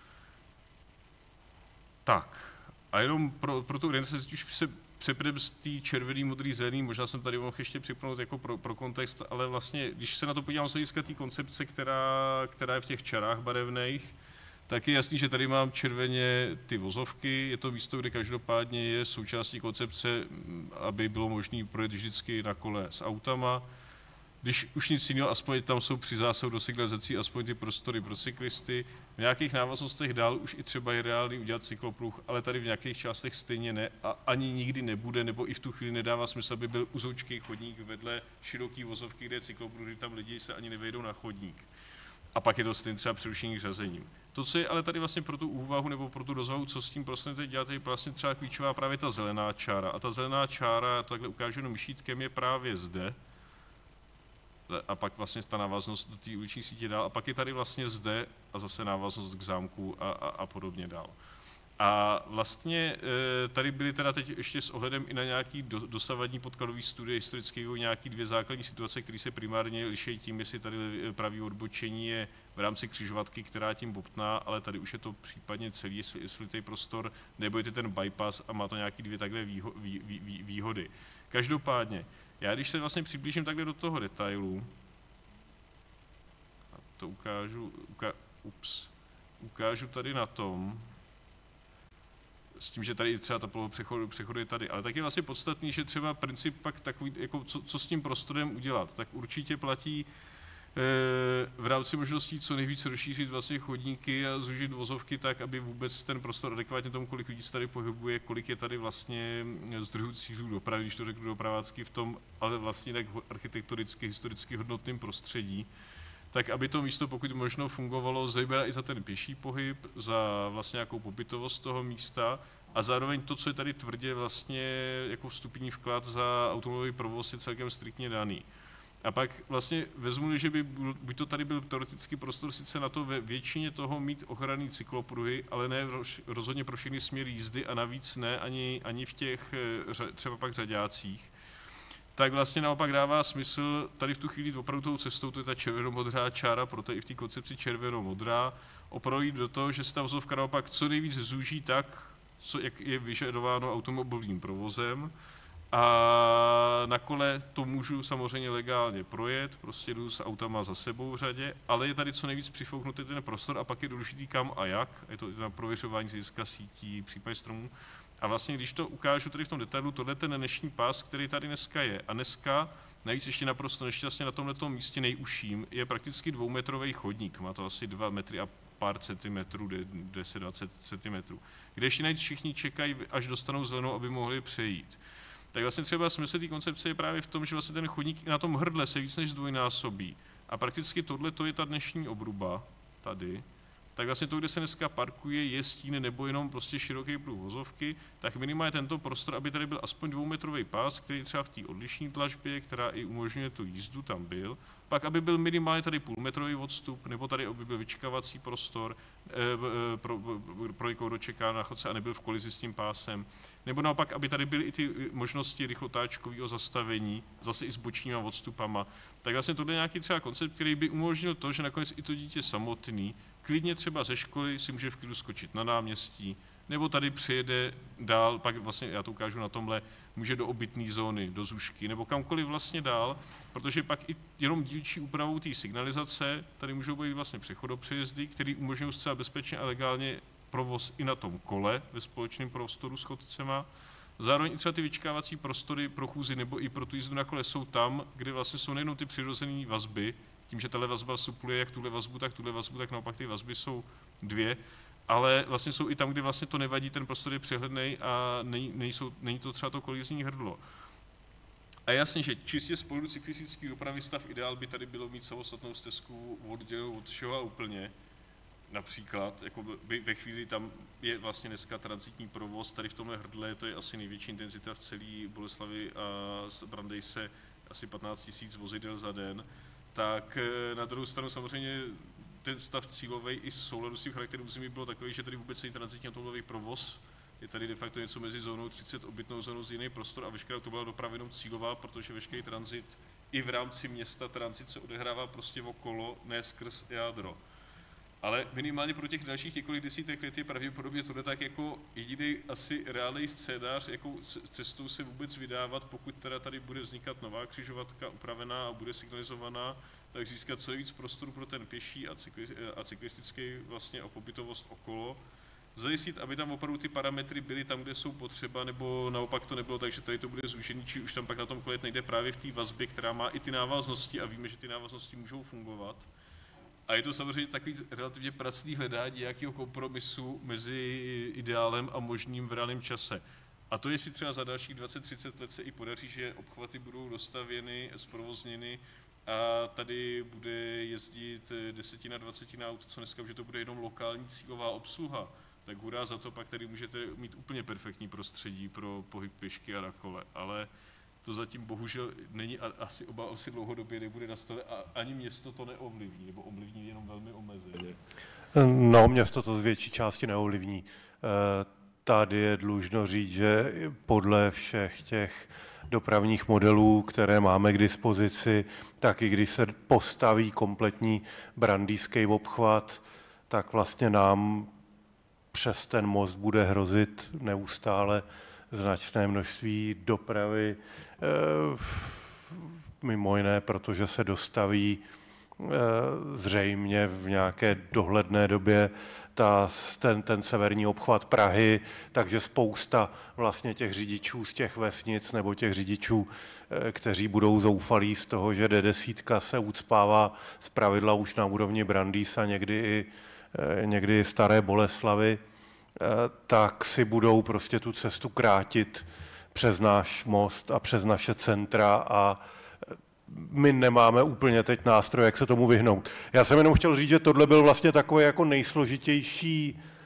Tak, a jenom pro tu orientaci už se přepneme z té červený, modrý, zelený, možná jsem tady mohl ještě připnout jako pro kontext, ale vlastně, když se na to podívám z hlediska té koncepce, která je v těch čarách barevných, tak je jasný, že tady mám červeně ty vozovky, je to místo, kde každopádně je součástí koncepce, aby bylo možné projet vždycky na kole s autama. Když už nic jiného, aspoň tam jsou při zásahu do signalizací aspoň ty prostory pro cyklisty. V nějakých návaznostech dál už i třeba je reálný udělat cyklopruh, ale tady v nějakých částech stejně ne a ani nikdy nebude, nebo i v tu chvíli nedává smysl, aby byl uzoučký chodník vedle široký vozovky, kde je cyklopruh, kdy tam lidi se ani nevejdou na chodník. A pak je to stejně třeba přerušení řazením. To, co je ale tady vlastně pro tu úvahu nebo pro tu rozvahu, co s tím prostorem teď dělat, je vlastně třeba klíčová právě ta zelená čára. A ta zelená čára, já to takhle ukážu jenom myšítkem, je právě zde. A pak vlastně ta návaznost do té uliční sítě dál. A pak je tady vlastně zde a zase návaznost k zámku a podobně dál. A vlastně tady byly teda teď ještě s ohledem i na nějaký dosavadní podkladový studie historického nějaký dvě základní situace, které se primárně liší tím, jestli tady pravý odbočení je v rámci křižovatky, která tím bobtná, ale tady už je to případně celý, jestli ten prostor, nebo je to ten bypass a má to nějaký dvě takhle výhody. Každopádně, já když se vlastně přiblížím takhle do toho detailu, a to ukážu tady na tom, s tím, že tady třeba ta poloha přechodu je tady, ale tak je vlastně podstatný, že třeba princip pak takový, jako co s tím prostorem udělat, tak určitě platí v rámci možností co nejvíce rozšířit vlastně chodníky a zúžit vozovky tak, aby vůbec ten prostor adekvátně tomu, kolik lidí se tady pohybuje, kolik je tady vlastně zdrojů cílů dopravy, když to řeknu dopravácky v tom, ale vlastně tak architekturicky, historicky hodnotným prostředí, tak aby to místo pokud možno fungovalo zejména i za ten pěší pohyb, za vlastně nějakou pobytovost toho místa a zároveň to, co je tady tvrdě vlastně jako vstupní vklad za automobilový provoz je celkem striktně daný. A pak vlastně vezmu, že by buď to tady byl teoretický prostor sice na to ve většině toho mít ochranný cyklopruhy, ale ne rozhodně pro všechny směry jízdy a navíc ne ani v těch třeba pak řaďácích, tak vlastně naopak dává smysl tady v tu chvíli opravdu tou cestou, to je ta červenomodrá čára, proto i v té koncepci červenomodrá, opravdu jít do toho, že se ta vozovka naopak co nejvíc zúží tak, jak je vyžadováno automobilovým provozem, a na kole to můžu samozřejmě legálně projet, prostě jdu s autama za sebou v řadě, ale je tady co nejvíc přifouknutý ten prostor a pak je důležitý kam a jak, je to na prověřování z hlediska sítí, případně stromů. A vlastně, když to ukážu tady v tom detailu, tohle je ten dnešní pás, který tady dneska je. A dneska, navíc ještě naprosto nešťastně na tomto místě nejužším, je prakticky 2metrový chodník, má to asi 2 metry a pár centimetrů, 10-20 centimetrů, kde ještě navíc všichni čekají, až dostanou zelenou, aby mohli přejít. Tak vlastně třeba smysl té koncepce je právě v tom, že vlastně ten chodník na tom hrdle se víc než zdvojnásobí. A prakticky tohle to je ta dnešní obruba tady. Tak vlastně to, kde se dneska parkuje, je stín nebo jenom prostě široký pruh vozovky, tak minimálně tento prostor, aby tady byl aspoň 2metrový pás, který třeba v té odlišné dlažbě, která i umožňuje tu jízdu, tam byl. Pak, aby byl minimálně tady půlmetrový odstup, nebo tady, aby byl vyčkavací prostor pro někoho, kdo čeká na chodce a nebyl v kolizi s tím pásem. Nebo naopak, aby tady byly i ty možnosti rychlotáčkového zastavení, zase i s bočníma odstupama. Tak vlastně tohle je nějaký třeba koncept, který by umožnil to, že nakonec i to dítě samotný klidně třeba ze školy si může v klidu skočit na náměstí, nebo tady přijede dál, pak vlastně, já to ukážu na tomhle, může do obytné zóny, do Zušky, nebo kamkoliv vlastně dál, protože pak i jenom dílčí úpravou té signalizace, tady můžou být vlastně přechodopřejezdy, které umožňují zcela bezpečně a legálně provoz i na tom kole ve společném prostoru s chodcema. Zároveň i třeba ty vyčkávací prostory pro chůzi nebo i pro tu jízdu na kole jsou tam, kde vlastně jsou nejenom ty přirozené vazby, tím, že tahle vazba supluje jak tuhle vazbu, tak naopak ty vazby jsou dvě, ale vlastně jsou i tam, kde vlastně to nevadí, ten prostor je přehlednej a není to třeba to kolizní hrdlo. A jasně, že čistě z pohledu cyklistický dopravy stav ideál by tady bylo mít samostatnou stezku oddělenou od všeho a úplně. Například, jako by ve chvíli tam je vlastně dneska tranzitní provoz, tady v tomhle hrdle, to je asi největší intenzita v celé Boleslavi a Brandejse, asi 15 000 vozidel za den, tak na druhou stranu samozřejmě ten stav cílový i souladu s tím charakterem území bylo takový, že tady vůbec není tranzitní automobilový provoz, je tady de facto něco mezi zónou 30 obytnou zónou z jiný prostor a veškerá to byla doprava jenom cílová, protože veškerý tranzit i v rámci města tranzit se odehrává prostě okolo, ne skrz jádro. Ale minimálně pro těch dalších několik desítek let je pravděpodobně tohle tak jako jediný asi reálný scénář, jakou cestou se vůbec vydávat, pokud teda tady bude vznikat nová křižovatka upravená a bude signalizovaná, tak získat co nejvíc prostoru pro ten pěší a cyklistický vlastně pobytovost okolo. Zajistit, aby tam opravdu ty parametry byly tam, kde jsou potřeba, nebo naopak to nebylo tak, že tady to bude zúžený, či už tam pak na tom kole nejde právě v té vazbě, která má i ty návaznosti a víme, že ty návaznosti můžou fungovat. A je to samozřejmě takový relativně pracný hledání nějakého kompromisu mezi ideálem a možným v reálném čase. A to, jestli třeba za dalších 20-30 let se i podaří, že obchvaty budou dostavěny, zprovozněny a tady bude jezdit 10-20 aut, co dneska, že to bude jenom lokální cílová obsluha, tak hurá za to, pak tady můžete mít úplně perfektní prostředí pro pohyb pěšky a na kole. Ale to zatím bohužel není a asi obávám se dlouhodobě nebude na stole a ani město to neovlivní, nebo ovlivní jenom velmi omezeně. No, město to z větší části neovlivní. Tady je dlužno říct, že podle všech těch dopravních modelů, které máme k dispozici, tak i když se postaví kompletní brandýský obchvat, tak vlastně nám přes ten most bude hrozit neustále značné množství dopravy, mimo jiné, protože se dostaví zřejmě v nějaké dohledné době ten severní obchvat Prahy, takže spousta vlastně těch řidičů z těch vesnic nebo těch řidičů, kteří budou zoufalí z toho, že D10 se ucpává zpravidla už na úrovni Brandýsa, někdy i Staré Boleslavy, tak si budou prostě tu cestu krátit přes náš most a přes naše centra a my nemáme úplně teď nástroj, jak se tomu vyhnout. Já jsem jenom chtěl říct, že tohle byl vlastně takový jako nejsložitější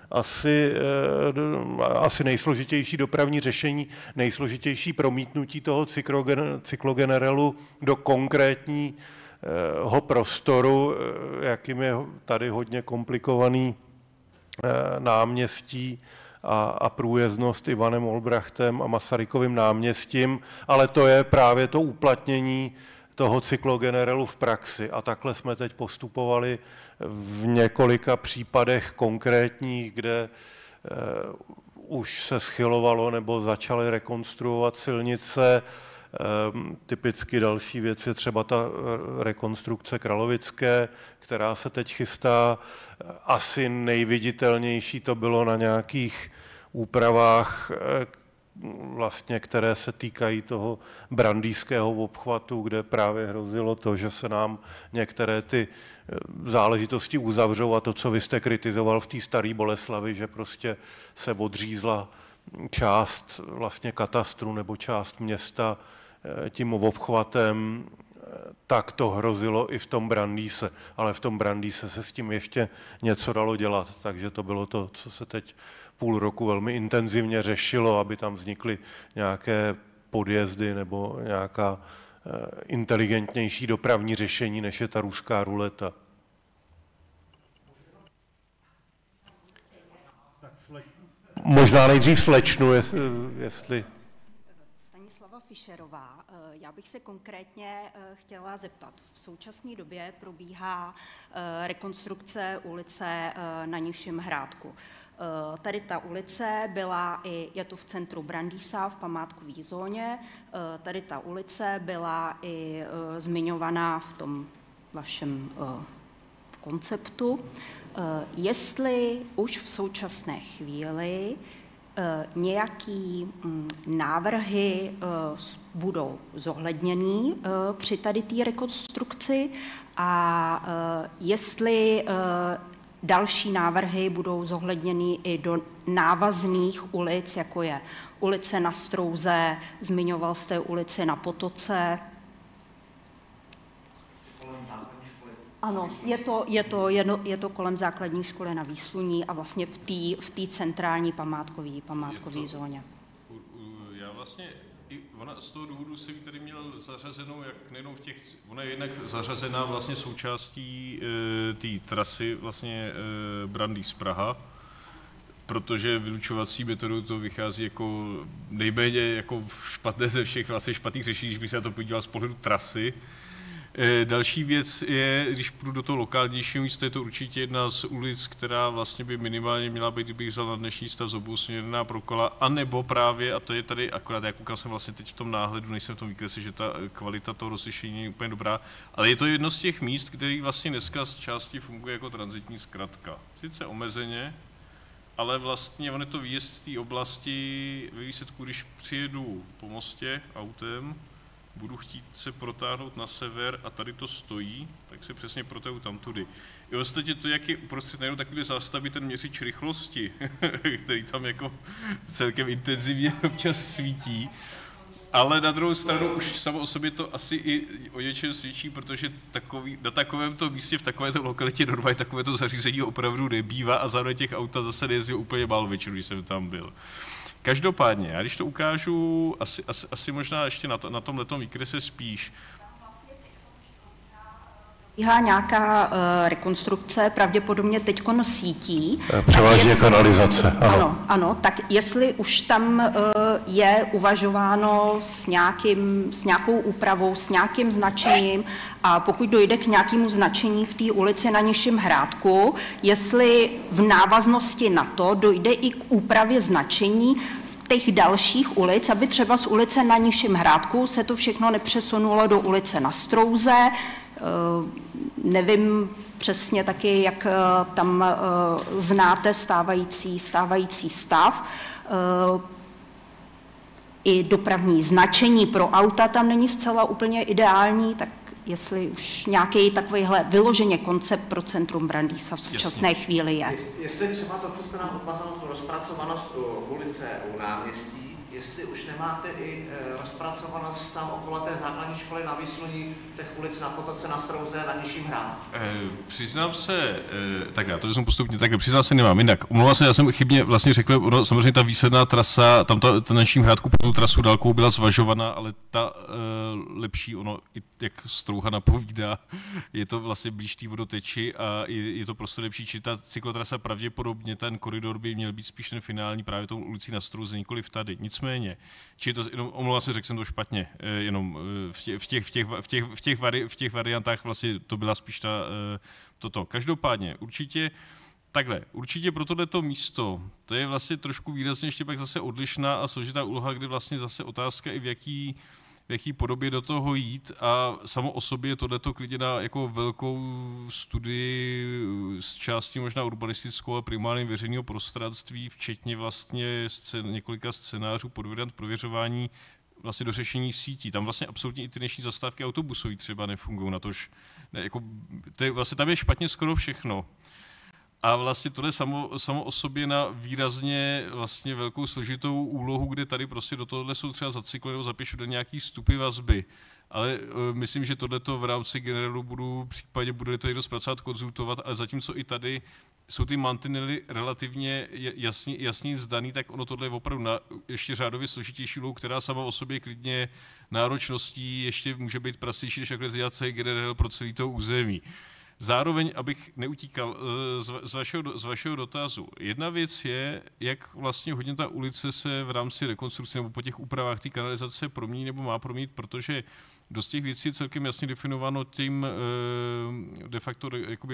asi nejsložitější dopravní řešení, nejsložitější promítnutí toho cyklogenerelu do konkrétního prostoru, jakým je tady hodně komplikovaný náměstí a průjezdnost Ivanem Olbrachtem a Masarykovým náměstím, ale to je právě to uplatnění toho cyklogenerelu v praxi. A takhle jsme teď postupovali v několika případech konkrétních, kde už se schylovalo nebo začaly rekonstruovat silnice. Typicky další věc je třeba ta rekonstrukce Kralovické, která se teď chystá. Asi nejviditelnější to bylo na nějakých úpravách, vlastně, které se týkají toho brandýského obchvatu, kde právě hrozilo to, že se nám některé ty záležitosti uzavřou a to, co vy jste kritizoval v té staré Boleslavi, že prostě se odřízla část vlastně katastru nebo část města tím obchvatem, tak to hrozilo i v tom Brandýse, ale v tom Brandýse se s tím ještě něco dalo dělat, takže to bylo to, co se teď půl roku velmi intenzivně řešilo, aby tam vznikly nějaké podjezdy nebo nějaká inteligentnější dopravní řešení, než je ta ruská ruleta. Možná nejdřív slečnu, jestli... Stanislava Fischerová. Já bych se konkrétně chtěla zeptat. V současné době probíhá rekonstrukce ulice na Nižším Hrádku. Tady ta ulice byla je to v centru Brandýsa v památkové zóně, tady ta ulice byla i zmiňovaná v tom vašem konceptu. Jestli už v současné chvíli nějaký návrhy budou zohledněný při tady té rekonstrukci a jestli další návrhy budou zohledněny i do návazných ulic, jako je ulice na Strouze, zmiňoval jste ulici na Potoce. Ano, je to kolem základní školy na Výsluní a vlastně v té centrální památkové zóně. Já vlastně, ona z toho důvodu jsem tady měl zařazenou, jak nejenom v těch, ona je jednak zařazená vlastně součástí té trasy vlastně Brandýs Praha, protože vylučovací metodou to vychází jako nejméně jako špatné ze všech vlastně špatných řešení, když bych se na to podíval z pohledu trasy. Další věc je, když půjdu do toho lokálnějšího místa, je to určitě jedna z ulic, která vlastně by minimálně měla být, kdybych vzal na dnešní stav z obousměrná pro kola, anebo právě, a to je tady akorát, já koukám jsem vlastně teď v tom náhledu, nejsem v tom výkresu, že ta kvalita toho rozlišení je úplně dobrá, ale je to jedno z těch míst, který vlastně dneska z části funguje jako tranzitní zkratka. Sice omezeně, ale vlastně on je to výjezd z té oblasti, ve výsledku, když přijedu po mostě autem, budu chtít se protáhnout na sever a tady to stojí, tak se přesně protáhnu tamtudy. I ostatně to, jak je uprostřed najednou takový zástavy ten měřič rychlosti, který tam jako celkem intenzivně občas svítí, ale na druhou stranu už samo o sobě to asi i o něčem svědčí, protože na takovémto místě, v takovéto lokalitě normálně takovéto zařízení opravdu nebývá a zároveň těch aut zase nejezdí úplně málo většinu, když jsem tam byl. Každopádně, já když to ukážu, asi možná ještě na tomhletom výkrese spíš. Probíhá nějaká rekonstrukce, pravděpodně teďkon sítí. Převážně kanalizace, ano. Ano, tak jestli už tam je uvažováno s nějakou úpravou, s nějakým značením a pokud dojde k nějakému značení v té ulici na Nižším Hrádku, jestli v návaznosti na to dojde i k úpravě značení těch dalších ulic, aby třeba z ulice na Nižším Hrádku se to všechno nepřesunulo do ulice na Strouze. Nevím přesně taky, jak tam znáte stávající stav. I dopravní značení pro auta tam není zcela úplně ideální, tak jestli už nějaký takovýhle vyloženě koncept pro centrum Brandýsa v současné chvíli je. Jestli třeba to, co jste nám ukázal, tu rozpracovanost u ulice u náměstí, jestli už nemáte i rozpracovanost tam okolo té základní školy na vyslání těch ulic na Potoce, na Strouze, na Nižším Hrad. Přiznám se, tak já to jsem postupně takhle, přiznám se nemám, jinak. Omlouvám se, já jsem chybně vlastně řekl, samozřejmě ta výsledná trasa, tam ta Nižším Hrádku po tu trasu dálkou byla zvažovaná, ale ta lepší, ono, jak Strouha napovídá, je to vlastně blíž té vodoteči a je to prostě lepší, či ta cyklotrasa pravděpodobně, ten koridor by měl být spíš ten finální právě tou ulicí na Strouze, nikoliv tady. Nicméně, či to, jenom, omlouvám se, řekl jsem to špatně, jenom v těch variantách vlastně to byla spíš toto. Každopádně, určitě pro tohleto místo, to je vlastně trošku výrazně ještě pak zase odlišná a složitá úloha, kdy vlastně zase otázka i v jaký podobě do toho jít a samo o sobě tohleto klidně na jako velkou studii s částí možná urbanistickou a primárně veřejného prostranství, včetně vlastně několika scénářů podvariant prověřování vlastně do řešení sítí. Tam vlastně absolutně i ty dnešní zastávky autobusové třeba nefungují, natož ne, jako, to je, vlastně tam je špatně skoro všechno. A vlastně tohle samo o sobě na výrazně vlastně velkou složitou úlohu, kde tady prostě do tohohle jsou třeba zacykleny nebo zapíšu do nějaký stupy vazby. Ale myslím, že tohleto v rámci generálu bude to někdo zpracovat, konzultovat, ale zatímco i tady jsou ty mantinely relativně jasně zdaný, tak ono tohle je opravdu ještě řádově složitější úlohu, která sama o sobě klidně náročností ještě může být prastější, než jak dělat celý generál pro celý to území. Zároveň, abych neutíkal z vašeho dotazu, jedna věc je, jak vlastně hodně ta ulice se v rámci rekonstrukce nebo po těch úpravách té kanalizace promění nebo má proměnit, protože dost těch věcí je celkem jasně definováno tím de facto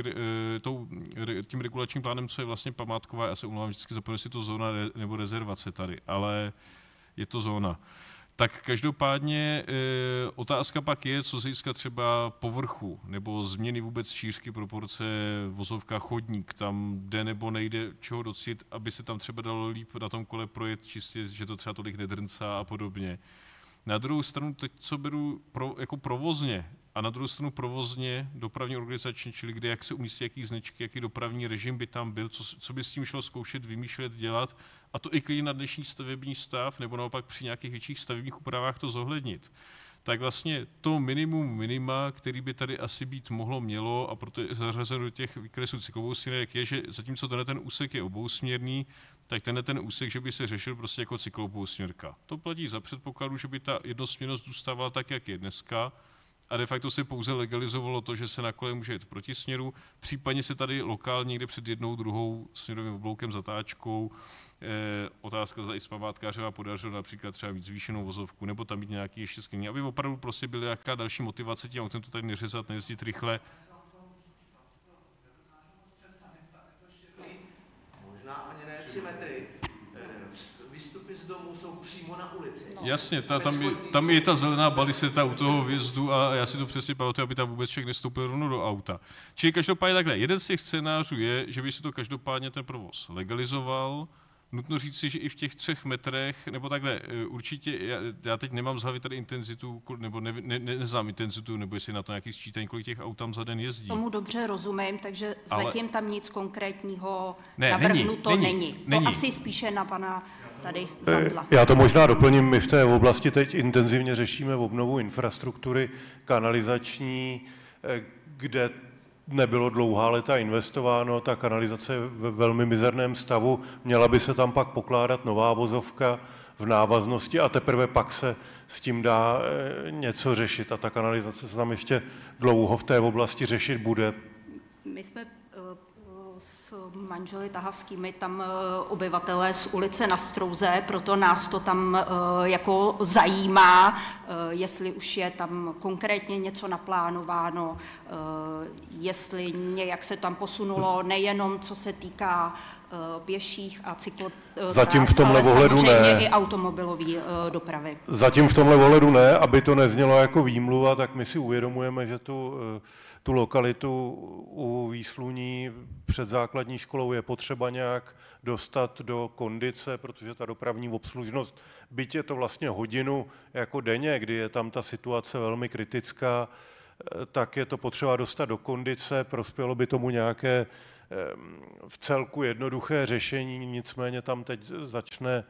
tím regulačním plánem, co je vlastně památková. Já se umluvám, vždycky zapomenu, jestli je to zóna nebo rezervace tady, ale je to zóna. Tak každopádně otázka pak je, co se získá třeba povrchu nebo změny vůbec šířky, proporce, vozovka, chodník, tam jde nebo nejde, čeho docít, aby se tam třeba dalo líp na tom kole projet čistě, že to třeba tolik nedrncá a podobně. Na druhou stranu teď, co beru jako provozně, a na druhou stranu provozně dopravní organizační, čili kde jak se umístí, jaký značky, jaký dopravní režim by tam byl, co by s tím šlo zkoušet, vymýšlet, dělat, a to i klidně na dnešní stavební stav, nebo naopak při nějakých větších stavebních úpravách to zohlednit. Tak vlastně to minimum minima, který by tady asi být mělo, a proto je zařazeno do těch výkresů cyklovou směrek, je, že zatímco ten úsek je obousměrný, tak ten úsek, že by se řešil prostě jako cyklovou směrka. To platí za předpokladu, že by ta jednosměrnost zůstávala tak, jak je dneska, a de facto se pouze legalizovalo to, že se na kole může jet proti směru, případně se tady lokálně někde před jednou, druhou směrovým obloukem, zatáčkou, otázka, zda i s památkářem podařilo například třeba mít zvýšenou vozovku, nebo tam mít nějaký ještě skvělý, aby opravdu prostě byla nějaká další motivace tím autem to tady neřezat, nejezdit rychle. Možná ani ne 3 metry. Výstupy z domů jsou přímo na ulici. No. Jasně, tam je ta zelená baliseta u toho vjezdu a já si to přesně pamatuju, aby tam vůbec člověk nestoupil rovnou do auta. Čili každopádně takhle, jeden z těch scénářů je, že by se to každopádně ten provoz legalizoval. Nutno říct si, že i v těch 3 metrech, nebo takhle, určitě, já teď nemám z hlavy tady intenzitu, nebo neznám intenzitu, nebo jestli na to nějaký sčítání, kolik těch aut tam za den jezdí. Tomu dobře rozumím, takže zatím tam nic konkrétního navrhnuto není. To asi spíše na pana tady Zandla. Já to možná doplním, my v té oblasti teď intenzivně řešíme obnovu infrastruktury kanalizační, kde nebylo dlouhá léta investováno, ta kanalizace je ve velmi mizerném stavu, měla by se tam pak pokládat nová vozovka v návaznosti a teprve pak se s tím dá něco řešit a ta kanalizace se tam ještě dlouho v té oblasti řešit bude. My jsme s manželi Tahavskými tam obyvatelé z ulice na Strouze, proto nás to tam jako zajímá, jestli už je tam konkrétně něco naplánováno, jestli nějak se tam posunulo nejenom co se týká pěších a cyklotras, ale samozřejmě i automobilové dopravy. Zatím v tomhle ohledu ne, aby to neznělo jako výmluva, tak my si uvědomujeme, že tu lokalitu u Výsluní před základní školou je potřeba nějak dostat do kondice, protože ta dopravní obslužnost, byť je to vlastně hodinu jako denně, kdy je tam ta situace velmi kritická, tak je to potřeba dostat do kondice, prospělo by tomu nějaké v celku jednoduché řešení, nicméně tam teď začne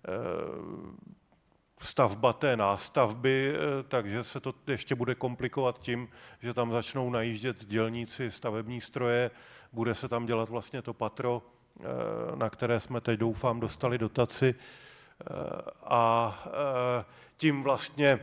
stavba té nástavby, takže se to ještě bude komplikovat tím, že tam začnou najíždět dělníci, stavební stroje, bude se tam dělat vlastně to patro, na které jsme teď doufám dostali dotaci a tím vlastně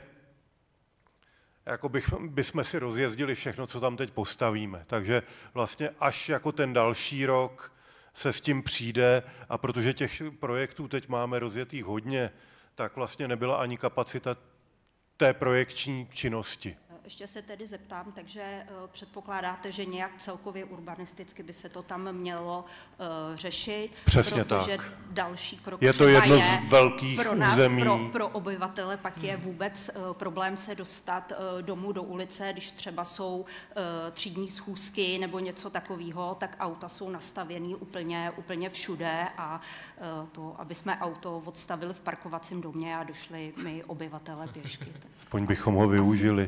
jako bychom si rozjezdili všechno, co tam teď postavíme. Takže vlastně až jako ten další rok se s tím přijde a protože těch projektů teď máme rozjetých hodně, tak vlastně nebyla ani kapacita té projekční činnosti. Ještě se tedy zeptám, takže předpokládáte, že nějak celkově urbanisticky by se to tam mělo řešit? Přesně protože tak. Další krok je to jedno z velkých pro nás, území. Pro obyvatele pak je vůbec problém se dostat domů do ulice, když třeba jsou třídní schůzky nebo něco takového, tak auta jsou nastavěný úplně všude a to, aby jsme auto odstavili v parkovacím domě a došli my obyvatele pěšky. Aspoň bychom ho využili.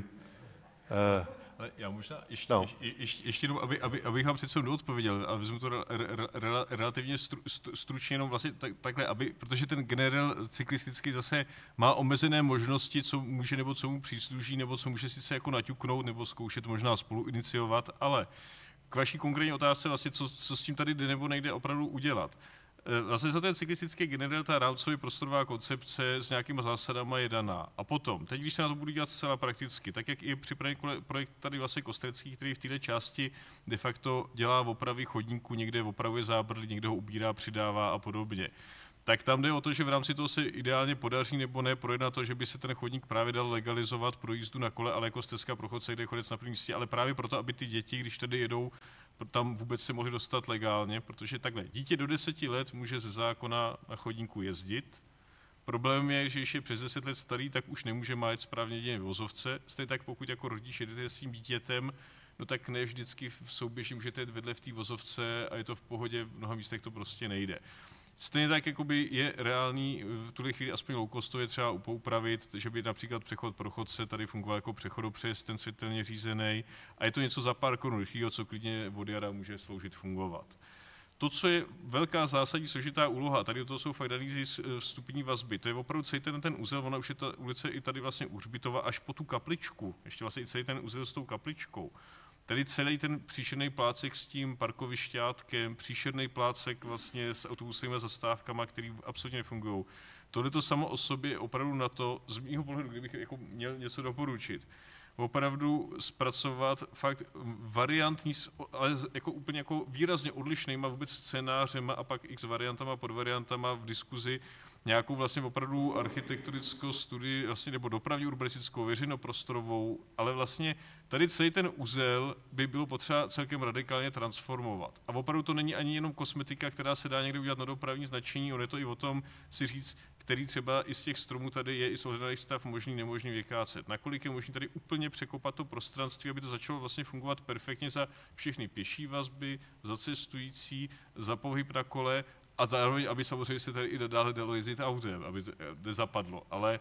Ale já možná ještě jenom, abych vám přece doodpověděl, a vezmu to relativně stručně, jenom vlastně takhle, protože ten generál cyklistický zase má omezené možnosti, co může nebo co mu přísluší, nebo co může sice jako naťuknout, nebo zkoušet možná spolu iniciovat, ale k vaší konkrétní otázce vlastně, co s tím tady jde nebo nejde opravdu udělat. Vlastně za ten cyklistický generál ta rámcově prostorová koncepce s nějakýma zásadama je daná. A potom, teď když se na to budu dělat zcela prakticky, tak jak je připravený projekt tady vlastně Kostrecký, který v této části de facto dělá opravy chodníku, někde opravuje zábradlí, někde ho ubírá, přidává a podobně. Tak tam jde o to, že v rámci toho se ideálně podaří nebo ne projednat to, že by se ten chodník právě dal legalizovat pro jízdu na kole, ale jako stezka pro chodce, kde je chodec na prvním místě, ale právě proto, aby ty děti, když tady jedou, tam vůbec se mohly dostat legálně, protože takhle, dítě do 10 let může ze zákona na chodníku jezdit. Problém je, že když je přes 10 let starý, tak už nemůže jet správně jedině v vozovce. Stejně tak pokud jako rodič jedete s tím dítětem, no tak ne vždycky v souběží můžete jít vedle v té vozovce a je to v pohodě, v mnoha místech to prostě nejde. Stejně tak jakoby je reálný v tuhle chvíli aspoň low-costově třeba upoupravit, že by například přechod pro chodce tady fungoval jako přechodopřejezd, ten světelně řízený, a je to něco za pár korun rychlého, co klidně od jara může sloužit fungovat. To, co je velká zásadní složitá úloha, tady do toho jsou fakt daný vstupní vazby, to je opravdu celý ten úzel, ona už je ta ulice i tady vlastně u Hřbitova až po tu kapličku, ještě vlastně i celý ten úzel s tou kapličkou. Tady celý ten příšerný plácek s tím parkovišťátkem, příšerný plácek vlastně s autobusovými zastávkama, které absolutně nefungují. Tohle to samo o sobě je opravdu na to, z mého pohledu, kdybych jako měl něco doporučit, opravdu zpracovat fakt variantní, ale jako úplně jako výrazně odlišnýma vůbec scénářema a pak x variantama, podvariantama v diskuzi nějakou vlastně opravdu architektonickou studii vlastně, nebo dopravní urbanistickou, veřejnoprostorovou, ale vlastně tady celý ten uzel by bylo potřeba celkem radikálně transformovat. A opravdu to není ani jenom kosmetika, která se dá někde udělat na dopravní značení, on je to i o tom si říct, který třeba i z těch stromů tady je i složený stav možný, nemožný vykácet. Nakolik je možný tady úplně překopat to prostranství, aby to začalo vlastně fungovat perfektně za všechny pěší vazby, za cestující, za pohyb na kole, a zároveň, aby samozřejmě se tady i dále dalo jezdit autem, aby to nezapadlo.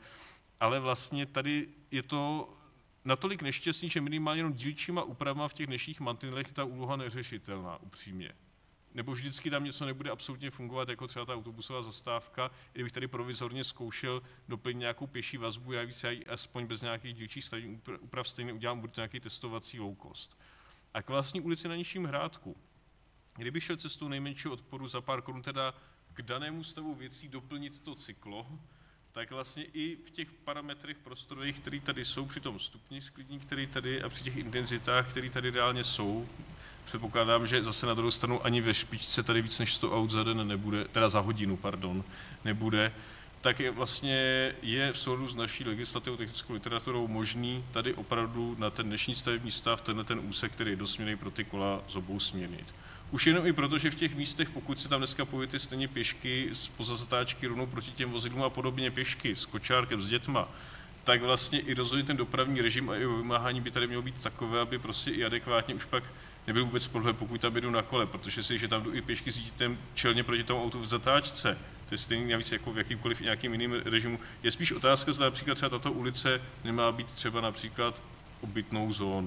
Ale vlastně tady je to natolik nešťastný, že minimálně jenom dílčíma úpravama v těch dnešních mantinelech ta úloha neřešitelná, upřímně. Nebo vždycky tam něco nebude absolutně fungovat, jako třeba ta autobusová zastávka, kdybych tady provizorně zkoušel doplnit nějakou pěší vazbu, já ji aspoň bez nějakých dílčích stavebních úprav stejně udělám, bude to nějaký testovací low cost. A k vlastní ulici na Nižším Hrádku. Kdybych šel cestou nejmenšího odporu za pár korun teda k danému stavu věcí doplnit to cyklo, tak vlastně i v těch parametrech prostorových, které tady jsou, při tom stupni sklidní, který tady a při těch intenzitách, které tady reálně jsou, předpokládám, že zase na druhou stranu ani ve špičce tady víc než 100 aut za den nebude, teda za hodinu, pardon, nebude, tak je vlastně v souladu s naší legislativou technickou literaturou možný tady opravdu na ten dnešní stavební stav ten úsek, který je dosměrný pro ty kola z obou směrnit. Už jenom i proto, že v těch místech, pokud se tam dneska pojíte stejně pěšky spoza zatáčky rovnou proti těm vozidlům a podobně pěšky s kočárkem, s dětma, tak vlastně i rozhodně ten dopravní režim a i vymáhání by tady mělo být takové, aby prostě i adekvátně už pak nebyl vůbec problém, pokud tam jedu na kole, protože že tam jdu i pěšky s dítětem čelně proti tomu autu v zatáčce. To je stejný navíc jako v jakýmkoliv nějakým jiným režimu. Je spíš otázka, zda například třeba tato ulice nemá být třeba například obytnou zónou.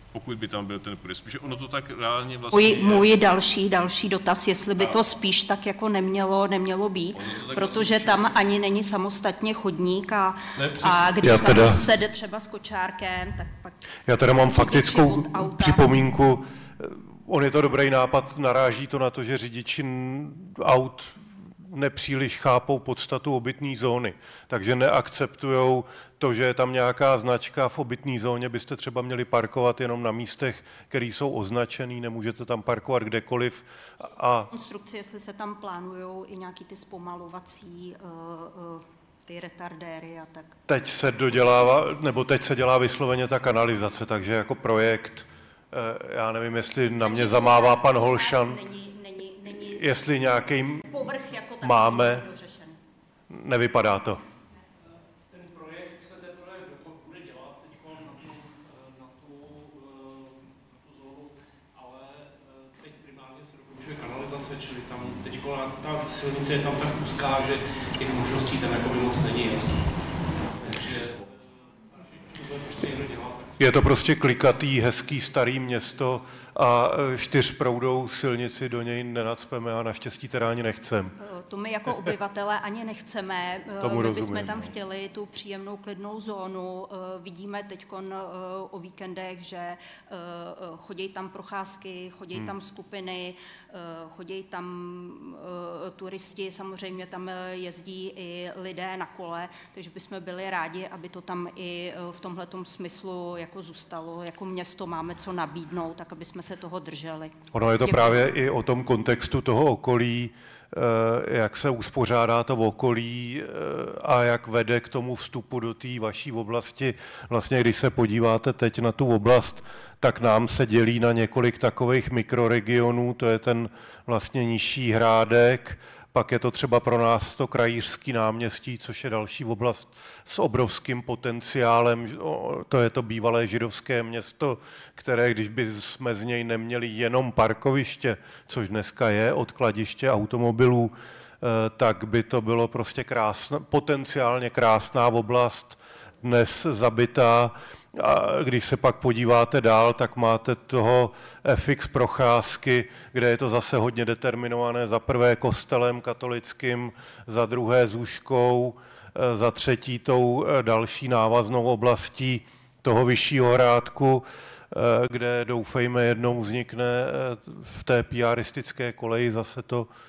pokud by tam byl ten průjezd. Protože ono to tak reálně vlastně... Můj další dotaz, jestli by to spíš tak jako nemělo být, protože vlastně tam ani není samostatně chodník a když tam se jde třeba s kočárkem, tak pak... Já teda mám faktickou připomínku. On je to dobrý nápad, naráží to na to, že řidiči aut nepříliš chápou podstatu obytné zóny, takže neakceptujou to, že je tam nějaká značka. V obytné zóně byste třeba měli parkovat jenom na místech, které jsou označený, nemůžete tam parkovat kdekoliv. A konstrukci, jestli se tam plánujou i nějaký ty zpomalovací ty retardéry a tak. Teď se dělá vysloveně ta kanalizace, takže jako projekt, já nevím, jestli na mě zamává pan Holšan, jestli nějaký povrch jako máme, nevypadá to. Ten projekt se teprve bude dělat teď na tu zónu, ale teď primárně se dokončuje kanalizace, čili tam teď ta silnice je tam tak úzká, že těch možností tam jako by moc není. Takže je to prostě klikatý, hezký starý město a 4proudou silnici do něj nenacpeme a naštěstí teda ani nechcem. To my jako obyvatelé ani nechceme. My bychom tam chtěli tu příjemnou klidnou zónu. Vidíme teď o víkendech, že chodí tam procházky, chodí tam skupiny, chodí tam turisti, samozřejmě tam jezdí i lidé na kole, takže bychom byli rádi, aby to tam i v tomhletom smyslu jako zůstalo. Jako město máme co nabídnout, tak aby jsme se toho drželi. Ono je to právě i o tom kontextu toho okolí, jak se uspořádá to okolí a jak vede k tomu vstupu do té vaší oblasti. Vlastně, když se podíváte teď na tu oblast, tak nám se dělí na několik takových mikroregionů, to je ten vlastně nižší Hrádek, pak je to třeba pro nás to Krajířský náměstí, což je další oblast s obrovským potenciálem. To je to bývalé židovské město, které, když by jsme z něj neměli jenom parkoviště, což dneska je, odkladiště automobilů, tak by to bylo prostě potenciálně krásná oblast, dnes zabitá. A když se pak podíváte dál, tak máte toho FX procházky, kde je to zase hodně determinované za prvé kostelem katolickým, za druhé Zůškou, za třetí tou další návaznou oblastí toho Vyššího Hrádku, kde doufejme jednou vznikne v té piaristické koleji zase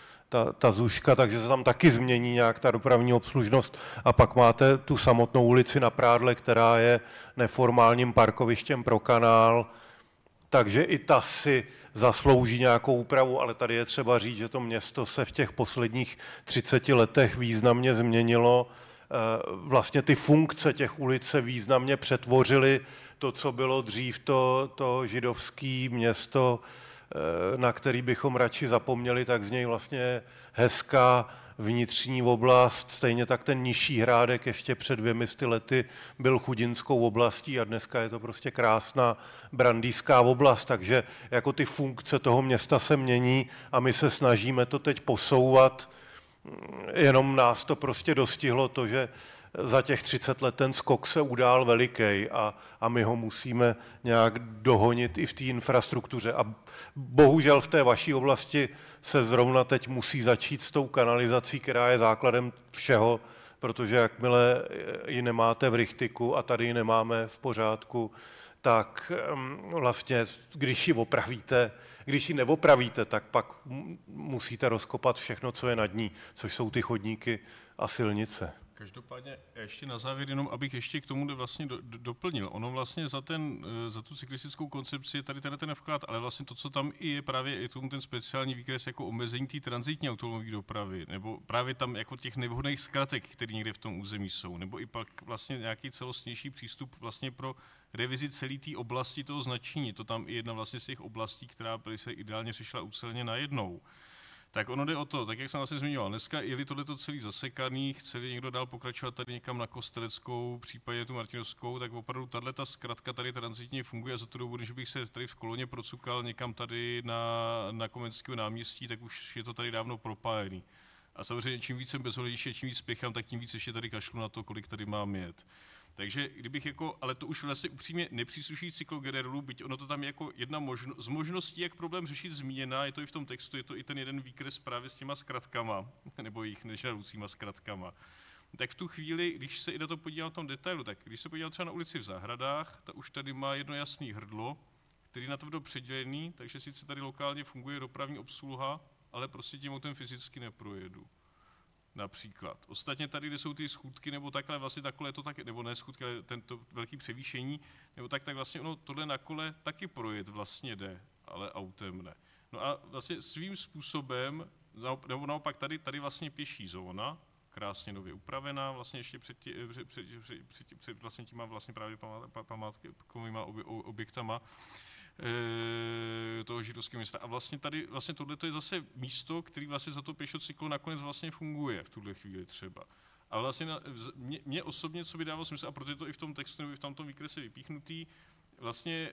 ta Zůška, takže se tam taky změní nějak ta dopravní obslužnost. A pak máte tu samotnou ulici na Prádle, která je neformálním parkovištěm pro kanál, takže i ta si zaslouží nějakou úpravu, ale tady je třeba říct, že to město se v těch posledních 30 letech významně změnilo. Vlastně ty funkce těch ulic se významně přetvořily. To, co bylo dřív to židovské město, na který bychom radši zapomněli, tak z něj vlastně hezká vnitřní oblast, stejně tak ten Nižší Hrádek ještě před 200 lety byl chudinskou oblastí a dneska je to prostě krásná brandýská oblast, takže jako ty funkce toho města se mění a my se snažíme to teď posouvat, jenom nás to prostě dostihlo to, že za těch 30 let ten skok se udál veliký a my ho musíme nějak dohonit i v té infrastruktuře. A bohužel v té vaší oblasti se zrovna teď musí začít s tou kanalizací, která je základem všeho, protože jakmile ji nemáte v rychtiku a tady ji nemáme v pořádku, tak vlastně, když ji neopravíte, tak pak musíte rozkopat všechno, co je nad ní, což jsou ty chodníky a silnice. Každopádně ještě na závěr, jenom abych ještě k tomu vlastně doplnil. Ono vlastně za tu cyklistickou koncepci je tady ten vklad, ale vlastně to, co tam i je právě i tomu ten speciální výkres jako omezení té tranzitní automobilové dopravy, nebo právě tam jako těch nevhodných zkratek, které někde v tom území jsou, nebo i pak vlastně nějaký celostnější přístup vlastně pro revizi celé té oblasti toho značení. To tam i jedna vlastně z těch oblastí, která by se ideálně řešila uceleně najednou. Tak ono jde o to, tak jak jsem vlastně zmiňoval, dneska je-li tohleto celý zasekaný, chce-li někdo dál pokračovat tady někam na Kosteleckou, případně tu Martinovskou, tak opravdu tato zkratka tady tranzitně funguje a za tu dobu, když bych se tady v koloně procukal někam tady na Komenského náměstí, tak už je to tady dávno propájený. A samozřejmě čím víc jsem bezohlednější, čím víc spěchám, tak tím víc ještě tady kašlu na to, kolik tady mám jet. Takže kdybych ale to už vlastně upřímně nepřísluší cyklogenerelu, byť ono to tam je jako jedna z možností, jak problém řešit zmíněná, je to i v tom textu, je to i ten jeden výkres právě s těma zkratkama, nebo jich nežadoucíma zkratkama. Tak v tu chvíli, když se i na to podívám v tom detailu, tak když se podívám třeba na ulici v Zahradách, ta už tady má jedno jasné hrdlo, který je na to předělený, takže sice tady lokálně funguje dopravní obsluha, ale prostě tím autem fyzicky neprojedu. Například. Ostatně tady, kde jsou ty schůdky, nebo takhle, vlastně takhle je to taky, nebo ne schůdky, ale tento velký převýšení, nebo tak vlastně ono tohle na kole taky projet vlastně jde, ale autem ne. No a vlastně svým způsobem, nebo naopak tady vlastně pěší zóna, krásně nově upravená, vlastně ještě před vlastně těma vlastně právě památkovýma objektama toho židovského města. A vlastně tady, vlastně tohle je zase místo, který vlastně za to pěšocyklo nakonec vlastně funguje v tuhle chvíli třeba. A vlastně mě osobně, co by dávalo smysl, a proto je to i v tom textu nebo i v tomto výkrese vypíchnutý, vlastně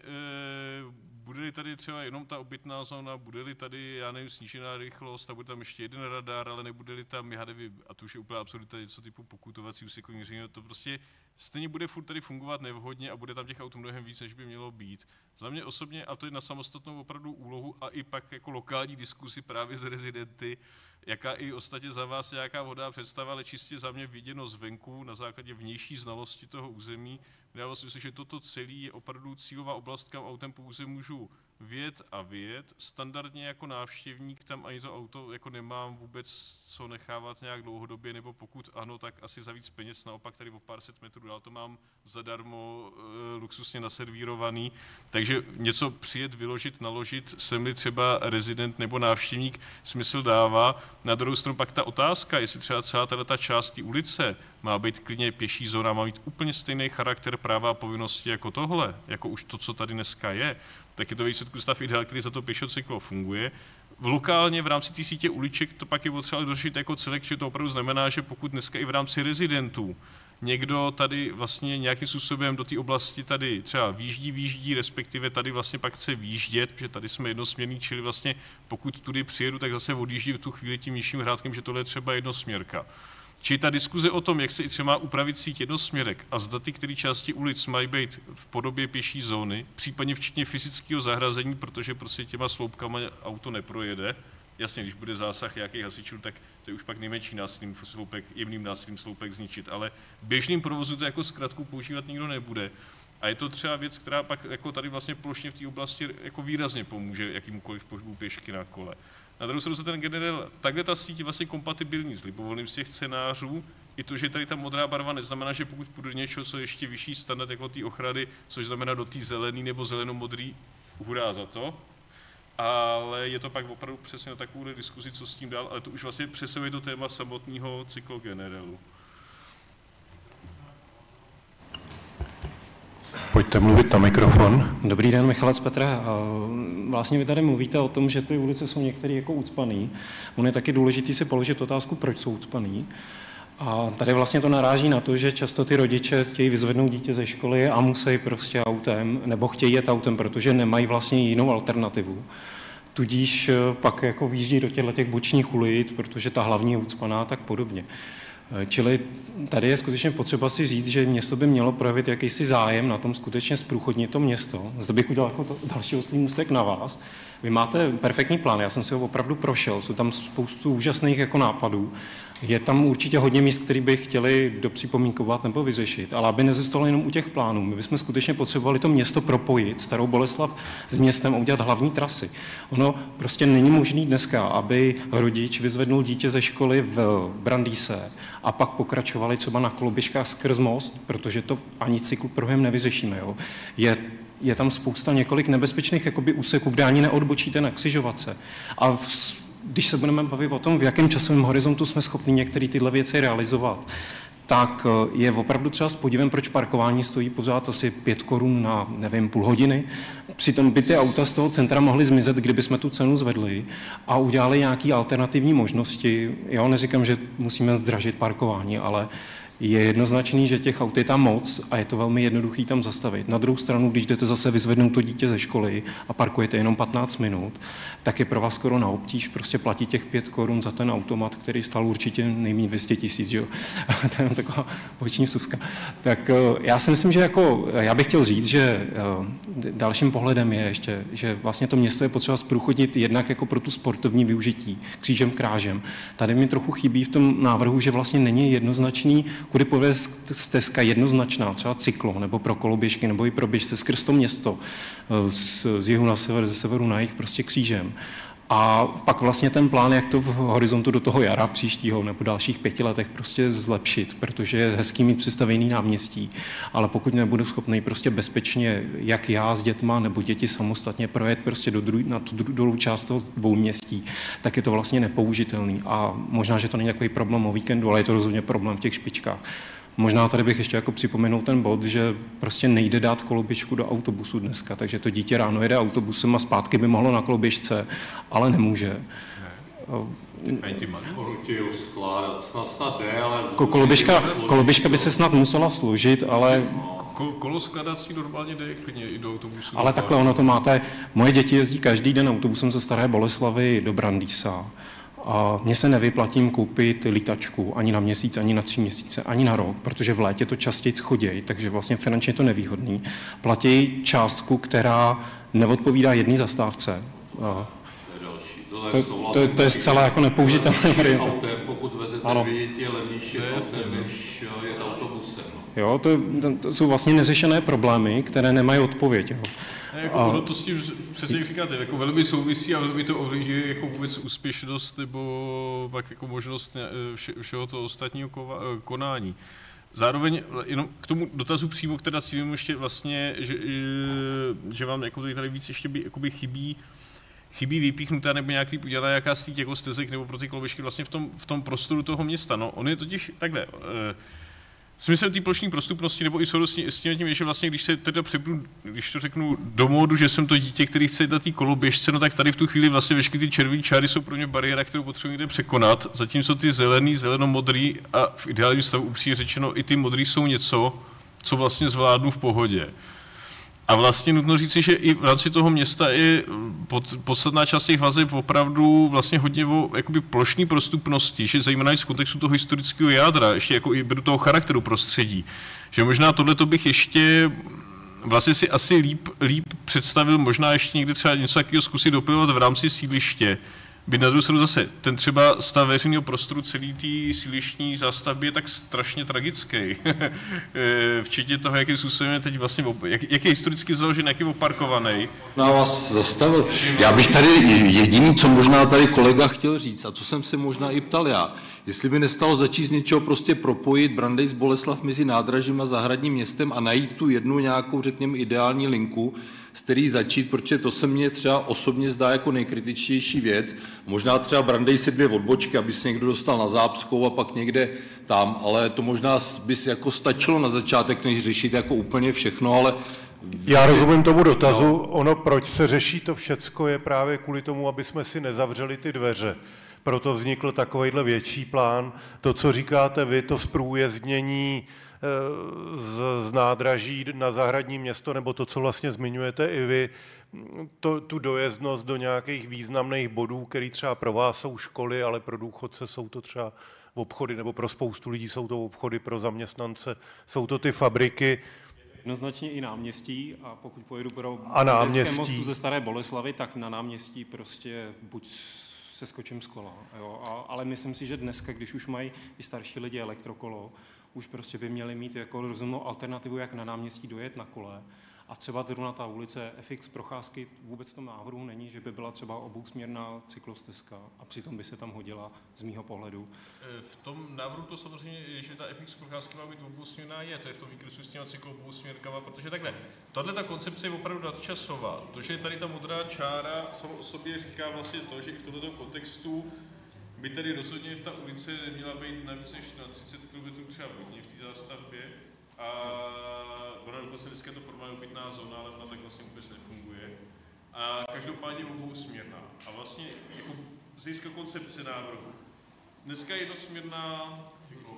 bude-li tady třeba jenom ta obytná zóna, bude-li tady, já nevím, snížená rychlost, a bude tam ještě jeden radar, ale nebude-li tam, já nevím, a to už je úplně absurdita, něco typu pokutovací úsekový měření, to prostě stejně bude furt tady fungovat nevhodně a bude tam těch aut mnohem víc, než by mělo být. Za mě osobně, a to je na samostatnou opravdu úlohu a i pak jako lokální diskusi právě s rezidenty, jaká i ostatně za vás nějaká vhodná představa, ale čistě za mě viděno zvenku na základě vnější znalosti toho území. Dávalo si myslím, že toto celé je opravdu cílová oblast, kam autem pouze můžu vyjet a vyjet. Standardně jako návštěvník tam ani to auto jako nemám vůbec co nechávat nějak dlouhodobě, nebo pokud ano, tak asi za víc peněz, naopak tady o pár set metrů dál to mám zadarmo luxusně naservírovaný. Takže něco přijet, vyložit, naložit, jsem-li třeba rezident nebo návštěvník, smysl dává. Na druhou stranu pak ta otázka, jestli třeba celá tato část té ulice má být klidně pěší zóna, má mít úplně stejný charakter práva a povinnosti jako tohle, jako už to, co tady dneska je, tak je to výsledku stav ideál, který za to pěšocyklo funguje. Lokálně v rámci té sítě uliček to pak je potřeba dořešit jako celek, že to opravdu znamená, že pokud dneska i v rámci rezidentů někdo tady vlastně nějakým způsobem do té oblasti tady třeba výjíždí, respektive tady vlastně pak chce výjíždět, protože tady jsme jednosměrný, čili vlastně pokud tudy přijedu, tak zase odjíždí v tu chvíli tím nižším hrádkem, že tohle je třeba jednosměrka. Čili ta diskuze o tom, jak se i třeba upravit síť jednosměrek a zda ty, které části ulic mají být v podobě pěší zóny, případně včetně fyzického zahrazení, protože prostě těma sloupkama auto neprojede. Jasně, když bude zásah nějakých hasičů, tak to je už pak nejmenší násilím sloupek, jemným násilím sloupek zničit, ale v běžném provozu to jako zkratku používat nikdo nebude. A je to třeba věc, která pak jako tady vlastně plošně v té oblasti jako výrazně pomůže jakýmkoliv pohybu pěšky na kole. Na druhou stranu se ten generál, takhle ta síť je vlastně kompatibilní s libovolným z těch scénářů. I to, že tady ta modrá barva neznamená, že pokud půjdu do něčeho, co je ještě vyšší standard jako té ochrany, což znamená do té zelený nebo zeleno-modrý, hurá za to. Ale je to pak opravdu přesně na takovou diskuzi, co s tím dál, ale to už vlastně přesahuje to téma samotného cyklogenerálu. Pojďte mluvit na mikrofon. Dobrý den, Michalec Petr. Vlastně vy tady mluvíte o tom, že ty ulice jsou některé jako ucpaný. On je taky důležitý si položit otázku, proč jsou ucpaný. A tady vlastně to naráží na to, že často ty rodiče chtějí vyzvednout dítě ze školy a musí prostě autem, nebo chtějí jet autem, protože nemají vlastně jinou alternativu. Tudíž pak jako výjíždí do těch bočních ulic, protože ta hlavní je ucpaná, tak podobně. Čili tady je skutečně potřeba si říct, že město by mělo projevit jakýsi zájem na tom skutečně zprůchodnit to město. Zde bych udělal jako další oslý můstek na vás. Vy máte perfektní plán, já jsem si ho opravdu prošel, jsou tam spoustu úžasných jako nápadů. Je tam určitě hodně míst, které by chtěli dopřipomínkovat nebo vyřešit, ale aby nezůstalo jenom u těch plánů. My bychom skutečně potřebovali to město propojit, Starou Boleslav s městem a udělat hlavní trasy. Ono prostě není možné dneska, aby rodič vyzvednul dítě ze školy v Brandýse a pak pokračovali třeba na koloběžkách skrz most, protože to ani cyklopruhem nevyřešíme. Jo. Je tam spousta několik nebezpečných jakoby úseků, kde ani neodbočíte na křižovatce. A když se budeme bavit o tom, v jakém časovém horizontu jsme schopni některé tyhle věci realizovat, tak je opravdu třeba s podívem, proč parkování stojí pořád asi 5 korun na, nevím, půl hodiny. Přitom by ty auta z toho centra mohly zmizet, kdyby jsme tu cenu zvedli a udělali nějaké alternativní možnosti. Já neříkám, že musíme zdražit parkování, ale je jednoznačný, že těch aut je tam moc a je to velmi jednoduchý tam zastavit. Na druhou stranu, když jdete zase vyzvednout to dítě ze školy a parkujete jenom 15 minut, tak je pro vás skoro na obtíž prostě platit těch 5 korun za ten automat, který stál určitě nejméně 200 000, že jo. To je taková boční vsuvka. Tak já si myslím, že jako, já bych chtěl říct, že dalším pohledem je ještě, že vlastně to město je potřeba zprůchodnit jednak jako pro tu sportovní využití, křížem krážem. Tady mi trochu chybí v tom návrhu, že vlastně není jednoznačný, kudy povede stezka jednoznačná, třeba cyklo, nebo pro koloběžky, nebo i pro běžce skrz to město, z jihu na sever, ze severu na jih, prostě křížem. A pak vlastně ten plán, jak to v horizontu do toho jara příštího nebo dalších 5 letech prostě zlepšit, protože je hezký mít přistavený náměstí, ale pokud nebudu schopný prostě bezpečně, jak já s dětma nebo děti samostatně projet prostě na tu dolů část toho dvouměstí, tak je to vlastně nepoužitelný. A možná, že to není takový problém o víkendu, ale je to rozhodně problém v těch špičkách. Možná tady bych ještě jako připomenul ten bod, že prostě nejde dát koloběžku do autobusu dneska, takže to dítě ráno jede autobusem a zpátky by mohlo na koloběžce, ale nemůže. Koloběžka by se snad musela složit, ale... Koloskladací normálně jde klidně i do autobusu. Ale takhle ono to máte. Moje děti jezdí každý den autobusem ze Staré Boleslavy do Brandýsa. A mně se nevyplatím koupit lítačku ani na měsíc, ani na 3 měsíce, ani na rok, protože v létě to častěji chodějí, takže vlastně finančně je to nevýhodný. Platí částku, která neodpovídá jedné zastávce. To je zcela jako nepoužitelné varianta. Pokud vezete děti, je levnější než jet autobusem. Jo, to jsou vlastně neřešené problémy, které nemají odpověď. Jo. Ono to s tím přesně jak říkáte, jako velmi souvisí a velmi to ovlivňuje jako vůbec úspěšnost nebo pak jako možnost všeho toho ostatního konání. Zároveň jenom k tomu dotazu přímo, která cílím ještě vlastně, že vám jako tady víc ještě chybí vypíchnutá nebo nějaký udělaná jaká síť jako stezek nebo pro ty koloběžky vlastně v tom prostoru toho města. No, on je totiž takhle. Smyslem té plošné prostupnosti nebo i souvislosti s tím, že vlastně, když se teda přepnu, když to řeknu do módu, že jsem to dítě, který chce jít na té koloběžce, no tak tady v tu chvíli vlastně veškeré ty červené čáry jsou pro mě bariéra, kterou potřebuji někde překonat, zatímco ty zelený, zeleno-modrý a v ideálním stavu upřímně řečeno i ty modrý jsou něco, co vlastně zvládnu v pohodě. A vlastně nutno říci, že i v rámci toho města je podstatná část těch vazeb opravdu vlastně hodně o jakoby plošní prostupnosti, že zejména i z kontextu toho historického jádra, ještě jako i do toho charakteru prostředí. Že možná tohleto bych ještě vlastně si asi líp představil, možná ještě někdy třeba něco takového zkusit dopilovat v rámci sídliště. By na druhou stranu zase ten třeba stav veřejného prostoru celý té sídlištní zástavby je tak strašně tragický. Včetně toho, jakým způsobem je teď vlastně, jak je historicky založen, jak je oparkovaný. Na vás zastavil. Já bych tady jediný, co možná tady kolega chtěl říct, a co jsem se možná i ptal já, jestli by nestalo začít z něčeho prostě propojit Brandýs Boleslav mezi nádražím a zahradním městem a najít tu jednu nějakou, řekněme, ideální linku, z který začít, protože to se mně třeba osobně zdá jako nejkritičtější věc. Možná třeba Brandýs se 2 odbočky, aby se někdo dostal na Zápskou a pak někde tam, ale to možná by si jako stačilo na začátek, než řešit jako úplně všechno, ale... Já rozumím tomu dotazu. No. Ono, proč se řeší to všecko, je právě kvůli tomu, aby jsme si nezavřeli ty dveře. Proto vznikl takovejhle větší plán. To, co říkáte vy, to zprůjezdnění z nádraží na zahradní město, nebo to, co vlastně zmiňujete i vy, tu dojezdnost do nějakých významných bodů, který třeba pro vás jsou školy, ale pro důchodce jsou to třeba obchody, nebo pro spoustu lidí jsou to obchody, pro zaměstnance jsou to ty fabriky. Jednoznačně i náměstí a pokud pojedu pro mostu ze Staré Boleslavy, tak na náměstí prostě buď se skočím z kola. Jo? Ale myslím si, že dneska, když už mají i starší lidi elektrokolo, už prostě by měli mít jako rozumnou alternativu, jak na náměstí dojet na kole. A třeba zrovna ta ulice FX procházky vůbec v tom návrhu není, že by byla třeba obousměrná cyklostezka a přitom by se tam hodila z mýho pohledu. V tom návrhu to samozřejmě je, že ta FX procházka má být obousměrná, to je v tom výkresu s těma cyklobousměrkama, protože takhle, tahle ta koncepce je opravdu nadčasová. To, že tady ta modrá čára samo o sobě říká vlastně to, že i v tomto kontextu by tady rozhodně ta ulice neměla být na víc než na 30 km třeba vodně v té zástavbě. A ona dokonce dneska je to formálně obytná zóna, ale ona tak vlastně vůbec nefunguje. A každopádně obousměrná. A vlastně jako z hlediska koncepce návrhu. Dneska je jednosměrná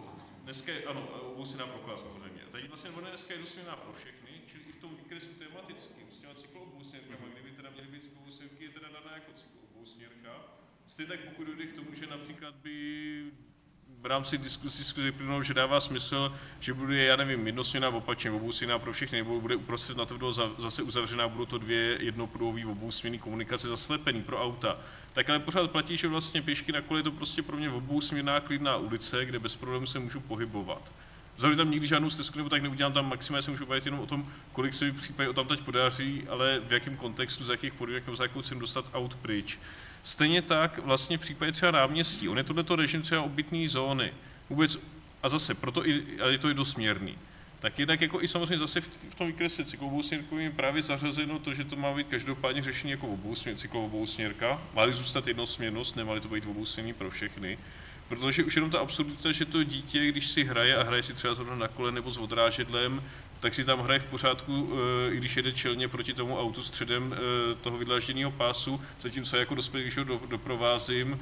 Dneska je, ano, obousměrná pro kola samozřejmě. Tady vlastně ona dneska je dosměrná pro všechny, čili i v tom výkresu tematickým s těma cyklobousměrkama, kdyby teda měly být cyklobousměrky, je teda daná jako cyklobousměrka. Stejně tak pokud dojde k tomu, že například by v rámci diskuze vyplynulo, že dává smysl, že bude, já nevím, jednosměrná opačně, obousměrná pro všechny, nebo bude uprostřed natvrdo zase uzavřená, budou to dvě jednopruhový obousměrný komunikace zaslepený pro auta. Tak ale pořád platí, že vlastně pěšky na kole je to prostě pro mě obousměrná klidná ulice, kde bez problémů se můžu pohybovat. Zavřu tam nikdy žádnou stezku, nebo tak neudělám tam maximálně, se můžu bavit jenom o tom, kolik se mi případně o tam teď podaří, ale v jakém kontextu, za jakých podmínek nebo za jakou cenu dostat aut pryč. Stejně tak vlastně v případě třeba náměstí, on je tohleto režim třeba obytné zóny. Vůbec, a zase, proto ale je to i dosměrný. Tak jednak jako i samozřejmě zase v tom výkrese cyklobousměrkovým je právě zařazeno to, že to má být každopádně řešení jako cyklobousměrka. Má-li zůstat jednosměrnost, nemá-li to být obousměrný pro všechny. Protože už jenom ta absurdita, že to dítě, když si hraje a hraje si třeba zrovna na kole nebo s odrážedlem, tak si tam hraje v pořádku, i když jede čelně proti tomu autu středem toho vydlážděného pásu, zatímco jako dospělý, když ho doprovázím,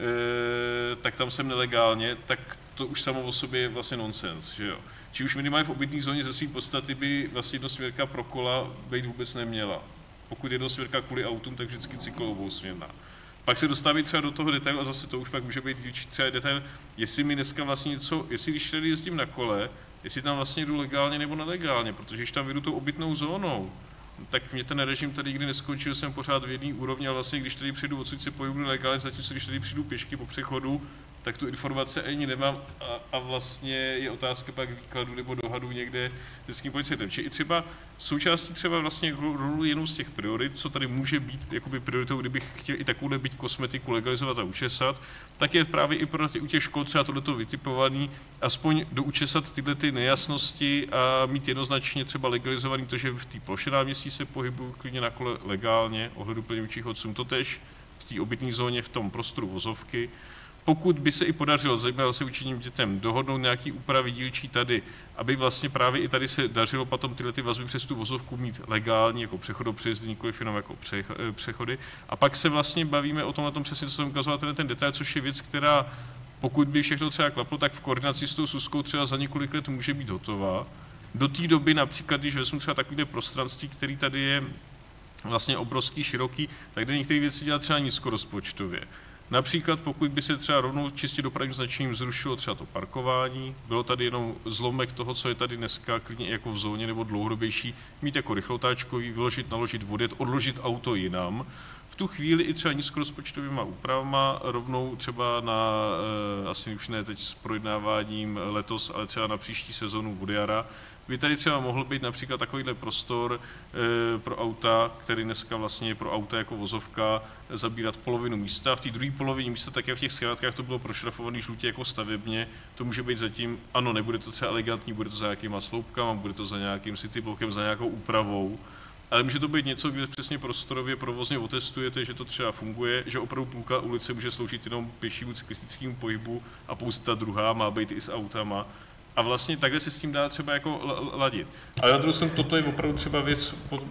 tak tam jsem nelegálně, tak to už samo o sobě je vlastně nonsens, že jo. Či už minimálně v obytné zóně ze své podstaty by vlastně jednosměrka pro kola být vůbec neměla. Pokud jednosměrka kvůli autům, tak vždycky cyklobousměrná. Pak se dostávají třeba do toho detailu a zase to už pak může být dílčí třeba detail, jestli mi dneska vlastně něco, jestli když tady jezdím na kole, jestli tam vlastně jdu legálně nebo nelegálně, protože když tam jdu tou obytnou zónou, tak mě ten režim tady nikdy neskončil, jsem pořád v jedné úrovni, ale vlastně když tady přijdu odsud se pohybuji legálně, zatímco když tady přijdu pěšky po přechodu, tak tu informace ani nemám a vlastně je otázka pak výkladu nebo dohadu někde s městským policajtem. Či i třeba součástí třeba vlastně rolu jenom z těch priorit, co tady může být jakoby prioritou, kdybych chtěl i takovou byť kosmetiku legalizovat a učesat, tak je právě i pro u těch škol třeba tohleto vytipovaný, aspoň doučesat tyhle ty nejasnosti a mít jednoznačně třeba legalizovaný to, že v té ploše náměstí se pohybují klidně na kole legálně, ohleduplně vůči chodcům, totéž v té obytné zóně v tom prostoru vozovky. Pokud by se i podařilo, zejména se učením dětem, dohodnout nějaký úpravy dílčí tady, aby vlastně právě i tady se dařilo potom tyhle ty vazby přes tu vozovku mít legálně jako přechodopřejezdy, nikoliv jenom jako přechody. A pak se vlastně bavíme o tom, na tom přesně, co jsem ukazoval, ten detail, což je věc, která pokud by všechno třeba klaplo, tak v koordinaci s tou SUSkou třeba za několik let může být hotová. Do té doby například, když vezmu třeba takové prostranství, který tady je vlastně obrovský, široký, tak jde některé věci dělat třeba nízkorozpočtově. Například pokud by se třeba rovnou čistě dopravním značením zrušilo třeba to parkování, bylo tady jenom zlomek toho, co je tady dneska, klidně jako v zóně nebo dlouhodobější, mít jako rychlotáčkový, vyložit, naložit, odjet, odložit auto jinam. V tu chvíli i třeba nízkorozpočtovýma úpravama, rovnou třeba na, asi už ne teď s projednáváním letos, ale třeba na příští sezonu od jara, by tady třeba mohl být například takovýhle prostor pro auta, který dneska vlastně je pro auta jako vozovka, zabírat polovinu místa. V té druhé polovině místa, tak jak v těch schématkách to bylo prošrafované žlutě jako stavebně, to může být zatím, ano, nebude to třeba elegantní, bude to za nějakýma sloupkama, bude to za nějakým cityblokem, za nějakou úpravou, ale může to být něco, kde přesně prostorově provozně otestujete, že to třeba funguje, že opravdu půlka ulice může sloužit jenom pěšímu cyklistickému pohybu a pouze ta druhá má být i s autama. A vlastně takhle se s tím dá třeba jako ladit. Ale na druhou stranu toto je opravdu třeba věc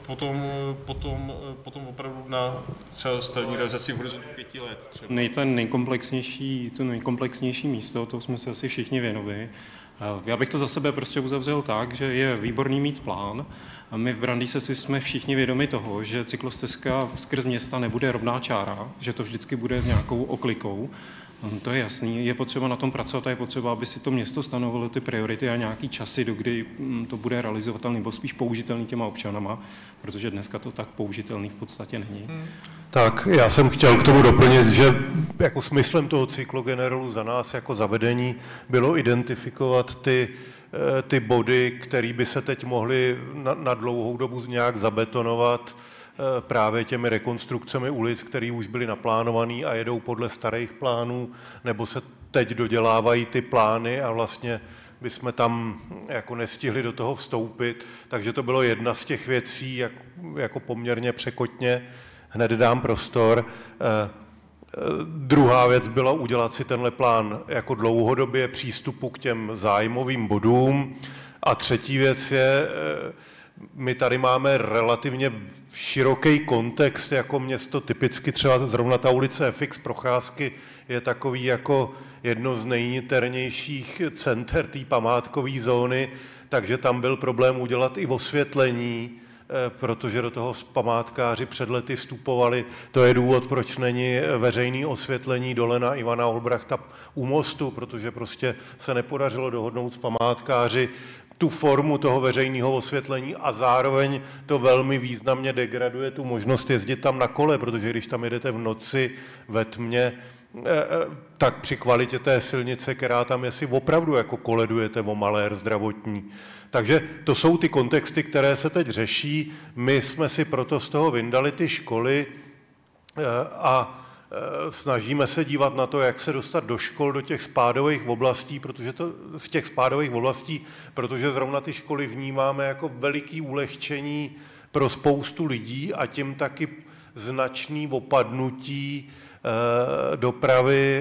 potom opravdu na třeba stavební realizaci v horizontu 5 let. Třeba. To nejkomplexnější místo, to jsme se asi všichni věnovali. Já bych to za sebe prostě uzavřel tak, že je výborný mít plán. A my v Brandýse jsme všichni vědomi toho, že cyklostezka skrz města nebude rovná čára, že to vždycky bude s nějakou oklikou. To je jasný, je potřeba na tom pracovat a je potřeba, aby si to město stanovilo ty priority a nějaký časy, do kdy to bude realizovatelný nebo spíš použitelný těma občanama, protože dneska to tak použitelný v podstatě není. Tak já jsem chtěl k tomu doplnit, že jako smyslem toho cyklogeneralu za nás jako zavedení bylo identifikovat ty body, které by se teď mohly na dlouhou dobu nějak zabetonovat právě těmi rekonstrukcemi ulic, které už byly naplánované a jedou podle starých plánů, nebo se teď dodělávají ty plány a vlastně bychom tam jako nestihli do toho vstoupit. Takže to bylo jedna z těch věcí, jako poměrně překotně, hned dám prostor. Druhá věc byla udělat si tenhle plán jako dlouhodobě přístupu k těm zájmovým bodům. A třetí věc je my tady máme relativně široký kontext jako město, typicky třeba zrovna ta ulice FX Procházky je takový jako jedno z nejniternějších center té památkové zóny, takže tam byl problém udělat i osvětlení, protože do toho památkáři před lety vstupovali. To je důvod, proč není veřejné osvětlení dole na Ivana Olbrachta u mostu, protože prostě se nepodařilo dohodnout s památkáři tu formu toho veřejného osvětlení a zároveň to velmi významně degraduje tu možnost jezdit tam na kole, protože když tam jedete v noci ve tmě, tak při kvalitě té silnice, která tam je, si opravdu jako koledujete o malér zdravotní. Takže to jsou ty kontexty, které se teď řeší. My jsme si proto z toho vyndali ty školy a snažíme se dívat na to, jak se dostat do škol, do těch spádových oblastí, protože zrovna ty školy vnímáme jako veliký ulehčení pro spoustu lidí a tím taky značný opadnutí dopravy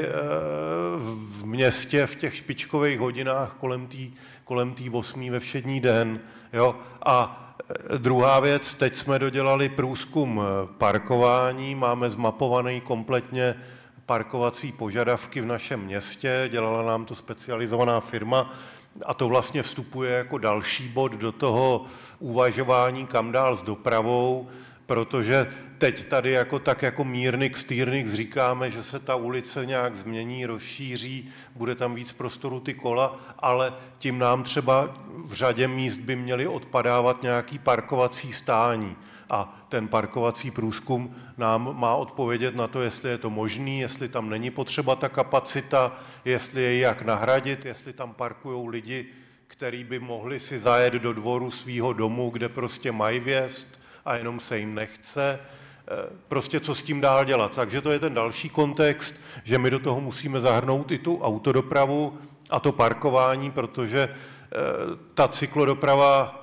v městě v těch špičkových hodinách kolem té 8 ve všední den. Jo? A druhá věc, teď jsme dodělali průzkum parkování, máme zmapovaný kompletně parkovací požadavky v našem městě, dělala nám to specializovaná firma a to vlastně vstupuje jako další bod do toho uvažování, kam dál s dopravou, protože teď tady jako mírnik, stýrnik říkáme, že se ta ulice nějak změní, rozšíří, bude tam víc prostoru ty kola, ale tím nám třeba v řadě míst by měly odpadávat nějaký parkovací stání. A ten parkovací průzkum nám má odpovědět na to, jestli je to možný, jestli tam není potřeba ta kapacita, jestli je jak nahradit, jestli tam parkují lidi, kteří by mohli si zajet do dvoru svýho domu, kde prostě mají vjezd a jenom se jim nechce, prostě co s tím dál dělat. Takže to je ten další kontext, že my do toho musíme zahrnout i tu autodopravu a to parkování, protože ta cyklodoprava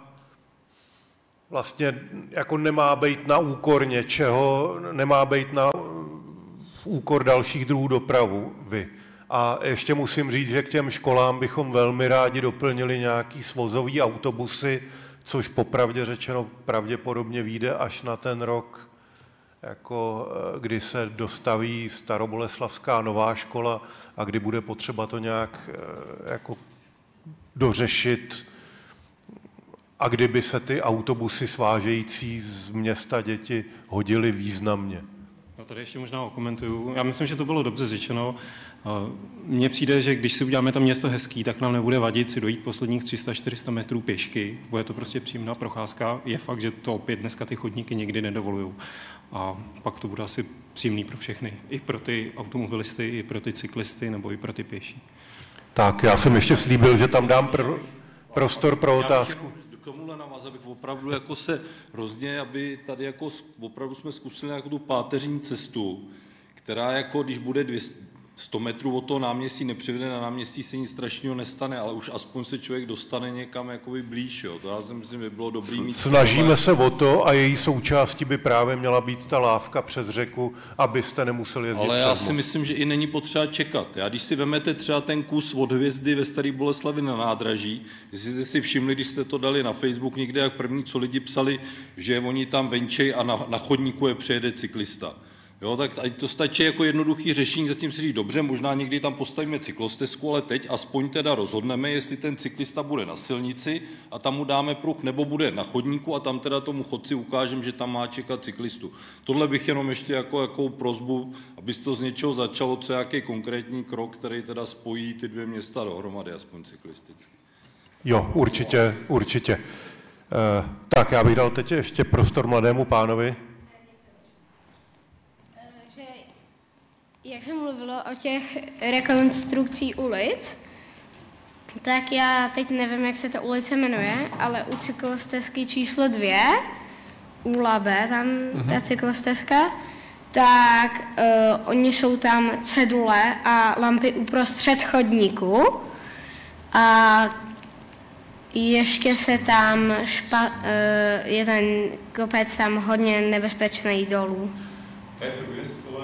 vlastně jako nemá být na úkor něčeho, nemá být na úkor dalších druhů dopravy. A ještě musím říct, že k těm školám bychom velmi rádi doplnili nějaký svozový autobusy, což popravdě řečeno pravděpodobně vyjde až na ten rok, jako kdy se dostaví Staroboleslavská nová škola a kdy bude potřeba to nějak jako dořešit a kdyby se ty autobusy svážející z města děti hodily významně. Já tady ještě možná okomentuju. Já myslím, že to bylo dobře řečeno. Mně přijde, že když si uděláme to město hezký, tak nám nebude vadit si dojít posledních 300-400 metrů pěšky. Bude to prostě příjemná procházka. Je fakt, že to opět dneska ty chodníky nikdy nedovolují. A pak to bude asi příjemný pro všechny. I pro ty automobilisty, i pro ty cyklisty, nebo i pro ty pěší. Tak, já jsem ještě slíbil, že tam dám prostor pro otázku. K tomuhle navázat, abych opravdu jako se hrozně, aby tady jako opravdu jsme zkusili jako tu páteřní cestu, která jako, když bude 100 metrů od toho náměstí nepřivede, na náměstí se nic strašného nestane, ale už aspoň se člověk dostane někam jakoby blíž. Jo. To já si myslím, že by bylo dobrý mít. Snažíme se o to a její součástí by právě měla být ta lávka přes řeku, abyste nemuseli jezdit. Ale já si myslím, že i není potřeba čekat. Já když si vemete třeba ten kus od Hvězdy ve Staré Boleslavi na nádraží, jestli jste si všimli, když jste to dali na Facebook někde, jak první, co lidi psali, že oni tam venčej a na chodníku je přejede cyklista. Jo, tak to stačí jako jednoduchý řešení, zatím si říct, dobře, možná někdy tam postavíme cyklostezku, ale teď aspoň teda rozhodneme, jestli ten cyklista bude na silnici a tam mu dáme pruh, nebo bude na chodníku a tam teda tomu chodci ukážeme, že tam má čekat cyklistu. Tohle bych jenom ještě jako prosbu, aby to z něčeho začalo, co je nějaký konkrétní krok, který teda spojí ty dvě města dohromady, aspoň cyklisticky. Jo, určitě, určitě. Tak já bych dal teď ještě prostor mladému pánovi. Jak se mluvilo o těch rekonstrukcí ulic, tak já teď nevím, jak se ta ulice jmenuje, ale u cyklostezky číslo 2, u Labe, tam ta cyklostezka, tak oni jsou tam cedule a lampy uprostřed chodníku a ještě se tam je ten kopec tam hodně nebezpečný dolů. To je průjezd kolem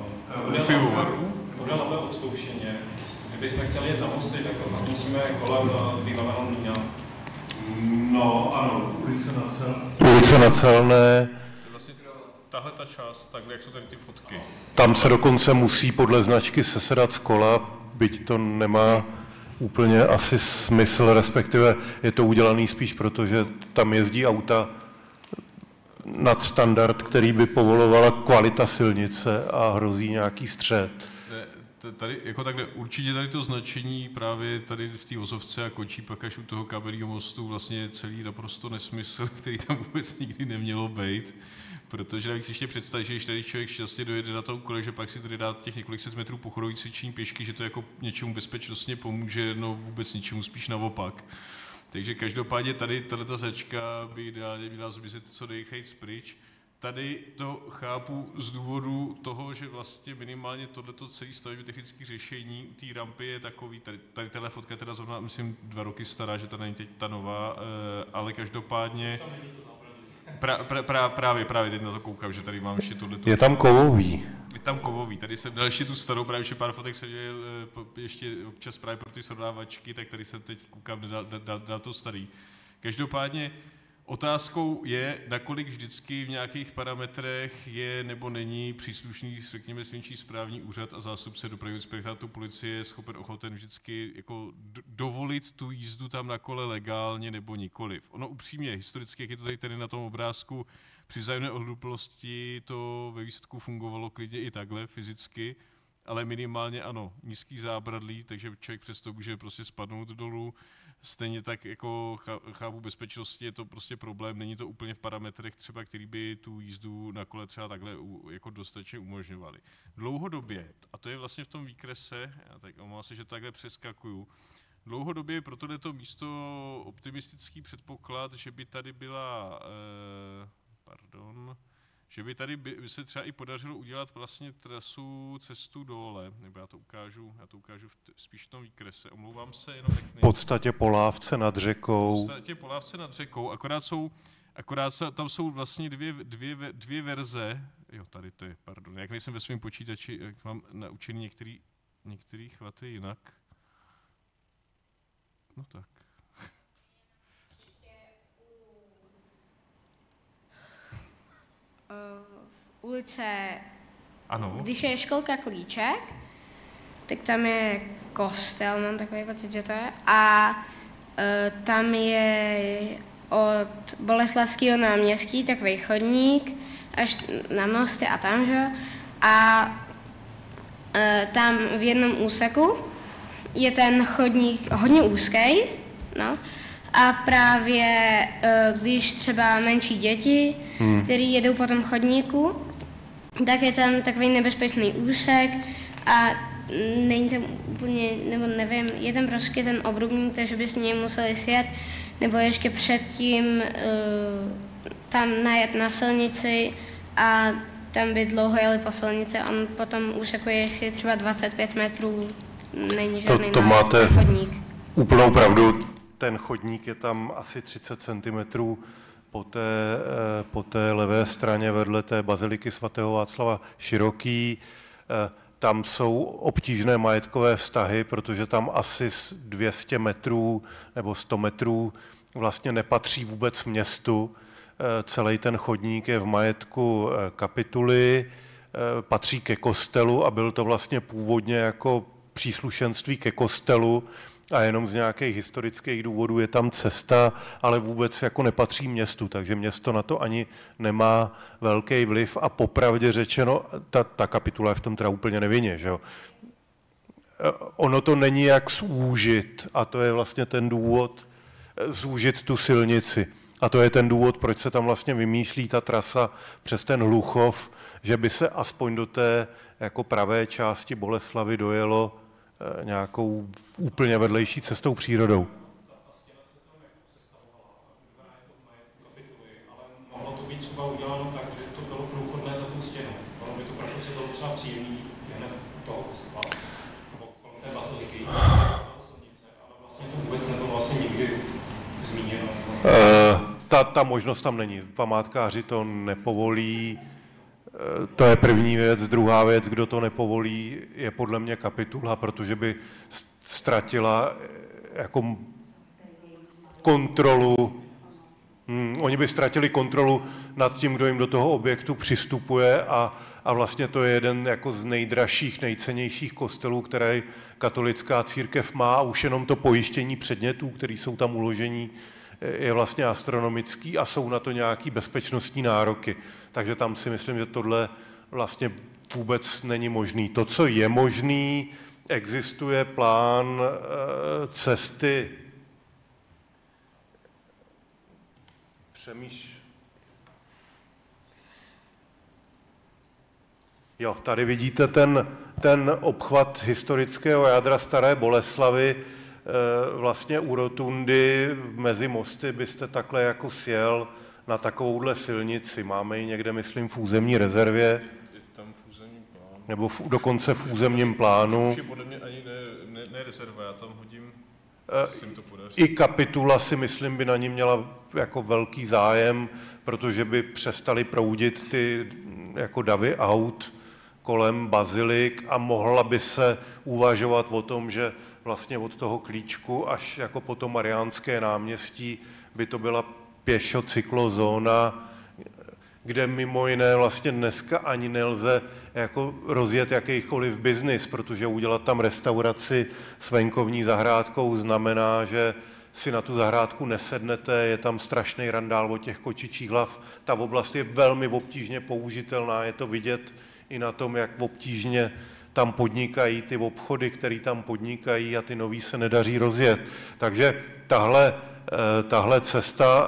bude Labe odstoušeně. Kdybychom chtěli jet na mosty, tak musíme kolem bývalého mlýna. No, ano, ulice na Celné. Vlastně tahle ta část, takhle, jak jsou tady ty fotky. Tam se dokonce musí podle značky sesedat z kola, byť to nemá úplně asi smysl, respektive je to udělaný spíš proto, že tam jezdí auta nad standard, který by povolovala kvalita silnice a hrozí nějaký střet. Tady, jako takhle, určitě tady to značení právě tady v té vozovce a končí pak až u toho Kábelního mostu vlastně je celý naprosto nesmysl, který tam vůbec nikdy nemělo být. Protože navíc ještě představit, že když tady člověk šťastně dojede na tom kole, že pak si tady dá těch několik set metrů pochodový cvičení pěšky, že to jako něčemu bezpečnostně pomůže, no vůbec ničemu, spíš naopak. Takže každopádně tady tato značka by ideálně měla zmizet co nejrychleji pryč. Tady to chápu z důvodu toho, že vlastně minimálně tohleto celé stavebně technické řešení u té rampy je takový, tady tahle fotka je teda zrovna, myslím, 2 roky stará, že to není teď ta nová, ale každopádně právě teď na to koukám, že tady mám ještě tohleto. Je tam kovový. Je tam kovový, tady jsem dal ještě tu starou, právě ještě pár fotek jsem dělal ještě občas právě pro ty srovnávačky, tak tady jsem teď koukám, dal to starý. Každopádně otázkou je, nakolik vždycky v nějakých parametrech je nebo není příslušný, řekněme, silniční správní úřad a zástupce dopravního inspektorátu policie schopen ochoten vždycky jako dovolit tu jízdu tam na kole legálně nebo nikoliv. Ono upřímně, historicky, jak je to tady na tom obrázku, při vzájemné odluplosti to ve výsledku fungovalo klidně i takhle fyzicky, ale minimálně ano, nízký zábradlí, takže člověk přesto může prostě spadnout dolů. Stejně tak jako chápu bezpečnosti, je to prostě problém, není to úplně v parametrech třeba, který by tu jízdu na kole třeba takhle jako dostatečně umožňovali. Dlouhodobě, a to je vlastně v tom výkrese, já tak omlouvám se, že takhle přeskakuju, dlouhodobě je pro tohleto místo optimistický předpoklad, že by tady byla, že by tady by se třeba i podařilo udělat vlastně trasu cestu dole, nebo já to ukážu spíš v tom výkrese, omlouvám se, jenom tak v podstatě Polávce nad řekou. V podstatě Polávce nad řekou, akorát tam jsou vlastně dvě verze, jo, tady to je, pardon, jak nejsem ve svém počítači, jak mám naučený některý chvaty jinak. No tak. V ulice, ano. Když je školka Klíček, tak tam je kostel, mám takový pocit, že to je, a tam je od Boleslavského náměstí takový chodník až na mosty a tam, že? A tam v jednom úseku je ten chodník hodně úzký, no, a právě když třeba menší děti, který jedou po tom chodníku, tak je tam takový nebezpečný úsek a není tam úplně, nebo nevím, je tam prostě ten obrubník, takže by s ním museli sjet, nebo ještě předtím tam najet na silnici a tam by dlouho jeli po silnici, on potom úseku je ještě třeba 25 metrů, není žádný to máte chodník. Úplnou pravdu, ten chodník je tam asi 30 cm po té levé straně vedle té baziliky svatého Václava široký. Tam jsou obtížné majetkové vztahy, protože tam asi 200 metrů nebo 100 metrů vlastně nepatří vůbec městu. Celý ten chodník je v majetku kapituly, patří ke kostelu a byl to vlastně původně jako příslušenství ke kostelu a jenom z nějakých historických důvodů je tam cesta, ale vůbec jako nepatří městu, takže město na to ani nemá velký vliv a popravdě řečeno, ta kapitula je v tom teda úplně nevinně, že jo. Ono to není jak zúžit a to je vlastně ten důvod zúžit tu silnici. A to je ten důvod, proč se tam vlastně vymýšlí ta trasa přes ten Hluchov, že by se aspoň do té jako pravé části Boleslavy dojelo nějakou úplně vedlejší cestou přírodou. Ale mohlo to být třeba uděláno tak, že to bylo průchodné za tou stěnou. Ono by to pro šuce bylo třeba příjemný hned toho postupa, nebo kolem té baziliky, silnice, ale vlastně to vůbec nebylo vlastně nikdy zmíněno. Ta možnost tam není. Památkáři to nepovolí. To je první věc. Druhá věc, kdo to nepovolí, je podle mě kapitula, protože by ztratila jako kontrolu. Oni by ztratili kontrolu nad tím, kdo jim do toho objektu přistupuje a vlastně to je jeden jako z nejdražších, nejcennějších kostelů, který katolická církev má a už jenom to pojištění předmětů, které jsou tam uložení, je vlastně astronomický a jsou na to nějaký bezpečnostní nároky. Takže tam si myslím, že tohle vlastně vůbec není možný. To, co je možný, existuje plán cesty Jo, tady vidíte ten obchvat historického jádra Staré Boleslavi, vlastně u rotundy mezi mosty byste takhle jako sjel na takovouhle silnici. Máme ji někde, myslím, v územní rezervě. Je tam v územním plánu. Nebo dokonce v územním plánu. Už je podle mě ani ne rezerva, já tam hodím, se mi to podaří. I kapitula si myslím by na ní měla jako velký zájem, protože by přestali proudit ty jako davy aut kolem bazilik a mohla by se uvažovat o tom, že vlastně od toho Klíčku až jako po to Mariánské náměstí by to byla pěšocyklozóna, kde mimo jiné vlastně dneska ani nelze jako rozjet jakýchkoliv biznis, protože udělat tam restauraci s venkovní zahrádkou znamená, že si na tu zahrádku nesednete, je tam strašný randál od těch kočičích hlav. Ta oblast je velmi obtížně použitelná, je to vidět i na tom, jak obtížně tam podnikají ty obchody, které tam podnikají a ty nový se nedaří rozjet. Takže tahle cesta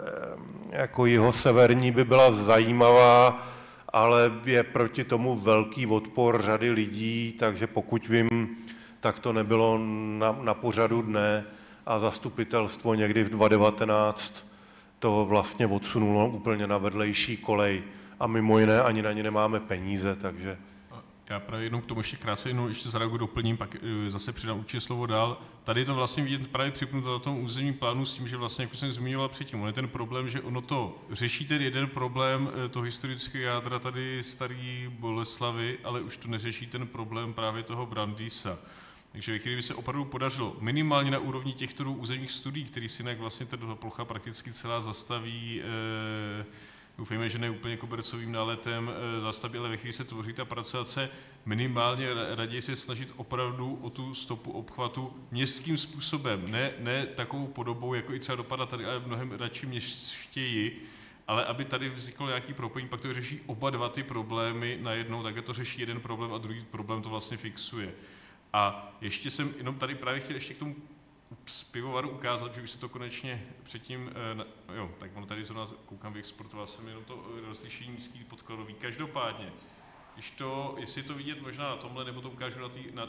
jako jihoseverní by byla zajímavá, ale je proti tomu velký odpor řady lidí, takže pokud vím, tak to nebylo na pořadu dne a zastupitelstvo někdy v 2019 to vlastně odsunulo úplně na vedlejší kolej a mimo jiné ani na ně nemáme peníze, takže... Já právě jenom k tomu ještě krátce jenom ještě zareaguji, doplním, pak zase přidám určitě slovo dál. Tady je to vlastně vidět právě připnuto na tom územním plánu s tím, že vlastně, jak jsem zmiňoval předtím, on je ten problém, že ono to řeší ten jeden problém toho historického jádra tady Starý Boleslavy, ale už to neřeší ten problém právě toho Brandýsa. Takže kdyby se opravdu podařilo minimálně na úrovni těchto územních studií, který si jinak vlastně ta plocha prakticky celá zastaví, doufejme, že ne úplně kobercovým náletem zastaví, ale ve chvíli se tvoří ta parcelace, minimálně raději se snažit opravdu o tu stopu obchvatu městským způsobem, ne takovou podobou, jako i třeba dopadá tady, ale mnohem radši městěji, ale aby tady vzniklo nějaký propojení, pak to řeší oba dva ty problémy najednou, také to řeší jeden problém a druhý problém to vlastně fixuje. A ještě jsem jenom tady právě chtěl ještě k tomu z pivovaru ukázat, že už se to konečně předtím, jo, tak ono tady zrovna koukám, vyexportoval jsem jenom to rozlišení nízký podkladový. Každopádně, jestli je to vidět možná na tomhle, nebo to ukážu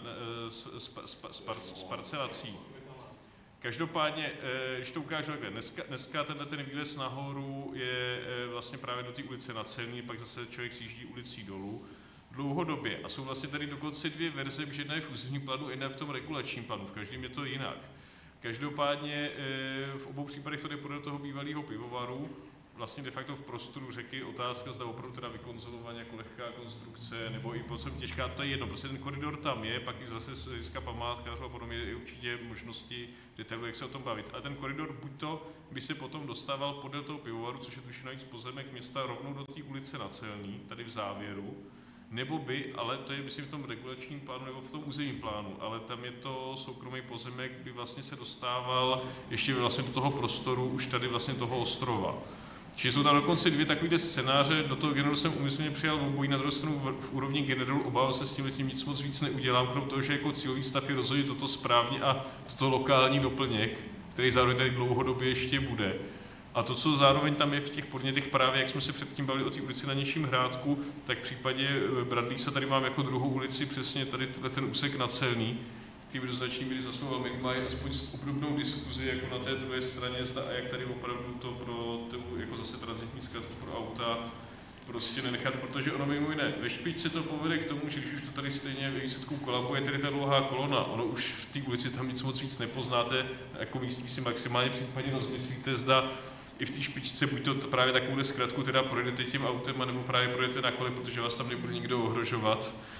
s parcelací. Každopádně, když to ukážu takhle, dneska ten výlez nahoru je vlastně právě do té ulice na Celní, pak zase člověk sjíždí ulicí dolů. Dlouhodobě, a jsou vlastně tady dokonce dvě verze, že jedna je v územním plánu, jedna je v tom regulačním plánu, v každém je to jinak. Každopádně v obou případech to jde podle toho bývalého pivovaru, vlastně de facto v prostoru řeky, otázka, zda opravdu teda vykonzolovaně jako lehká konstrukce, nebo i procent těžká, to je jedno, prostě ten koridor tam je, pak i zase z hlediska památkářů a podobně je určitě možnosti detailu, jak se o tom bavit. Ale ten koridor buď to by se potom dostával podle toho pivovaru, což je tuším navíc pozemek města, rovnou do té ulice na Celní, tady v závěru, nebo by, ale to je myslím v tom regulačním plánu nebo v tom územním plánu, ale tam je to soukromý pozemek, by vlastně se dostával ještě vlastně do toho prostoru už tady vlastně toho ostrova. Čiže jsou tam dokonce dvě takové scénáře, do toho generálu jsem úmyslně přijal obojí, na druhou stranu v úrovni generálu obával se s tím nic moc víc neudělám, krom toho, že jako cílový stav je rozhodně toto správně a toto lokální doplněk, který zároveň tady dlouhodobě ještě bude. A to, co zároveň tam je v těch podnětech právě, jak jsme se předtím bavili o té ulici na Nižším Hrádku, tak v případě Brandýsa tady mám jako druhou ulici přesně tady ten úsek na Celní. Ty jednoznačně byly zase velmi mají aspoň obdobnou diskuzi jako na té druhé straně, zda a jak tady opravdu to pro tu, jako zase tranzitní zkratku pro auta prostě nenechat, protože ono mimo jiné, ve špičce to povede k tomu, že když už to tady stejně ve výsledku kolabuje tady ta dlouhá kolona, ono už v té ulici tam nic moc víc nepoznáte, jako místní si maximálně případně rozmyslíte, zda i v té špičce buď to právě takovou zkratku teda projedete tím autem, nebo právě projedete na kole, protože vás tam nebude nikdo ohrožovat.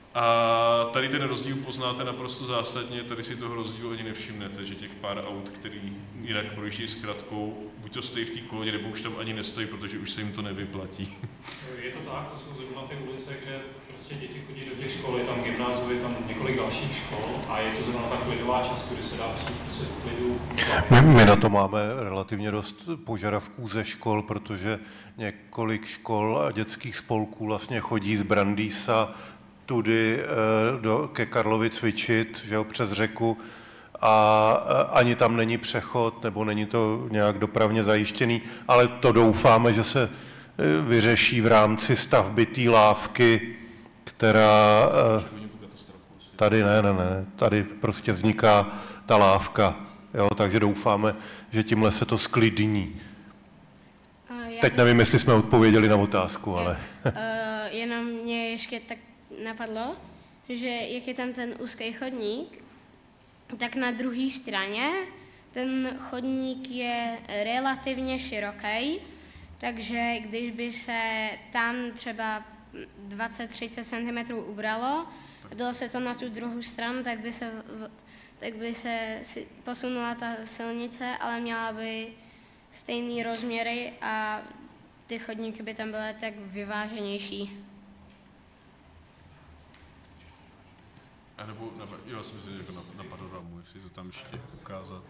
A tady ten rozdíl poznáte naprosto zásadně, tady si toho rozdílu ani nevšimnete, že těch pár aut, který jinak projíždí s kratkou, buď to stojí v té koloně, nebo už tam ani nestojí, protože už se jim to nevyplatí. Je to tak, to jsou zrovna ty ulice, kde prostě děti chodí do těch škol, je tam gymnázium, je tam několik dalších škol a je to zrovna ta klidová část, kdy se dá přijít prostě v klidu. My na to máme relativně dost požadavků ze škol, protože několik škol a dětských spolků vlastně chodí z Brandýsa tudy ke Karlovi cvičit, že jo, přes řeku, a ani tam není přechod, nebo není to nějak dopravně zajištěný, ale to doufáme, že se vyřeší v rámci stavby té lávky, která tady ne, tady prostě vzniká ta lávka, jo, takže doufáme, že tímhle se to sklidní. Teď nevím, jestli jsme odpověděli na otázku, ale... Jenom mě ještě tak napadlo, že jak je tam ten úzký chodník, tak na druhé straně ten chodník je relativně široký, takže když by se tam třeba 20-30 cm ubralo, dalo se to na tu druhou stranu, tak by se posunula ta silnice, ale měla by stejný rozměry a ty chodníky by tam byly tak vyváženější. A nebo, já si myslím, že jako na panoramu, jestli to tam ještě ukázat.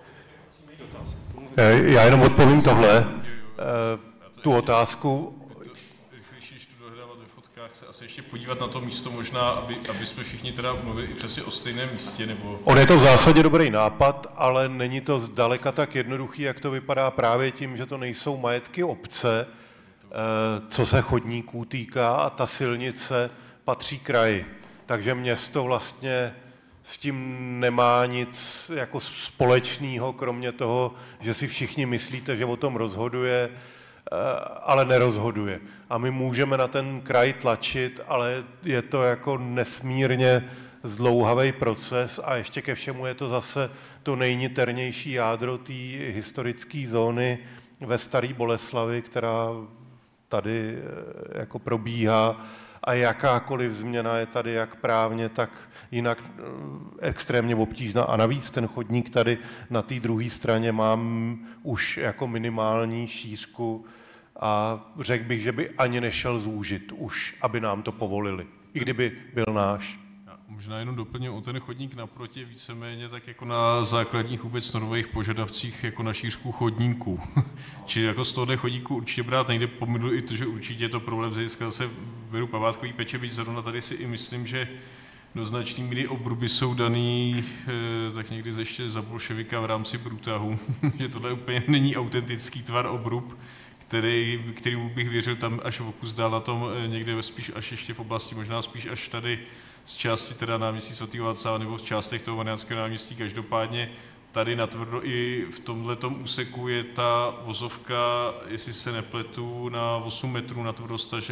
Já jenom odpovím tohle. Tu otázku... Rychlejší, než to dohledávat ve fotkách, se asi ještě podívat na to místo možná, aby jsme všichni teda mluvili přesně o stejném místě, nebo... On je to v zásadě dobrý nápad, ale není to zdaleka tak jednoduchý, jak to vypadá právě tím, že to nejsou majetky obce, co se chodníků týká, a ta silnice patří kraji. Takže město vlastně s tím nemá nic jako společného, kromě toho, že si všichni myslíte, že o tom rozhoduje, ale nerozhoduje. A my můžeme na ten kraj tlačit, ale je to jako nesmírně zdlouhavý proces a ještě ke všemu je to zase to nejniternější jádro té historické zóny ve Staré Boleslavi, která tady jako probíhá, a jakákoliv změna je tady jak právně, tak jinak extrémně obtížná. A navíc ten chodník tady na té druhé straně mám už jako minimální šířku a řekl bych, že by ani nešel zúžit už, aby nám to povolili, i kdyby byl náš. Možná jenom doplním o ten chodník naproti, víceméně tak jako na základních vůbec normových požadavcích jako na šířku chodníků. Čili jako z tohohle chodníku určitě brát nejde, pominu i to, že určitě je to problém z hlediska se beru památkový péče, byť zrovna tady si i myslím, že do značné míry obruby jsou daný tak někdy ještě za bolševika v rámci průtahu, že tohle úplně není autentický tvar obrub, který bych věřil tam až o kus dál na tom někde spíš až ještě v oblasti, možná spíš až tady z části teda náměstí svatého Václava nebo v částech toho Mariánského náměstí. Každopádně tady natvrdo i v tomhletom úseku je ta vozovka, jestli se nepletu, na 8 metrů natvrdo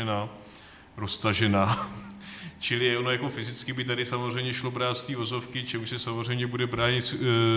roztažená. Čili ono jako fyzicky by tady samozřejmě šlo brát z té vozovky, čemu se samozřejmě bude bránit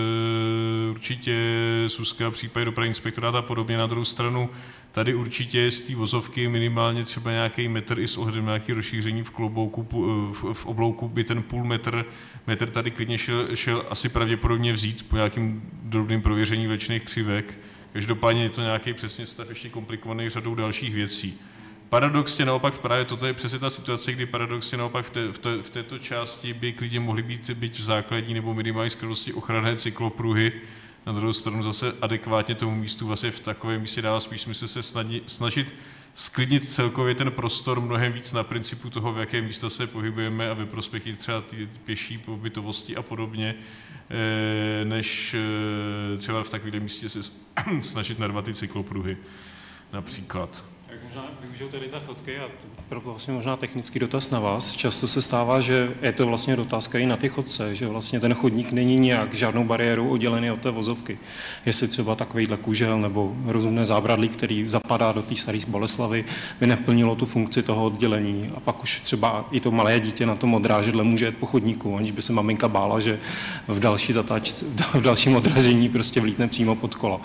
určitě Suska, případně dopravní inspektorát a podobně. Na druhou stranu tady určitě z té vozovky minimálně třeba nějaký metr i s ohledem na nějaké rozšíření v klobouku, v oblouku by ten půl metr tady klidně šel asi pravděpodobně vzít po nějakým drobným prověření vlečných křivek. Každopádně je to nějaký přesně stav ještě komplikovaný řadou dalších věcí. Paradoxně naopak právě toto je přesně ta situace, kdy paradoxně naopak v této části by klidně mohly být v základní nebo minimální skrytosti ochranné cyklopruhy. Na druhou stranu zase adekvátně tomu místu vlastně v takovém místě dává spíš smysl se snažit sklidnit celkově ten prostor mnohem víc na principu toho, v jaké místa se pohybujeme a ve prospěch třeba ty pěší pobytovosti a podobně, než třeba v takovém místě se snažit narvat ty cyklopruhy například. Tak možná využiju tady ta fotky a proto vlastně možná technický dotaz na vás. Často se stává, že je to vlastně otázka i na ty chodce, že vlastně ten chodník není nějak žádnou bariéru oddělený od té vozovky. Jestli třeba takovýhle kužel nebo rozumné zábradlí, který zapadá do té Staré Boleslavy, by neplnilo tu funkci toho oddělení a pak už třeba i to malé dítě na tom odrážedle může jet po chodníku, aniž by se maminka bála, že v dalším odražení prostě vlítne přímo pod kola.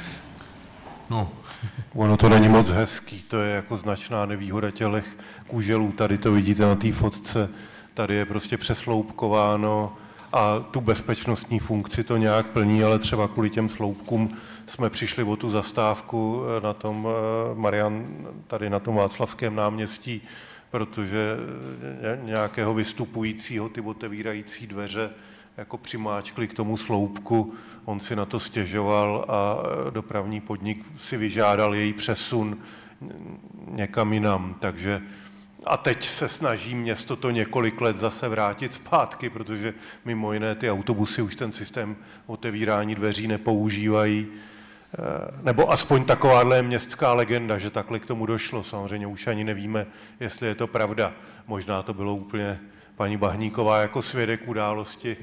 No. Ono to není moc hezký, to je jako značná nevýhoda těch kuželů, tady to vidíte na té fotce, tady je prostě přesloupkováno a tu bezpečnostní funkci to nějak plní, ale třeba kvůli těm sloupkům jsme přišli o tu zastávku na tom Marian, tady na tom Václavském náměstí, protože nějakého vystupujícího ty otevírající dveře jako přimáčkli k tomu sloupku, on si na to stěžoval a dopravní podnik si vyžádal její přesun někam jinam, takže a teď se snaží město to několik let zase vrátit zpátky, protože mimo jiné ty autobusy už ten systém otevírání dveří nepoužívají. Nebo aspoň takováhle městská legenda, že takhle k tomu došlo. Samozřejmě už ani nevíme, jestli je to pravda. Možná to bylo úplně paní Bahníková jako svědek události.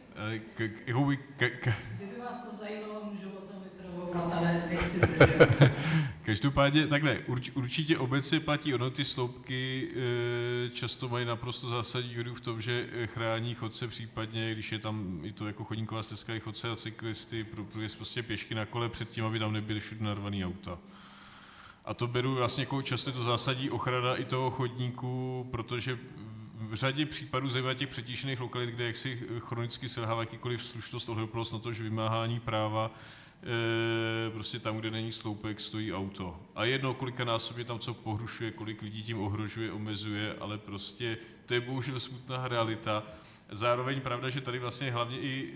Kdyby vás to zajímalo, můžu o tom vyprovokovat, ale nechci zdržet. Každopádně takhle, určitě obecně platí ono, ty sloupky často mají naprosto zásadní výhodu v tom, že chrání chodce, případně, když je tam i to jako chodníková stezka, i chodce a cyklisty, průjezd prostě pěšky na kole před tím, aby tam nebyly všude narvaný auta. A to beru vlastně jako často to zásadní ochrana i toho chodníku, protože v řadě případů, zejména těch přetížených lokalit, kde jaksi chronicky selhává jakýkoliv slušnost, ohleduplnost na to, že vymáhání práva, prostě tam, kde není sloupek, stojí auto. A jedno, kolikanásobně tam co pohrušuje, kolik lidí tím ohrožuje, omezuje, ale prostě to je bohužel smutná realita. Zároveň pravda, že tady vlastně hlavně i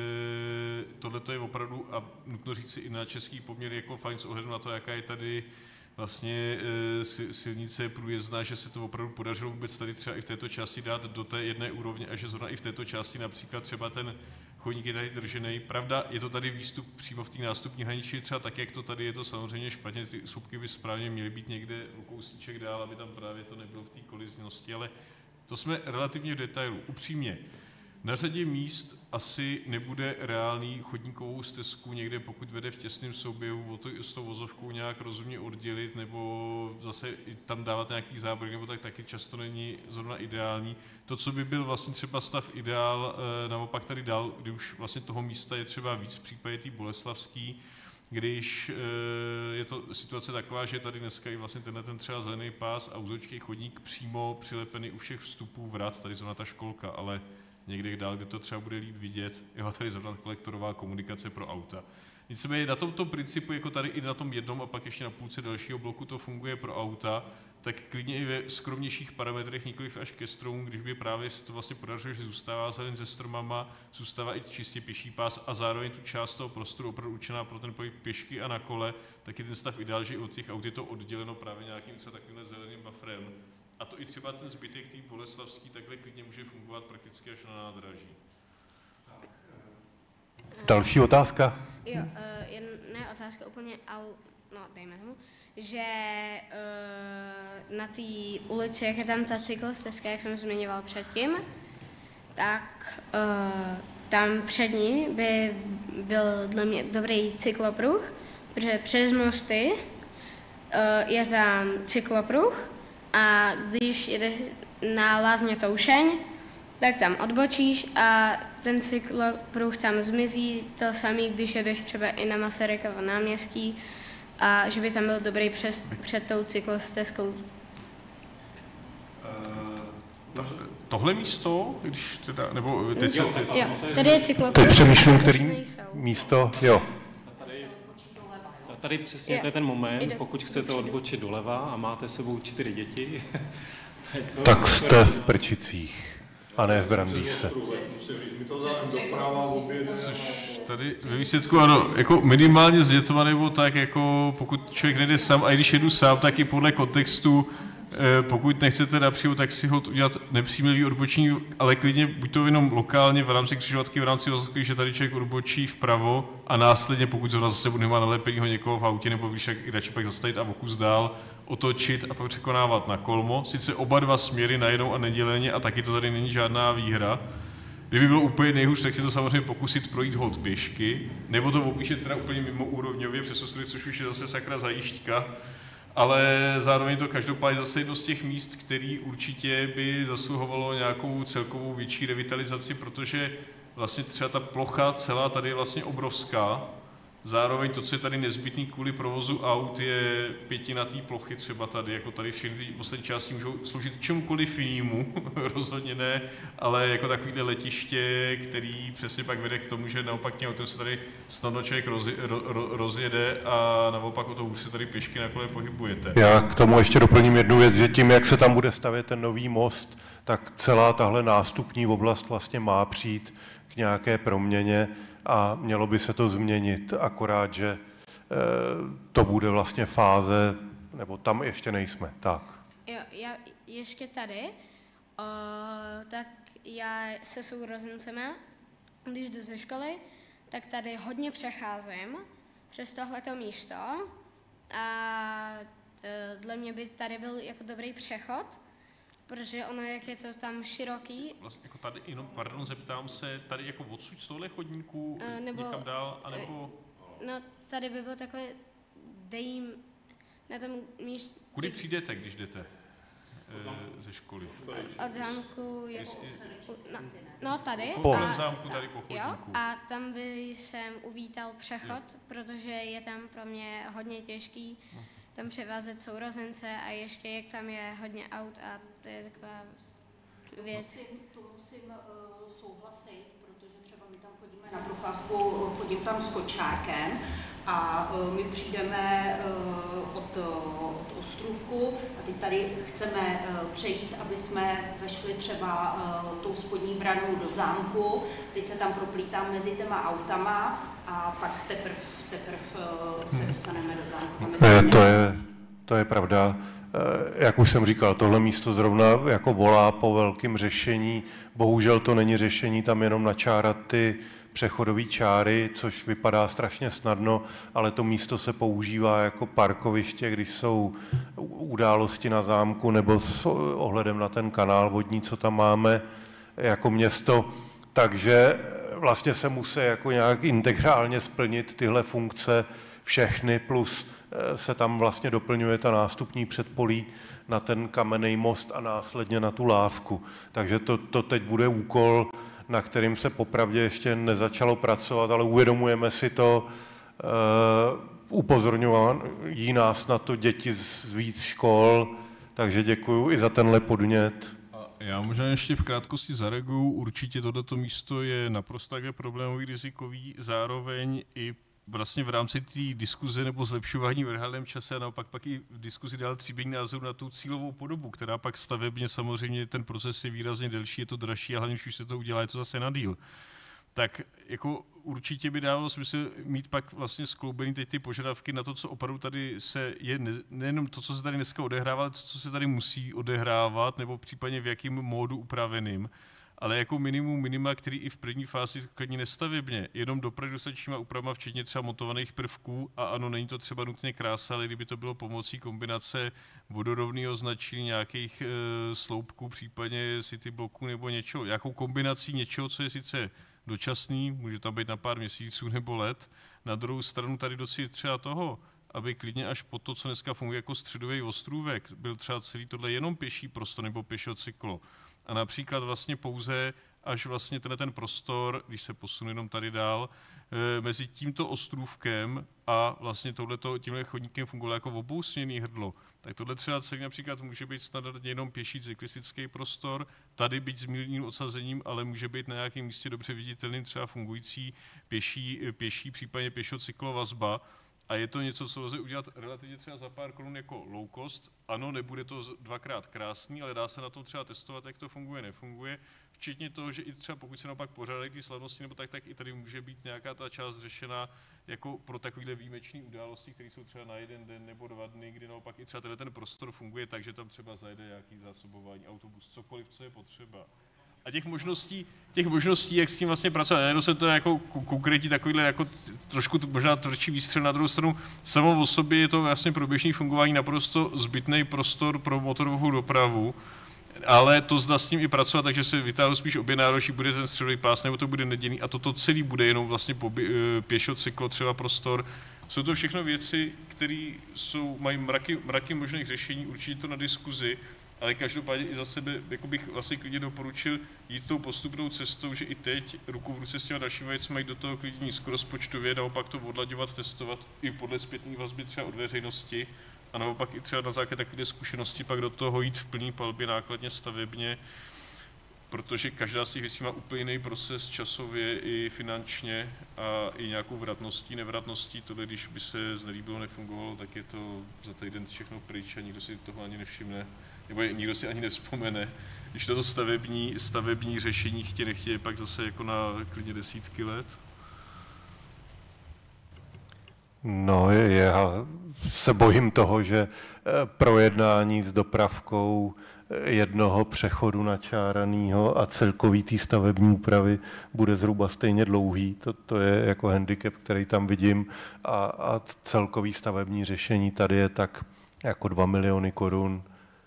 tohleto je opravdu, a nutno říct si i na český poměr, jako fajn s ohledem na to, jaká je tady vlastně silnice průjezdná, že se to opravdu podařilo vůbec tady třeba i v této části dát do té jedné úrovně a že zrovna i v této části například třeba ten chodník je tady držený. Pravda, je to tady výstup přímo v té nástupní hranici, třeba tak, jak to tady je, to samozřejmě špatně, ty sloupky by správně měly být někde o kousíček dál, aby tam právě to nebylo v té koliznosti, ale to jsme relativně v detailu. Upřímně, na řadě míst asi nebude reálný chodníkovou stezku někde, pokud vede v těsném souběhu, s tou vozovkou nějak rozumně oddělit, nebo zase tam dávat nějaký záběr, nebo tak taky často není zrovna ideální. To, co by byl vlastně třeba stav ideál, naopak tady dál, kdy už vlastně toho místa je třeba víc v případě té Boleslavský, když je to situace taková, že tady dneska i vlastně tenhle ten třeba zelený pás a úzoučký chodník přímo přilepený u všech vstupů vrat, tady zrovna ta školka, ale někde dál, kde to třeba bude líp vidět, jo, tady zrovna kolektorová komunikace pro auta. Nicméně na tomto principu, jako tady i na tom jednom a pak ještě na půlce dalšího bloku to funguje pro auta, tak klidně i ve skromnějších parametrech, nikoliv až ke stromům, když by právě se to vlastně podařilo, že zůstává zeleň se stromama, zůstává i čistě pěší pás a zároveň tu část toho prostoru opravdu určená pro ten pohyb pěšky a na kole, tak je ten stav ideál, že i od těch aut je to odděleno právě nějakým třeba takovým zeleným bufferem. A to i třeba ten zbytek té Boleslavský takhle klidně může fungovat prakticky až na nádraží. Další otázka? Jo, ne otázka úplně, ale no, dejme tomu, že na té ulici, jak je tam ta cyklostezka, jak jsem zmiňoval předtím, tak tam před ní by byl dle mě dobrý cyklopruh, protože přes mosty je tam cyklopruh a když jede na Lázně Toušeň, tak tam odbočíš a ten cyklopruh tam zmizí, to samé, když jedeš třeba i na Masarykovo náměstí, a že by tam byl dobrý před tou cyklostezkou. Tohle místo, když teda, nebo teď se... Jo, tady je cyklopruh. Teď přemýšlím, který místo, jo. Tady přesně to je ten moment, pokud chcete odbočit doleva a máte sebou 4 děti. Tak jste v Prčicích a ne v Brandýse. Což tady ve výsledku ano, jako minimálně s dětma nebo tak, jako pokud člověk nejde sám a i když jedu sám, tak i podle kontextu, pokud nechcete například, tak si ho udělat nepřímlivý odbočení, ale klidně buď to jenom lokálně v rámci křižovatky, v rámci vozovky, že tady člověk odbočí vpravo a následně, pokud zrovna zase nemá nalepenýho někoho v autě nebo víš, jak radši pak zastavit a o kus dál, otočit a pak překonávat na kolmo. Sice oba dva směry najednou a neděleně a taky to tady není žádná výhra. Kdyby bylo úplně nejhůř, tak si to samozřejmě pokusit projít hod pěšky, nebo to objíždět teda úplně mimo úrovňově přes ostrovy, což už je zase sakra zajížďka. Ale zároveň to každopádně zase jedno z těch míst, který určitě by zasluhovalo nějakou celkovou větší revitalizaci, protože vlastně třeba ta plocha celá tady je vlastně obrovská. Zároveň to, co je tady nezbytný kvůli provozu aut, je pětina té plochy třeba tady, jako tady všechny ty poslední části můžou sloužit čemukoliv jinému, rozhodně ne, ale jako takovýhle letiště, který přesně pak vede k tomu, že naopak tím autem se tady snadno člověk rozjede a naopak o to už se tady pěšky na kole pohybujete. Já k tomu ještě doplním jednu věc, že tím, jak se tam bude stavět ten nový most, tak celá tahle nástupní oblast vlastně má přijít k nějaké proměně a mělo by se to změnit, akorát, že to bude vlastně fáze, nebo tam ještě nejsme, tak. Jo, já ještě tady, tak já se sourozencema, když jdu ze školy, tak tady hodně přecházím přes tohleto místo a dle mě by tady byl jako dobrý přechod, protože ono, jak je to tam široký. Vlastně jako tady, jenom, pardon, zeptám se, tady jako odsud z tohle chodníku někam dál, anebo... No, tady by byl takhle dejím na tom místě... Kudy přijdete, když jdete ze školy? Od zámku, no tady. Po zámku, tady po chodníku. Jo, a tam by jsem uvítal přechod, protože je tam pro mě hodně těžký tam převázet sourozence a ještě jak tam je hodně aut a to je taková věc. To musím souhlasit, protože třeba my tam chodíme na procházku, chodím tam s kočárkem a my přijdeme od Ostrůvku a teď tady chceme přejít, aby jsme vešli třeba tou spodní branou do zámku, teď se tam proplítám mezi těma autama a pak teprv se dostaneme do zámku. To je pravda. Jak už jsem říkal, tohle místo zrovna jako volá po velkém řešení. Bohužel to není řešení tam jenom načárat ty přechodové čáry, což vypadá strašně snadno, ale to místo se používá jako parkoviště, když jsou události na zámku nebo s ohledem na ten kanál vodní, co tam máme jako město. Takže vlastně se musí jako nějak integrálně splnit tyhle funkce všechny, plus se tam vlastně doplňuje ta nástupní předpolí na ten kamenný most a následně na tu lávku. Takže to teď bude úkol, na kterým se popravdě ještě nezačalo pracovat, ale uvědomujeme si to, upozorňují nás na to děti z víc škol, takže děkuju i za tenhle podnět. Já možná ještě v krátkosti zareaguju. Určitě tohleto místo je naprosto také problémový, rizikový, zároveň i vlastně v rámci té diskuze nebo zlepšování v reálném čase a naopak pak i v diskuzi dál tříbení názoru na tu cílovou podobu, která pak stavebně samozřejmě ten proces je výrazně delší, je to dražší a hlavně, když se to udělá, je to zase na díl. Tak jako určitě by dávalo smysl mít pak vlastně skloubený teď ty požadavky na to, co opravdu tady se je, nejenom to, co se tady dneska odehrává, ale to, co se tady musí odehrávat, nebo případně v jakém módu upraveným, ale jako minima, který i v první fázi klidně nestavebně, jenom dopravy dostatečnýma úpravama, včetně třeba montovaných prvků, a ano, není to třeba nutně krása, ale kdyby to bylo pomocí kombinace vodorovného značení nějakých sloupků, případně city bloků nebo něčeho, jakou kombinací něčeho, co je sice dočasný, může tam být na pár měsíců nebo let, na druhou stranu tady docílit třeba toho, aby klidně až po to, co dneska funguje jako středový ostrůvek, byl třeba celý tohle jenom pěší prostor nebo pěšocyklo. A například vlastně pouze až vlastně ten prostor, když se posunu jenom tady dál, mezi tímto ostrůvkem a vlastně tímhle chodníkem fungovalo jako obousměrný hrdlo. Tak tohle třeba celý například může být standardně jenom pěší cyklistický prostor, tady být s mírným odsazením, ale může být na nějakém místě dobře viditelným třeba fungující pěší případně pěšocyklovazba. A je to něco, co lze udělat relativně třeba za pár korun jako low cost. Ano, nebude to dvakrát krásný, ale dá se na tom třeba testovat, jak to funguje, nefunguje. Včetně toho, že i třeba pokud se naopak pořádají ty slavnosti nebo tak i tady může být nějaká ta část řešena jako pro takovéhle výjimečné události, které jsou třeba na jeden den nebo 2 dny, kdy naopak i třeba ten prostor funguje tak, že tam třeba zajede nějaký zásobování, autobus, cokoliv, co je potřeba. A těch možností, jak s tím vlastně pracovat, jenom se to jako konkrétní takovýhle jako trošku možná tvrdší výstřel, na druhou stranu samo o sobě je to vlastně pro běžné fungování naprosto zbytný prostor pro motorovou dopravu, ale to zda s tím i pracovat, takže se vytáhnou spíš obě náročí, bude ten středový pás, nebo to bude nedělný a toto celý bude jenom vlastně pěšocyklo, třeba prostor. Jsou to všechno věci, které mají mraky možných řešení, určitě to na diskuzi. ale každopádně i za sebe jako bych vlastně klidně doporučil jít tou postupnou cestou, že i teď ruku v ruce s těma dalšími věcmi mají do toho klidně nízkorozpočtově, naopak to odlaďovat, testovat i podle zpětné vazby třeba od veřejnosti a naopak i třeba na základě takové zkušenosti pak do toho jít v plný palbě nákladně stavebně, protože každá z těch věcí má úplně jiný proces časově i finančně a i nějakou vratností, nevratností. Tohle, když by se znelíbilo, nefungovalo, tak je to za týden všechno pryč a nikdo si toho ani nevšimne, nebo nikdo si ani nevzpomene. Když toto stavební řešení nechtě, pak zase jako na klidně desítky let. No, já se bojím toho, že projednání s dopravkou jednoho přechodu načáraného a celkový té stavební úpravy bude zhruba stejně dlouhý. To je jako handicap, který tam vidím a celkový stavební řešení tady je tak jako 2 miliony korun.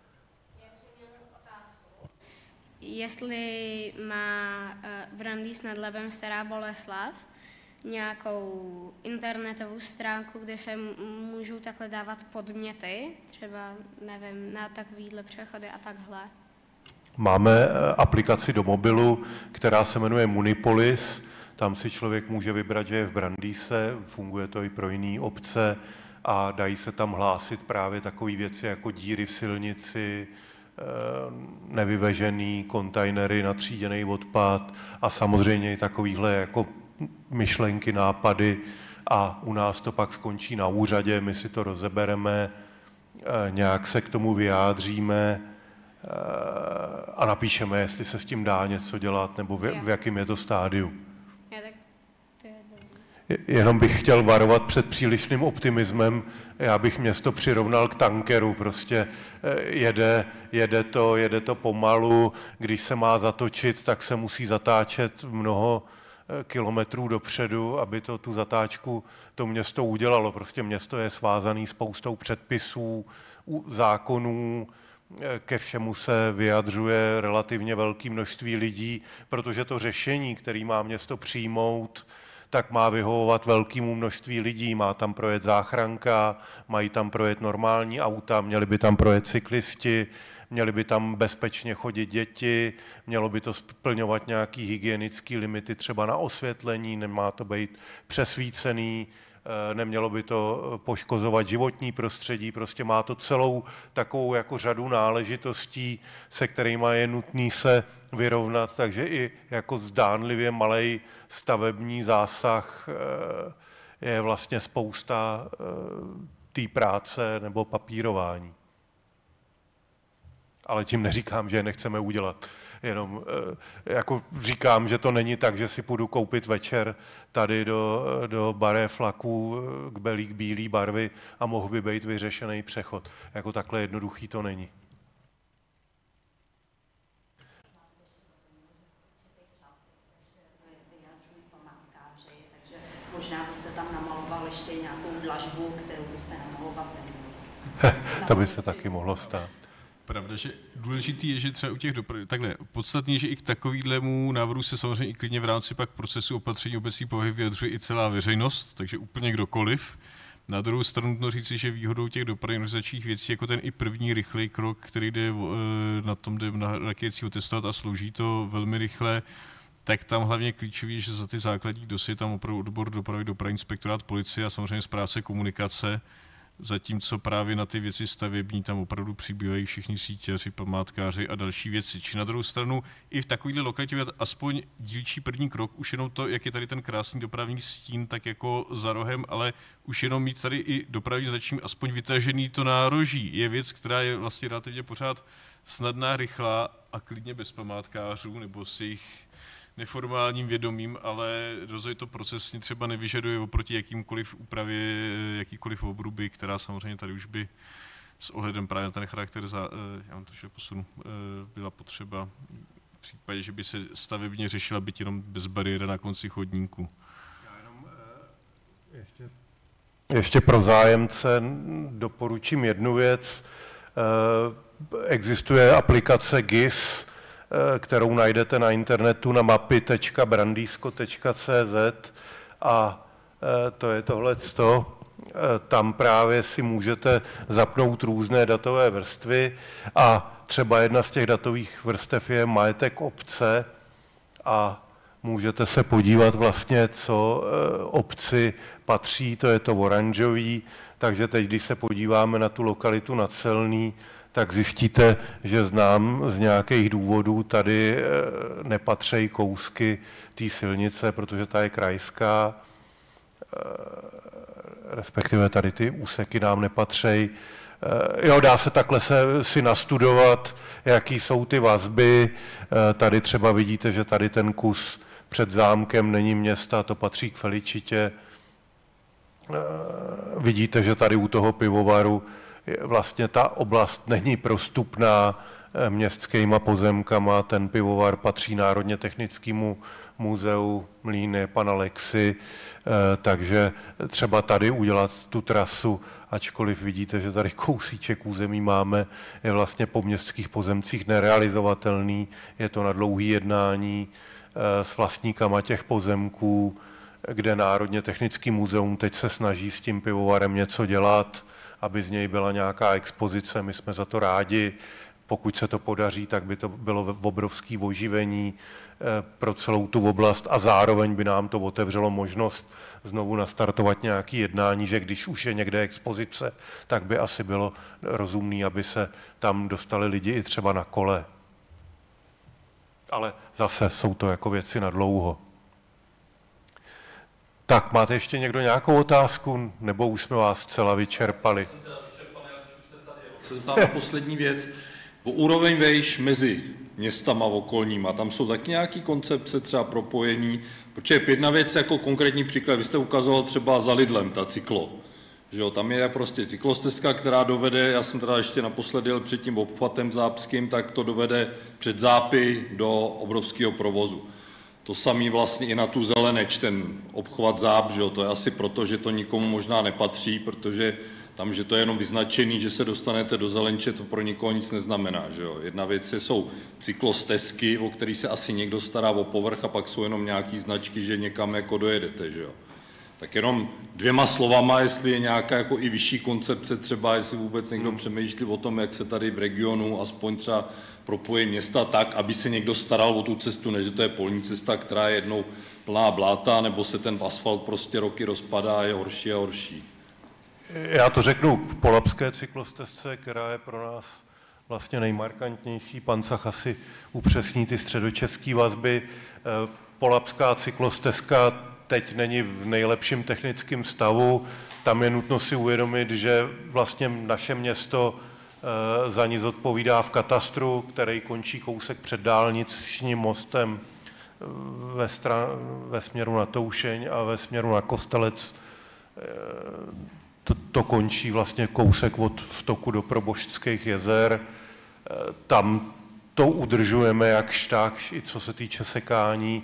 Jestli má Brandýs nad Labem Stará Boleslav nějakou internetovou stránku, kde se můžou takhle dávat podměty, třeba, nevím, na takovýhle přechody a takhle. Máme aplikaci do mobilu, která se jmenuje Munipolis. Tam si člověk může vybrat, že je v Brandýse, funguje to i pro jiné obce a dají se tam hlásit právě takové věci jako díry v silnici, nevyvežený kontejnery, natříděný odpad a samozřejmě i takovýhle jako myšlenky, nápady a u nás to pak skončí na úřadě, my si to rozebereme, nějak se k tomu vyjádříme a napíšeme, jestli se s tím dá něco dělat nebo v jakém je to stádiu. Jenom bych chtěl varovat před přílišným optimismem. Já bych město přirovnal k tankeru. Prostě jede to pomalu. Když se má zatočit, tak se musí zatáčet mnoho kilometrů dopředu, aby tu zatáčku to město udělalo. Prostě město je svázané spoustou předpisů, zákonů, ke všemu se vyjadřuje relativně velké množství lidí, protože to řešení, který má město přijmout, tak má vyhovovat velkému množství lidí. Má tam projet záchranka, mají tam projet normální auta, měli by tam projet cyklisti, měli by tam bezpečně chodit děti, mělo by to splňovat nějaký hygienický limity třeba na osvětlení, nemá to být přesvícený, nemělo by to poškozovat životní prostředí, prostě má to celou takovou jako řadu náležitostí, se kterými je nutný se vyrovnat, takže i jako zdánlivě malej stavební zásah je vlastně spousta té práce nebo papírování. Ale tím neříkám, že je nechceme udělat. Jenom jako říkám, že to není tak, že si půjdu koupit večer tady do baré flaků k bílé barvy a mohl by být vyřešený přechod. Jako takhle jednoduchý to není. Možná byste tam namaloval ještě nějakou dlažbu, kterou byste namalovat neměli. To by se taky mohlo stát. Pravda, že důležitý je, že třeba u těch dopravy, takhle, podstatně je, že i k takovýhlemu návrhu se samozřejmě i klidně v rámci pak procesu opatření obecní povahy vyjadřuje i celá veřejnost, takže úplně kdokoliv. Na druhou stranu nutno říci, že výhodou těch dopravních organizačních věcí, jako ten i první rychlej krok, který jde na tom, jde na raketící otestovat a slouží to velmi rychle, tak tam hlavně klíčový, že za ty základní dosy je tam opravdu odbor dopravy, dopravní inspektorát, policie a samozřejmě správce komunikace, zatímco právě na ty věci stavební tam opravdu přibývají všichni sítěři, památkáři a další věci. Či na druhou stranu i v takovéhle lokalitě aspoň dílčí první krok, už jenom to, jak je tady ten krásný dopravní stín, tak jako za rohem, ale už jenom mít tady i dopravní značím aspoň vytažený to nároží, je věc, která je vlastně relativně pořád snadná, rychlá a klidně bez památkářů nebo s jejich neformálním vědomím, ale rozhodně to procesně třeba nevyžaduje oproti jakýmkoliv úpravě, jakýkoliv obruby, která samozřejmě tady už by s ohledem právě na ten charakter, já vám trošku posunu, byla potřeba v případě, že by se stavebně řešila byť jenom bez bariéry na konci chodníku. Já jenom ještě pro zájemce doporučím jednu věc. Existuje aplikace GIS, kterou najdete na internetu na mapy.brandisko.cz a to je tohleto. tam právě si můžete zapnout různé datové vrstvy a třeba jedna z těch datových vrstev je majetek obce a můžete se podívat vlastně, co obci patří, to je to oranžový, takže teď, když se podíváme na tu lokalitu na Celný, tak zjistíte, že znám z nějakých důvodů tady nepatří kousky té silnice, protože ta je krajská, respektive tady ty úseky nám nepatří. Jo, dá se takhle si nastudovat, jaký jsou ty vazby. Tady třeba vidíte, že tady ten kus před zámkem není města, to patří k Feličitě. Vidíte, že tady u toho pivovaru vlastně ta oblast není prostupná městskýma pozemkama, ten pivovar patří Národně technickému muzeu Mlýny pana Lexy, takže třeba tady udělat tu trasu, ačkoliv vidíte, že tady kousíček území máme, je vlastně po městských pozemcích nerealizovatelný, je to na dlouhý jednání s vlastníkama těch pozemků, kde Národně technický muzeum teď se snaží s tím pivovarem něco dělat, aby z něj byla nějaká expozice, my jsme za to rádi. Pokud se to podaří, tak by to bylo obrovské oživení pro celou tu oblast a zároveň by nám to otevřelo možnost znovu nastartovat nějaké jednání, že když už je někde expozice, tak by asi bylo rozumné, aby se tam dostali lidi i třeba na kole. Ale zase jsou to jako věci na dlouho. Tak, máte ještě někdo nějakou otázku, nebo už jsme vás zcela vyčerpali? Se zeptám na poslední věc. O úroveň vejš mezi městama okolníma, tam jsou taky nějaký koncepce, třeba propojení, protože jedna věc jako konkrétní příklad, vy jste ukazoval třeba za Lidlem, ta cyklo, že jo, tam je prostě cyklostezka, která dovede, já jsem teda ještě naposledy jel před tím obchvatem zápským, tak to dovede před Zápy do obrovského provozu. To samý vlastně i na tu Zeleneč, ten obchvat Záp, že jo, to je asi proto, že to nikomu možná nepatří, protože tam, že to je jenom vyznačený, že se dostanete do Zelenče, to pro nikoho nic neznamená, že jo. Jedna věc jsou cyklostezky, o který se asi někdo stará o povrch a pak jsou jenom nějaký značky, že někam jako dojedete, že jo. Tak jenom dvěma slovama, jestli je nějaká jako i vyšší koncepce, třeba jestli vůbec někdo přemýšlí o tom, jak se tady v regionu aspoň třeba propojí města tak, aby se někdo staral o tu cestu, než to je polní cesta, která je jednou plná bláta, nebo se ten asfalt prostě roky rozpadá a je horší a horší. Já to řeknu v polabské cyklostezce, která je pro nás vlastně nejmarkantnější. Pan Cach asi upřesní ty středočeské vazby. Polabská cyklostezka teď není v nejlepším technickém stavu. Tam je nutno si uvědomit, že vlastně naše město za ní zodpovídá v katastru, který končí kousek před dálničním mostem ve směru na Toušeň a ve směru na Kostelec. To končí vlastně kousek od vtoku do Proboštských jezer. Tam to udržujeme jakž tak, i co se týče sekání,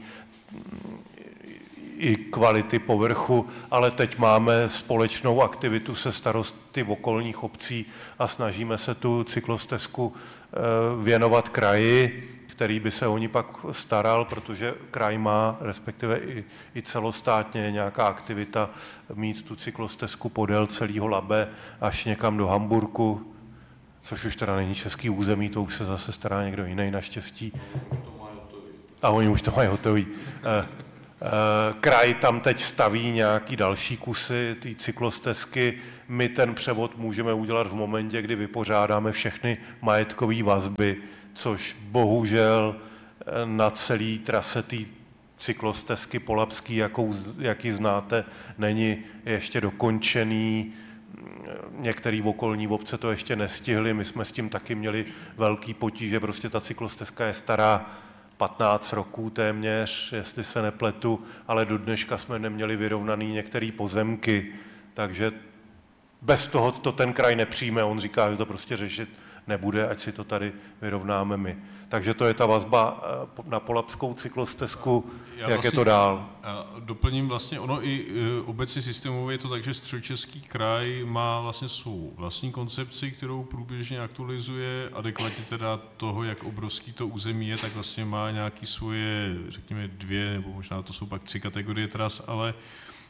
i kvality povrchu, ale teď máme společnou aktivitu se starosty okolních obcí a snažíme se tu cyklostezku věnovat kraji, který by se o ní pak staral, protože kraj má, respektive i celostátně nějaká aktivita, mít tu cyklostezku podél celého Labe až někam do Hamburku, což už teda není český území, to už se zase stará někdo jiný naštěstí. A oni už to mají hotový. Kraj tam teď staví nějaký další kusy té cyklostezky. My ten převod můžeme udělat v momentě, kdy vypořádáme všechny majetkové vazby, což bohužel na celé trase té cyklostezky polabský, jaký znáte, není ještě dokončený. Některé okolní obce to ještě nestihly, my jsme s tím taky měli velký potíže, prostě ta cyklostezka je stará 15 roků téměř, jestli se nepletu, ale do dneška jsme neměli vyrovnaný některé pozemky, takže bez toho to ten kraj nepřijme, on říká, že to prostě řešit nebude, ať si to tady vyrovnáme my. Takže to je ta vazba na polabskou cyklostezku, jak vlastně, je to dál. Doplním vlastně, ono i obecně systémově je to tak, že Středočeský kraj má vlastně svou vlastní koncepci, kterou průběžně aktualizuje, adekvátně teda toho, jak obrovský to území je, tak vlastně má nějaké svoje, řekněme 2, nebo možná to jsou pak 3 kategorie tras, ale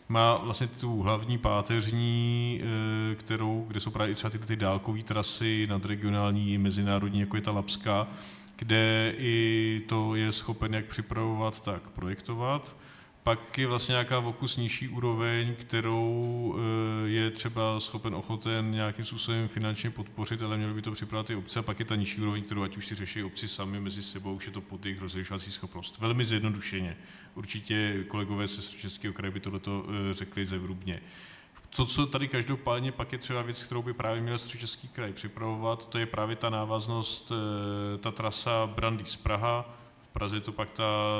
má vlastně tu hlavní páteřní, kde jsou právě třeba ty dálkové trasy nadregionální i mezinárodní, jako je ta Labská, kde i to je schopen jak připravovat, tak projektovat. Pak je vlastně nějaká vokus nižší úroveň, kterou je třeba schopen ochoten nějakým způsobem finančně podpořit, ale měly by to připravovat i obce. A pak je ta nižší úroveň, kterou ať už si řeší obci sami mezi sebou, už je to pod jejich rozlišovací schopnost. Velmi zjednodušeně. Určitě kolegové ze Středočeského kraje by tohleto řekli zevrubně. To, co tady každopádně pak je třeba věc, kterou by právě měl Středočeský kraj připravovat, to je právě ta návaznost, ta trasa Brandýs Praha. V Praze je to pak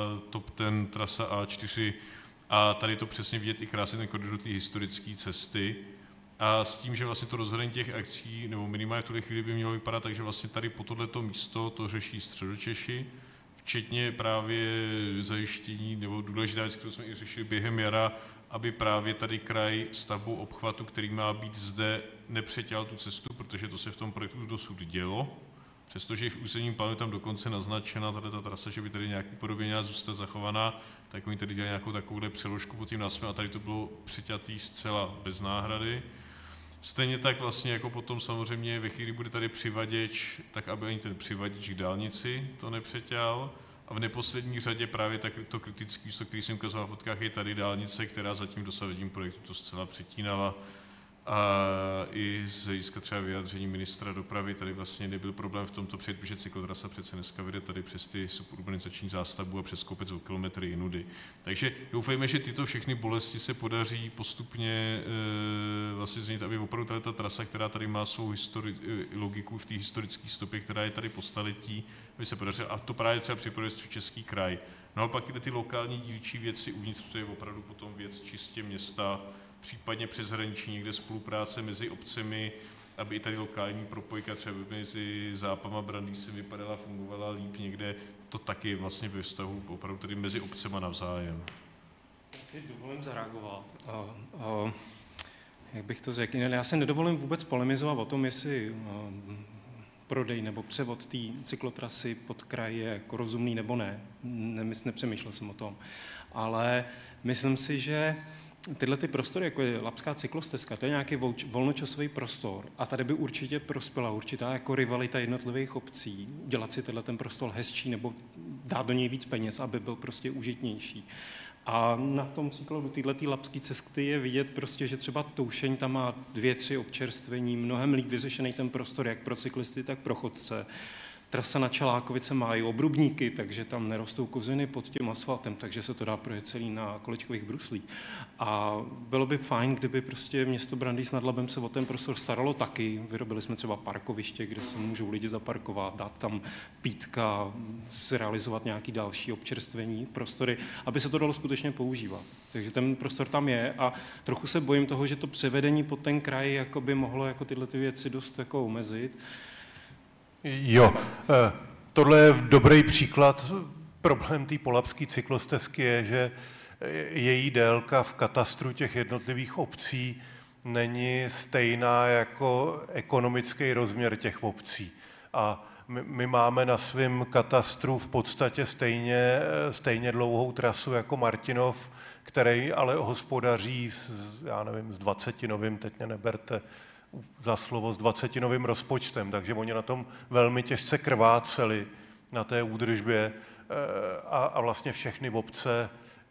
ten trasa A4 a tady to přesně vidět i krásně ten koridor té historické cesty. A s tím, že vlastně to rozhraní těch akcí, nebo minimálně v tuhle chvíli by mělo vypadat, takže vlastně tady po tohleto místo to řeší Středočeši, včetně právě zajištění, nebo důležitá věc, kterou jsme i řešili během jara, aby právě tady kraj stavbou obchvatu, který má být zde, nepřetěl tu cestu, protože to se v tom projektu dosud dělo. Přestože v územním plánu tam dokonce naznačena ta trasa, že by tady nějaký podobě měla zůstat zachovaná, tak oni tady dělali nějakou takovouhle přeložku pod tím násmem a tady to bylo přeťatý zcela bez náhrady. Stejně tak vlastně jako potom samozřejmě ve chvíli bude tady přivaděč, tak aby ani ten přivaděč k dálnici to nepřetěl. A v neposlední řadě právě to kritické místo, který jsem ukazoval v fotkách, je tady dálnice, která zatím dosavadním projektu to zcela přetínala. A i z hlediska třeba vyjádření ministra dopravy tady vlastně nebyl problém v tomto přijet, protože cyklotrasa přece dneska vede tady přes ty suburbanizační zástavbu a přes kopec o kilometry jinudy. Takže doufejme, že tyto všechny bolesti se podaří postupně vlastně změnit, aby opravdu ta trasa, která tady má svou logiku v té historické stopě, která je tady po staletí, aby se podařila. A to právě třeba připravuje Středočeský kraj. No a pak ty lokální dílčí věci uvnitř, to je opravdu potom věc čistě města, případně přeshraniční někde spolupráce mezi obcemi, aby i tady lokální propojka třeba mezi Zápama a Brandýsem vypadala, fungovala líp někde. To taky je vlastně ve vztahu opravdu tedy mezi obcema navzájem. Já si dovolím zareagovat. Jak bych to řekl? Já si nedovolím vůbec polemizovat o tom, jestli prodej nebo převod té cyklotrasy pod kraj je jako rozumný nebo ne. Nepřemýšlel jsem o tom. Ale myslím si, že tyhle ty prostory, jako je Labská cyklostezka, to je nějaký volnočasový prostor a tady by určitě prospěla určitá jako rivalita jednotlivých obcí, udělat si tenhle ten prostor hezčí nebo dát do něj víc peněz, aby byl prostě užitnější. A na tom příkladu této labské cesty je vidět prostě, že třeba Toušeň tam má 2-3 občerstvení, mnohem líp vyřešený ten prostor, jak pro cyklisty, tak pro chodce. Trasa na Čelákovice má i obrubníky, takže tam nerostou koziny pod tím asfaltem, takže se to dá projet celý na kolečkových bruslích. A bylo by fajn, kdyby prostě město Brandýs nad Labem se o ten prostor staralo taky. Vyrobili jsme třeba parkoviště, kde se můžou lidi zaparkovat, dát tam pítka, zrealizovat nějaký další občerstvení, prostory, aby se to dalo skutečně používat. Takže ten prostor tam je a trochu se bojím toho, že to převedení pod ten kraj jako by mohlo jako tyhle ty věci dost jako omezit. Jo, tohle je dobrý příklad. Problém té polabské cyklostezky je, že její délka v katastru těch jednotlivých obcí není stejná jako ekonomický rozměr těch obcí. A my máme na svém katastru v podstatě stejně dlouhou trasu jako Martinov, který ale hospodaří s 20-novým, teď mě neberte za slovo, s 20-novým rozpočtem, takže oni na tom velmi těžce krváceli na té údržbě a vlastně všechny obce,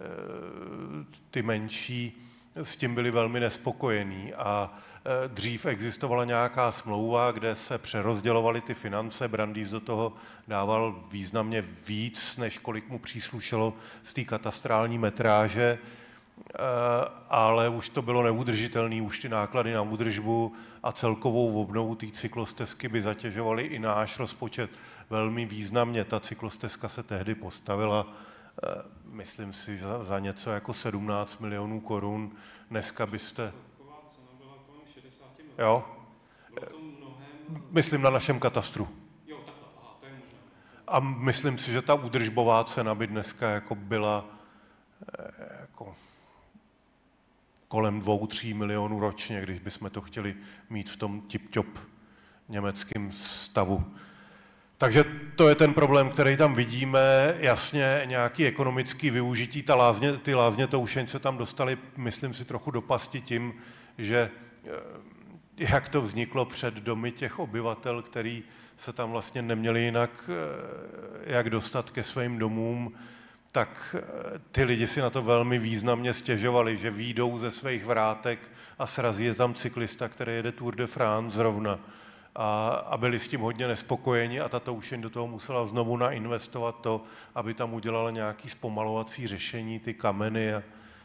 ty menší, s tím byli velmi nespokojení a dřív existovala nějaká smlouva, kde se přerozdělovaly ty finance, Brandýs do toho dával významně víc, než kolik mu příslušelo z té katastrální metráže, ale už to bylo neudržitelné, už ty náklady na údržbu a celkovou obnovu té cyklostezky by zatěžovaly i náš rozpočet velmi významně. Ta cyklostezka se tehdy postavila, myslím si, za něco jako 17 milionů korun. Dneska byste... Jo? Myslím na našem katastru. A myslím si, že ta údržbová cena by dneska jako byla jako kolem 2-3 milionů ročně, když bychom to chtěli mít v tom tip-top německém stavu. Takže to je ten problém, který tam vidíme, jasně nějaký ekonomický využití, ty lázně Toušeň se tam dostali, myslím si, trochu do pasti tím, že jak to vzniklo před domy těch obyvatel, který se tam vlastně neměli jinak jak dostat ke svým domům, tak ty lidi si na to velmi významně stěžovali, že výjdou ze svých vrátek a srazí je tam cyklista, který jede Tour de France zrovna. A byli s tím hodně nespokojeni a ta Toušeň do toho musela znovu nainvestovat to, aby tam udělala nějaký zpomalovací řešení, ty kameny a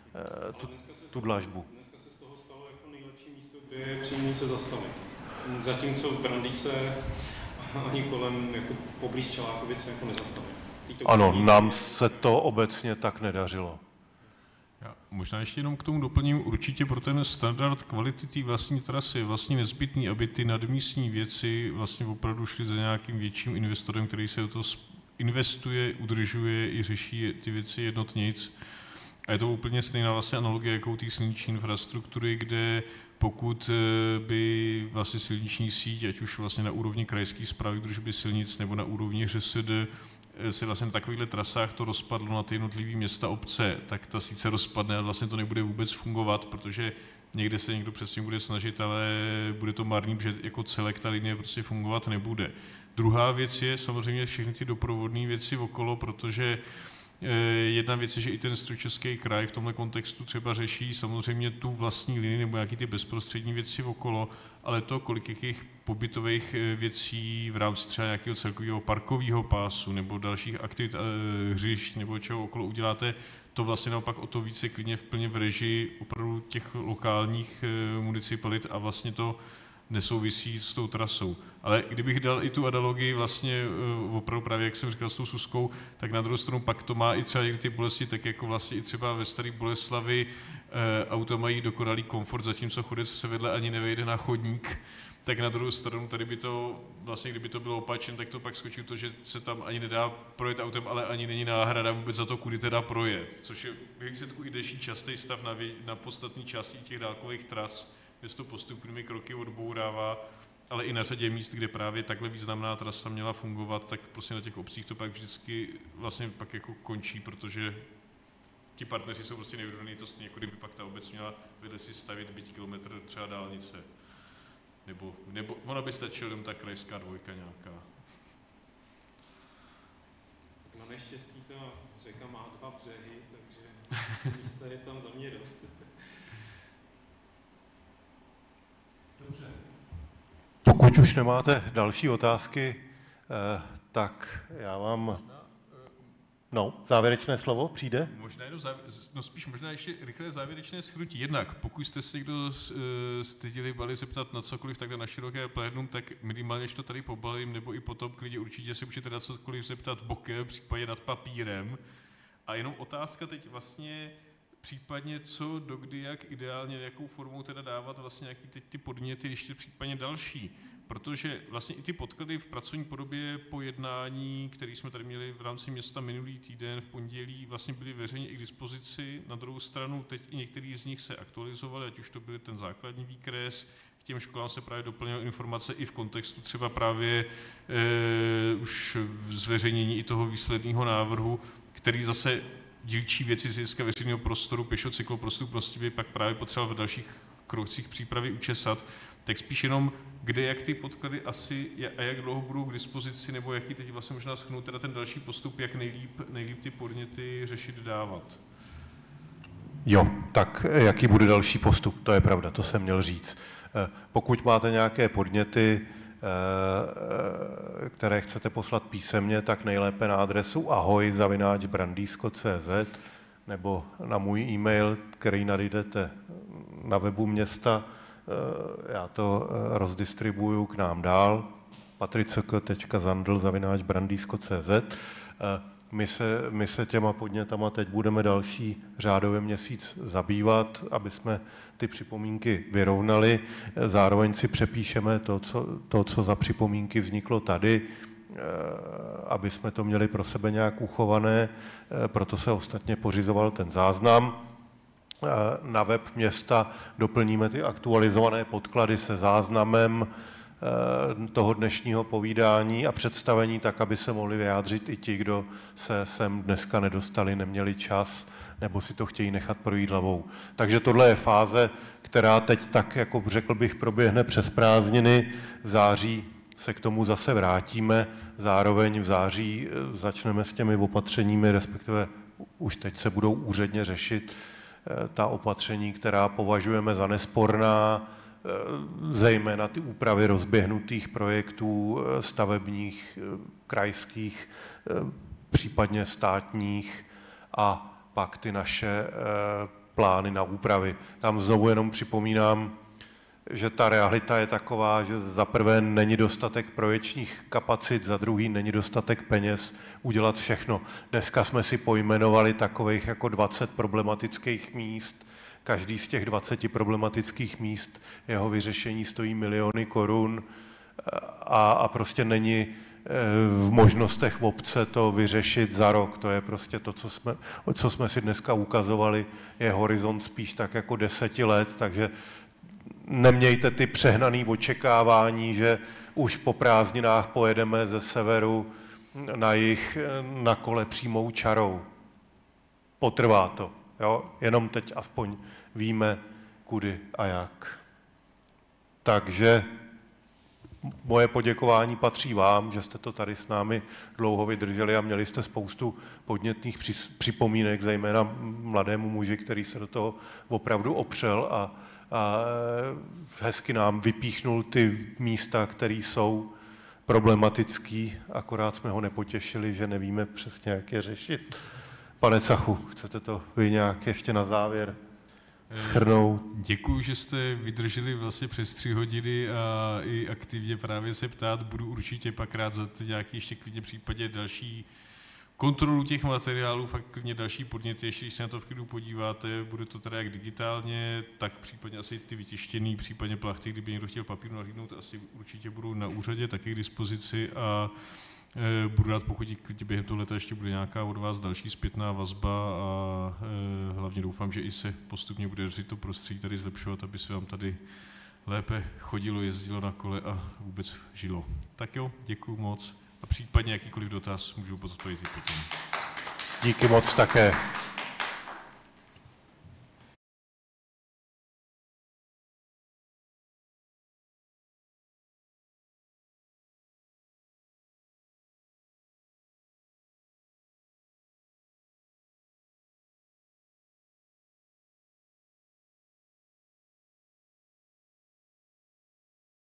tu dlažbu. Dneska se z toho stalo jako nejlepší místo, kde je příjemně se zastavit. Zatímco v Brandýse ani kolem jako poblíž Čelákovice jako nezastavit. Ano, nám se to obecně tak nedařilo. Já možná ještě jenom k tomu doplním, určitě pro ten standard kvality té vlastní trasy je vlastně nezbytný, aby ty nadmístní věci vlastně opravdu šly za nějakým větším investorem, který se do toho investuje, udržuje i řeší ty věci jednotnějc. A je to úplně stejná vlastně analogie jako u té silniční infrastruktury, kde pokud by vlastně silniční síť, ať už vlastně na úrovni krajské správy údržby silnic nebo na úrovni ŘSD, se vlastně na takovýchhle trasách to rozpadlo na ty jednotlivé města, obce, tak ta síť se rozpadne a vlastně to nebude vůbec fungovat, protože někde se někdo přesně bude snažit, ale bude to marný, protože jako celek ta linie prostě fungovat nebude. Druhá věc je samozřejmě všechny ty doprovodné věci okolo, protože jedna věc je, že i ten Středočeský kraj v tomhle kontextu třeba řeší samozřejmě tu vlastní linii nebo nějaký ty bezprostřední věci okolo, ale to, kolik jakých pobytových věcí v rámci třeba nějakého celkového parkového pásu nebo dalších aktivit hřišť nebo čeho okolo uděláte, to vlastně naopak o to více klidně plně v režii opravdu těch lokálních municipalit a vlastně to nesouvisí s tou trasou. Ale kdybych dal i tu analogii vlastně opravdu právě, jak jsem říkal, s tou Suskou, tak na druhou stranu pak to má i třeba někdy ty bolesti, tak jako vlastně i třeba ve Staré Boleslavi auta mají dokonalý komfort, zatímco chodec se vedle ani nevejde na chodník, tak na druhou stranu tady by to, vlastně kdyby to bylo opačně, tak to pak skočí to, že se tam ani nedá projet autem, ale ani není náhrada vůbec za to, kudy teda projet, což je v výsledku i delší častý stav na podstatné části těch dálkových tras, kde se to postupnými kroky odbourává, ale i na řadě míst, kde právě takhle významná trasa měla fungovat, tak prostě na těch obcích to pak vždycky vlastně pak jako končí, protože ti partneři jsou prostě nevyrovnaní, to stejně, jako kdyby pak ta obec měla vedle si stavět byť kilometr třeba dálnice. Nebo ona by stačila jenom ta krajská dvojka nějaká. Na neštěstí ta řeka má 2 břehy, takže místa je tam za mě dost. Dobře. Pokud už nemáte další otázky, tak já vám... No, závěrečné slovo přijde? Možná jenom spíš možná ještě rychlé závěrečné shrnutí. Jednak, pokud jste se někdo styděli, bali zeptat na cokoliv takhle na široké plénum, tak minimálně, že to tady pobalím, nebo i potom klidně určitě se můžete na cokoliv zeptat bokem, případně nad papírem. A jenom otázka teď vlastně, případně co, dokdy, jak ideálně, jakou formou teda dávat vlastně nějaký teď ty podněty, ještě případně další. Protože vlastně i ty podklady v pracovní podobě po jednání, které jsme tady měli v rámci města minulý týden v pondělí, vlastně byly veřejně i k dispozici. Na druhou stranu teď i některý z nich se aktualizovaly, ať už to byl ten základní výkres, k těm školám se právě doplňovaly informace i v kontextu třeba právě už zveřejnění i toho výsledného návrhu, který zase dílčí věci z hlediska veřejného prostoru, pěšo-cykloprostupnosti by pak právě potřeboval v dalších krocích přípravy učesat, tak spíš jenom kde, jak ty podklady asi a jak dlouho budou k dispozici, nebo jaký teď vlastně možná shrnout teda ten další postup, jak nejlíp ty podněty řešit, dávat. Jo, tak jaký bude další postup, to je pravda, to jsem měl říct. Pokud máte nějaké podněty, které chcete poslat písemně, tak nejlépe na adresu ahoj@brandýsko.cz nebo na můj e-mail, který najdete na webu města. Já to rozdistribuju k nám dál, patrick.zandl@brandýsko.cz. My se těma podnětama teď budeme další řádově měsíc zabývat, aby jsme ty připomínky vyrovnali. Zároveň si přepíšeme to, co za připomínky vzniklo tady, aby jsme to měli pro sebe nějak uchované, proto se ostatně pořizoval ten záznam. Na web města doplníme ty aktualizované podklady se záznamem toho dnešního povídání a představení tak, aby se mohli vyjádřit i ti, kdo se sem dneska nedostali, neměli čas, nebo si to chtějí nechat projít hlavou. Takže tohle je fáze, která teď tak, jako řekl bych, proběhne přes prázdniny. V září se k tomu zase vrátíme, zároveň v září začneme s těmi opatřeními, respektive už teď se budou úředně řešit ta opatření, která považujeme za nesporná, zejména ty úpravy rozběhnutých projektů stavebních, krajských, případně státních a pak ty naše plány na úpravy. Tam znovu jenom připomínám, že ta realita je taková, že za prvé není dostatek projekčních kapacit, za druhý není dostatek peněz udělat všechno. Dneska jsme si pojmenovali takových jako 20 problematických míst. Každý z těch 20 problematických míst, jeho vyřešení stojí miliony korun a prostě není v možnostech obce to vyřešit za rok. To je prostě to, co jsme si dneska ukazovali, je horizont spíš tak jako 10 let, takže nemějte ty přehnané očekávání, že už po prázdninách pojedeme ze severu na jih na kole přímou čarou. Potrvá to. Jo? Jenom teď aspoň víme, kudy a jak. Takže moje poděkování patří vám, že jste to tady s námi dlouho vydrželi a měli jste spoustu podnětných připomínek, zejména mladému muži, který se do toho opravdu opřel a hezky nám vypíchnul ty místa, které jsou problematický, akorát jsme ho nepotěšili, že nevíme přesně, jak je řešit. Pane Cachu, chcete to vy nějak ještě na závěr shrnout? Děkuju, že jste vydrželi vlastně přes 3 hodiny a i aktivně právě se ptát. Budu určitě pak rád za nějaký ještě klidně případě další kontrolu těch materiálů, fakt klidně další podněty, ještě když se na to v klidu podíváte, bude to teda jak digitálně, tak případně asi ty vytištěný, případně plachty, kdyby někdo chtěl papíru nahlídnout, asi určitě budou na úřadě taky k dispozici a budu rád, pokud během toho leta ještě bude nějaká od vás další zpětná vazba a hlavně doufám, že i se postupně bude dařit to prostředí tady zlepšovat, aby se vám tady lépe chodilo, jezdilo na kole a vůbec žilo. Tak jo, děkuju moc a případně jakýkoliv dotaz můžu odpovědět potom. Díky moc také.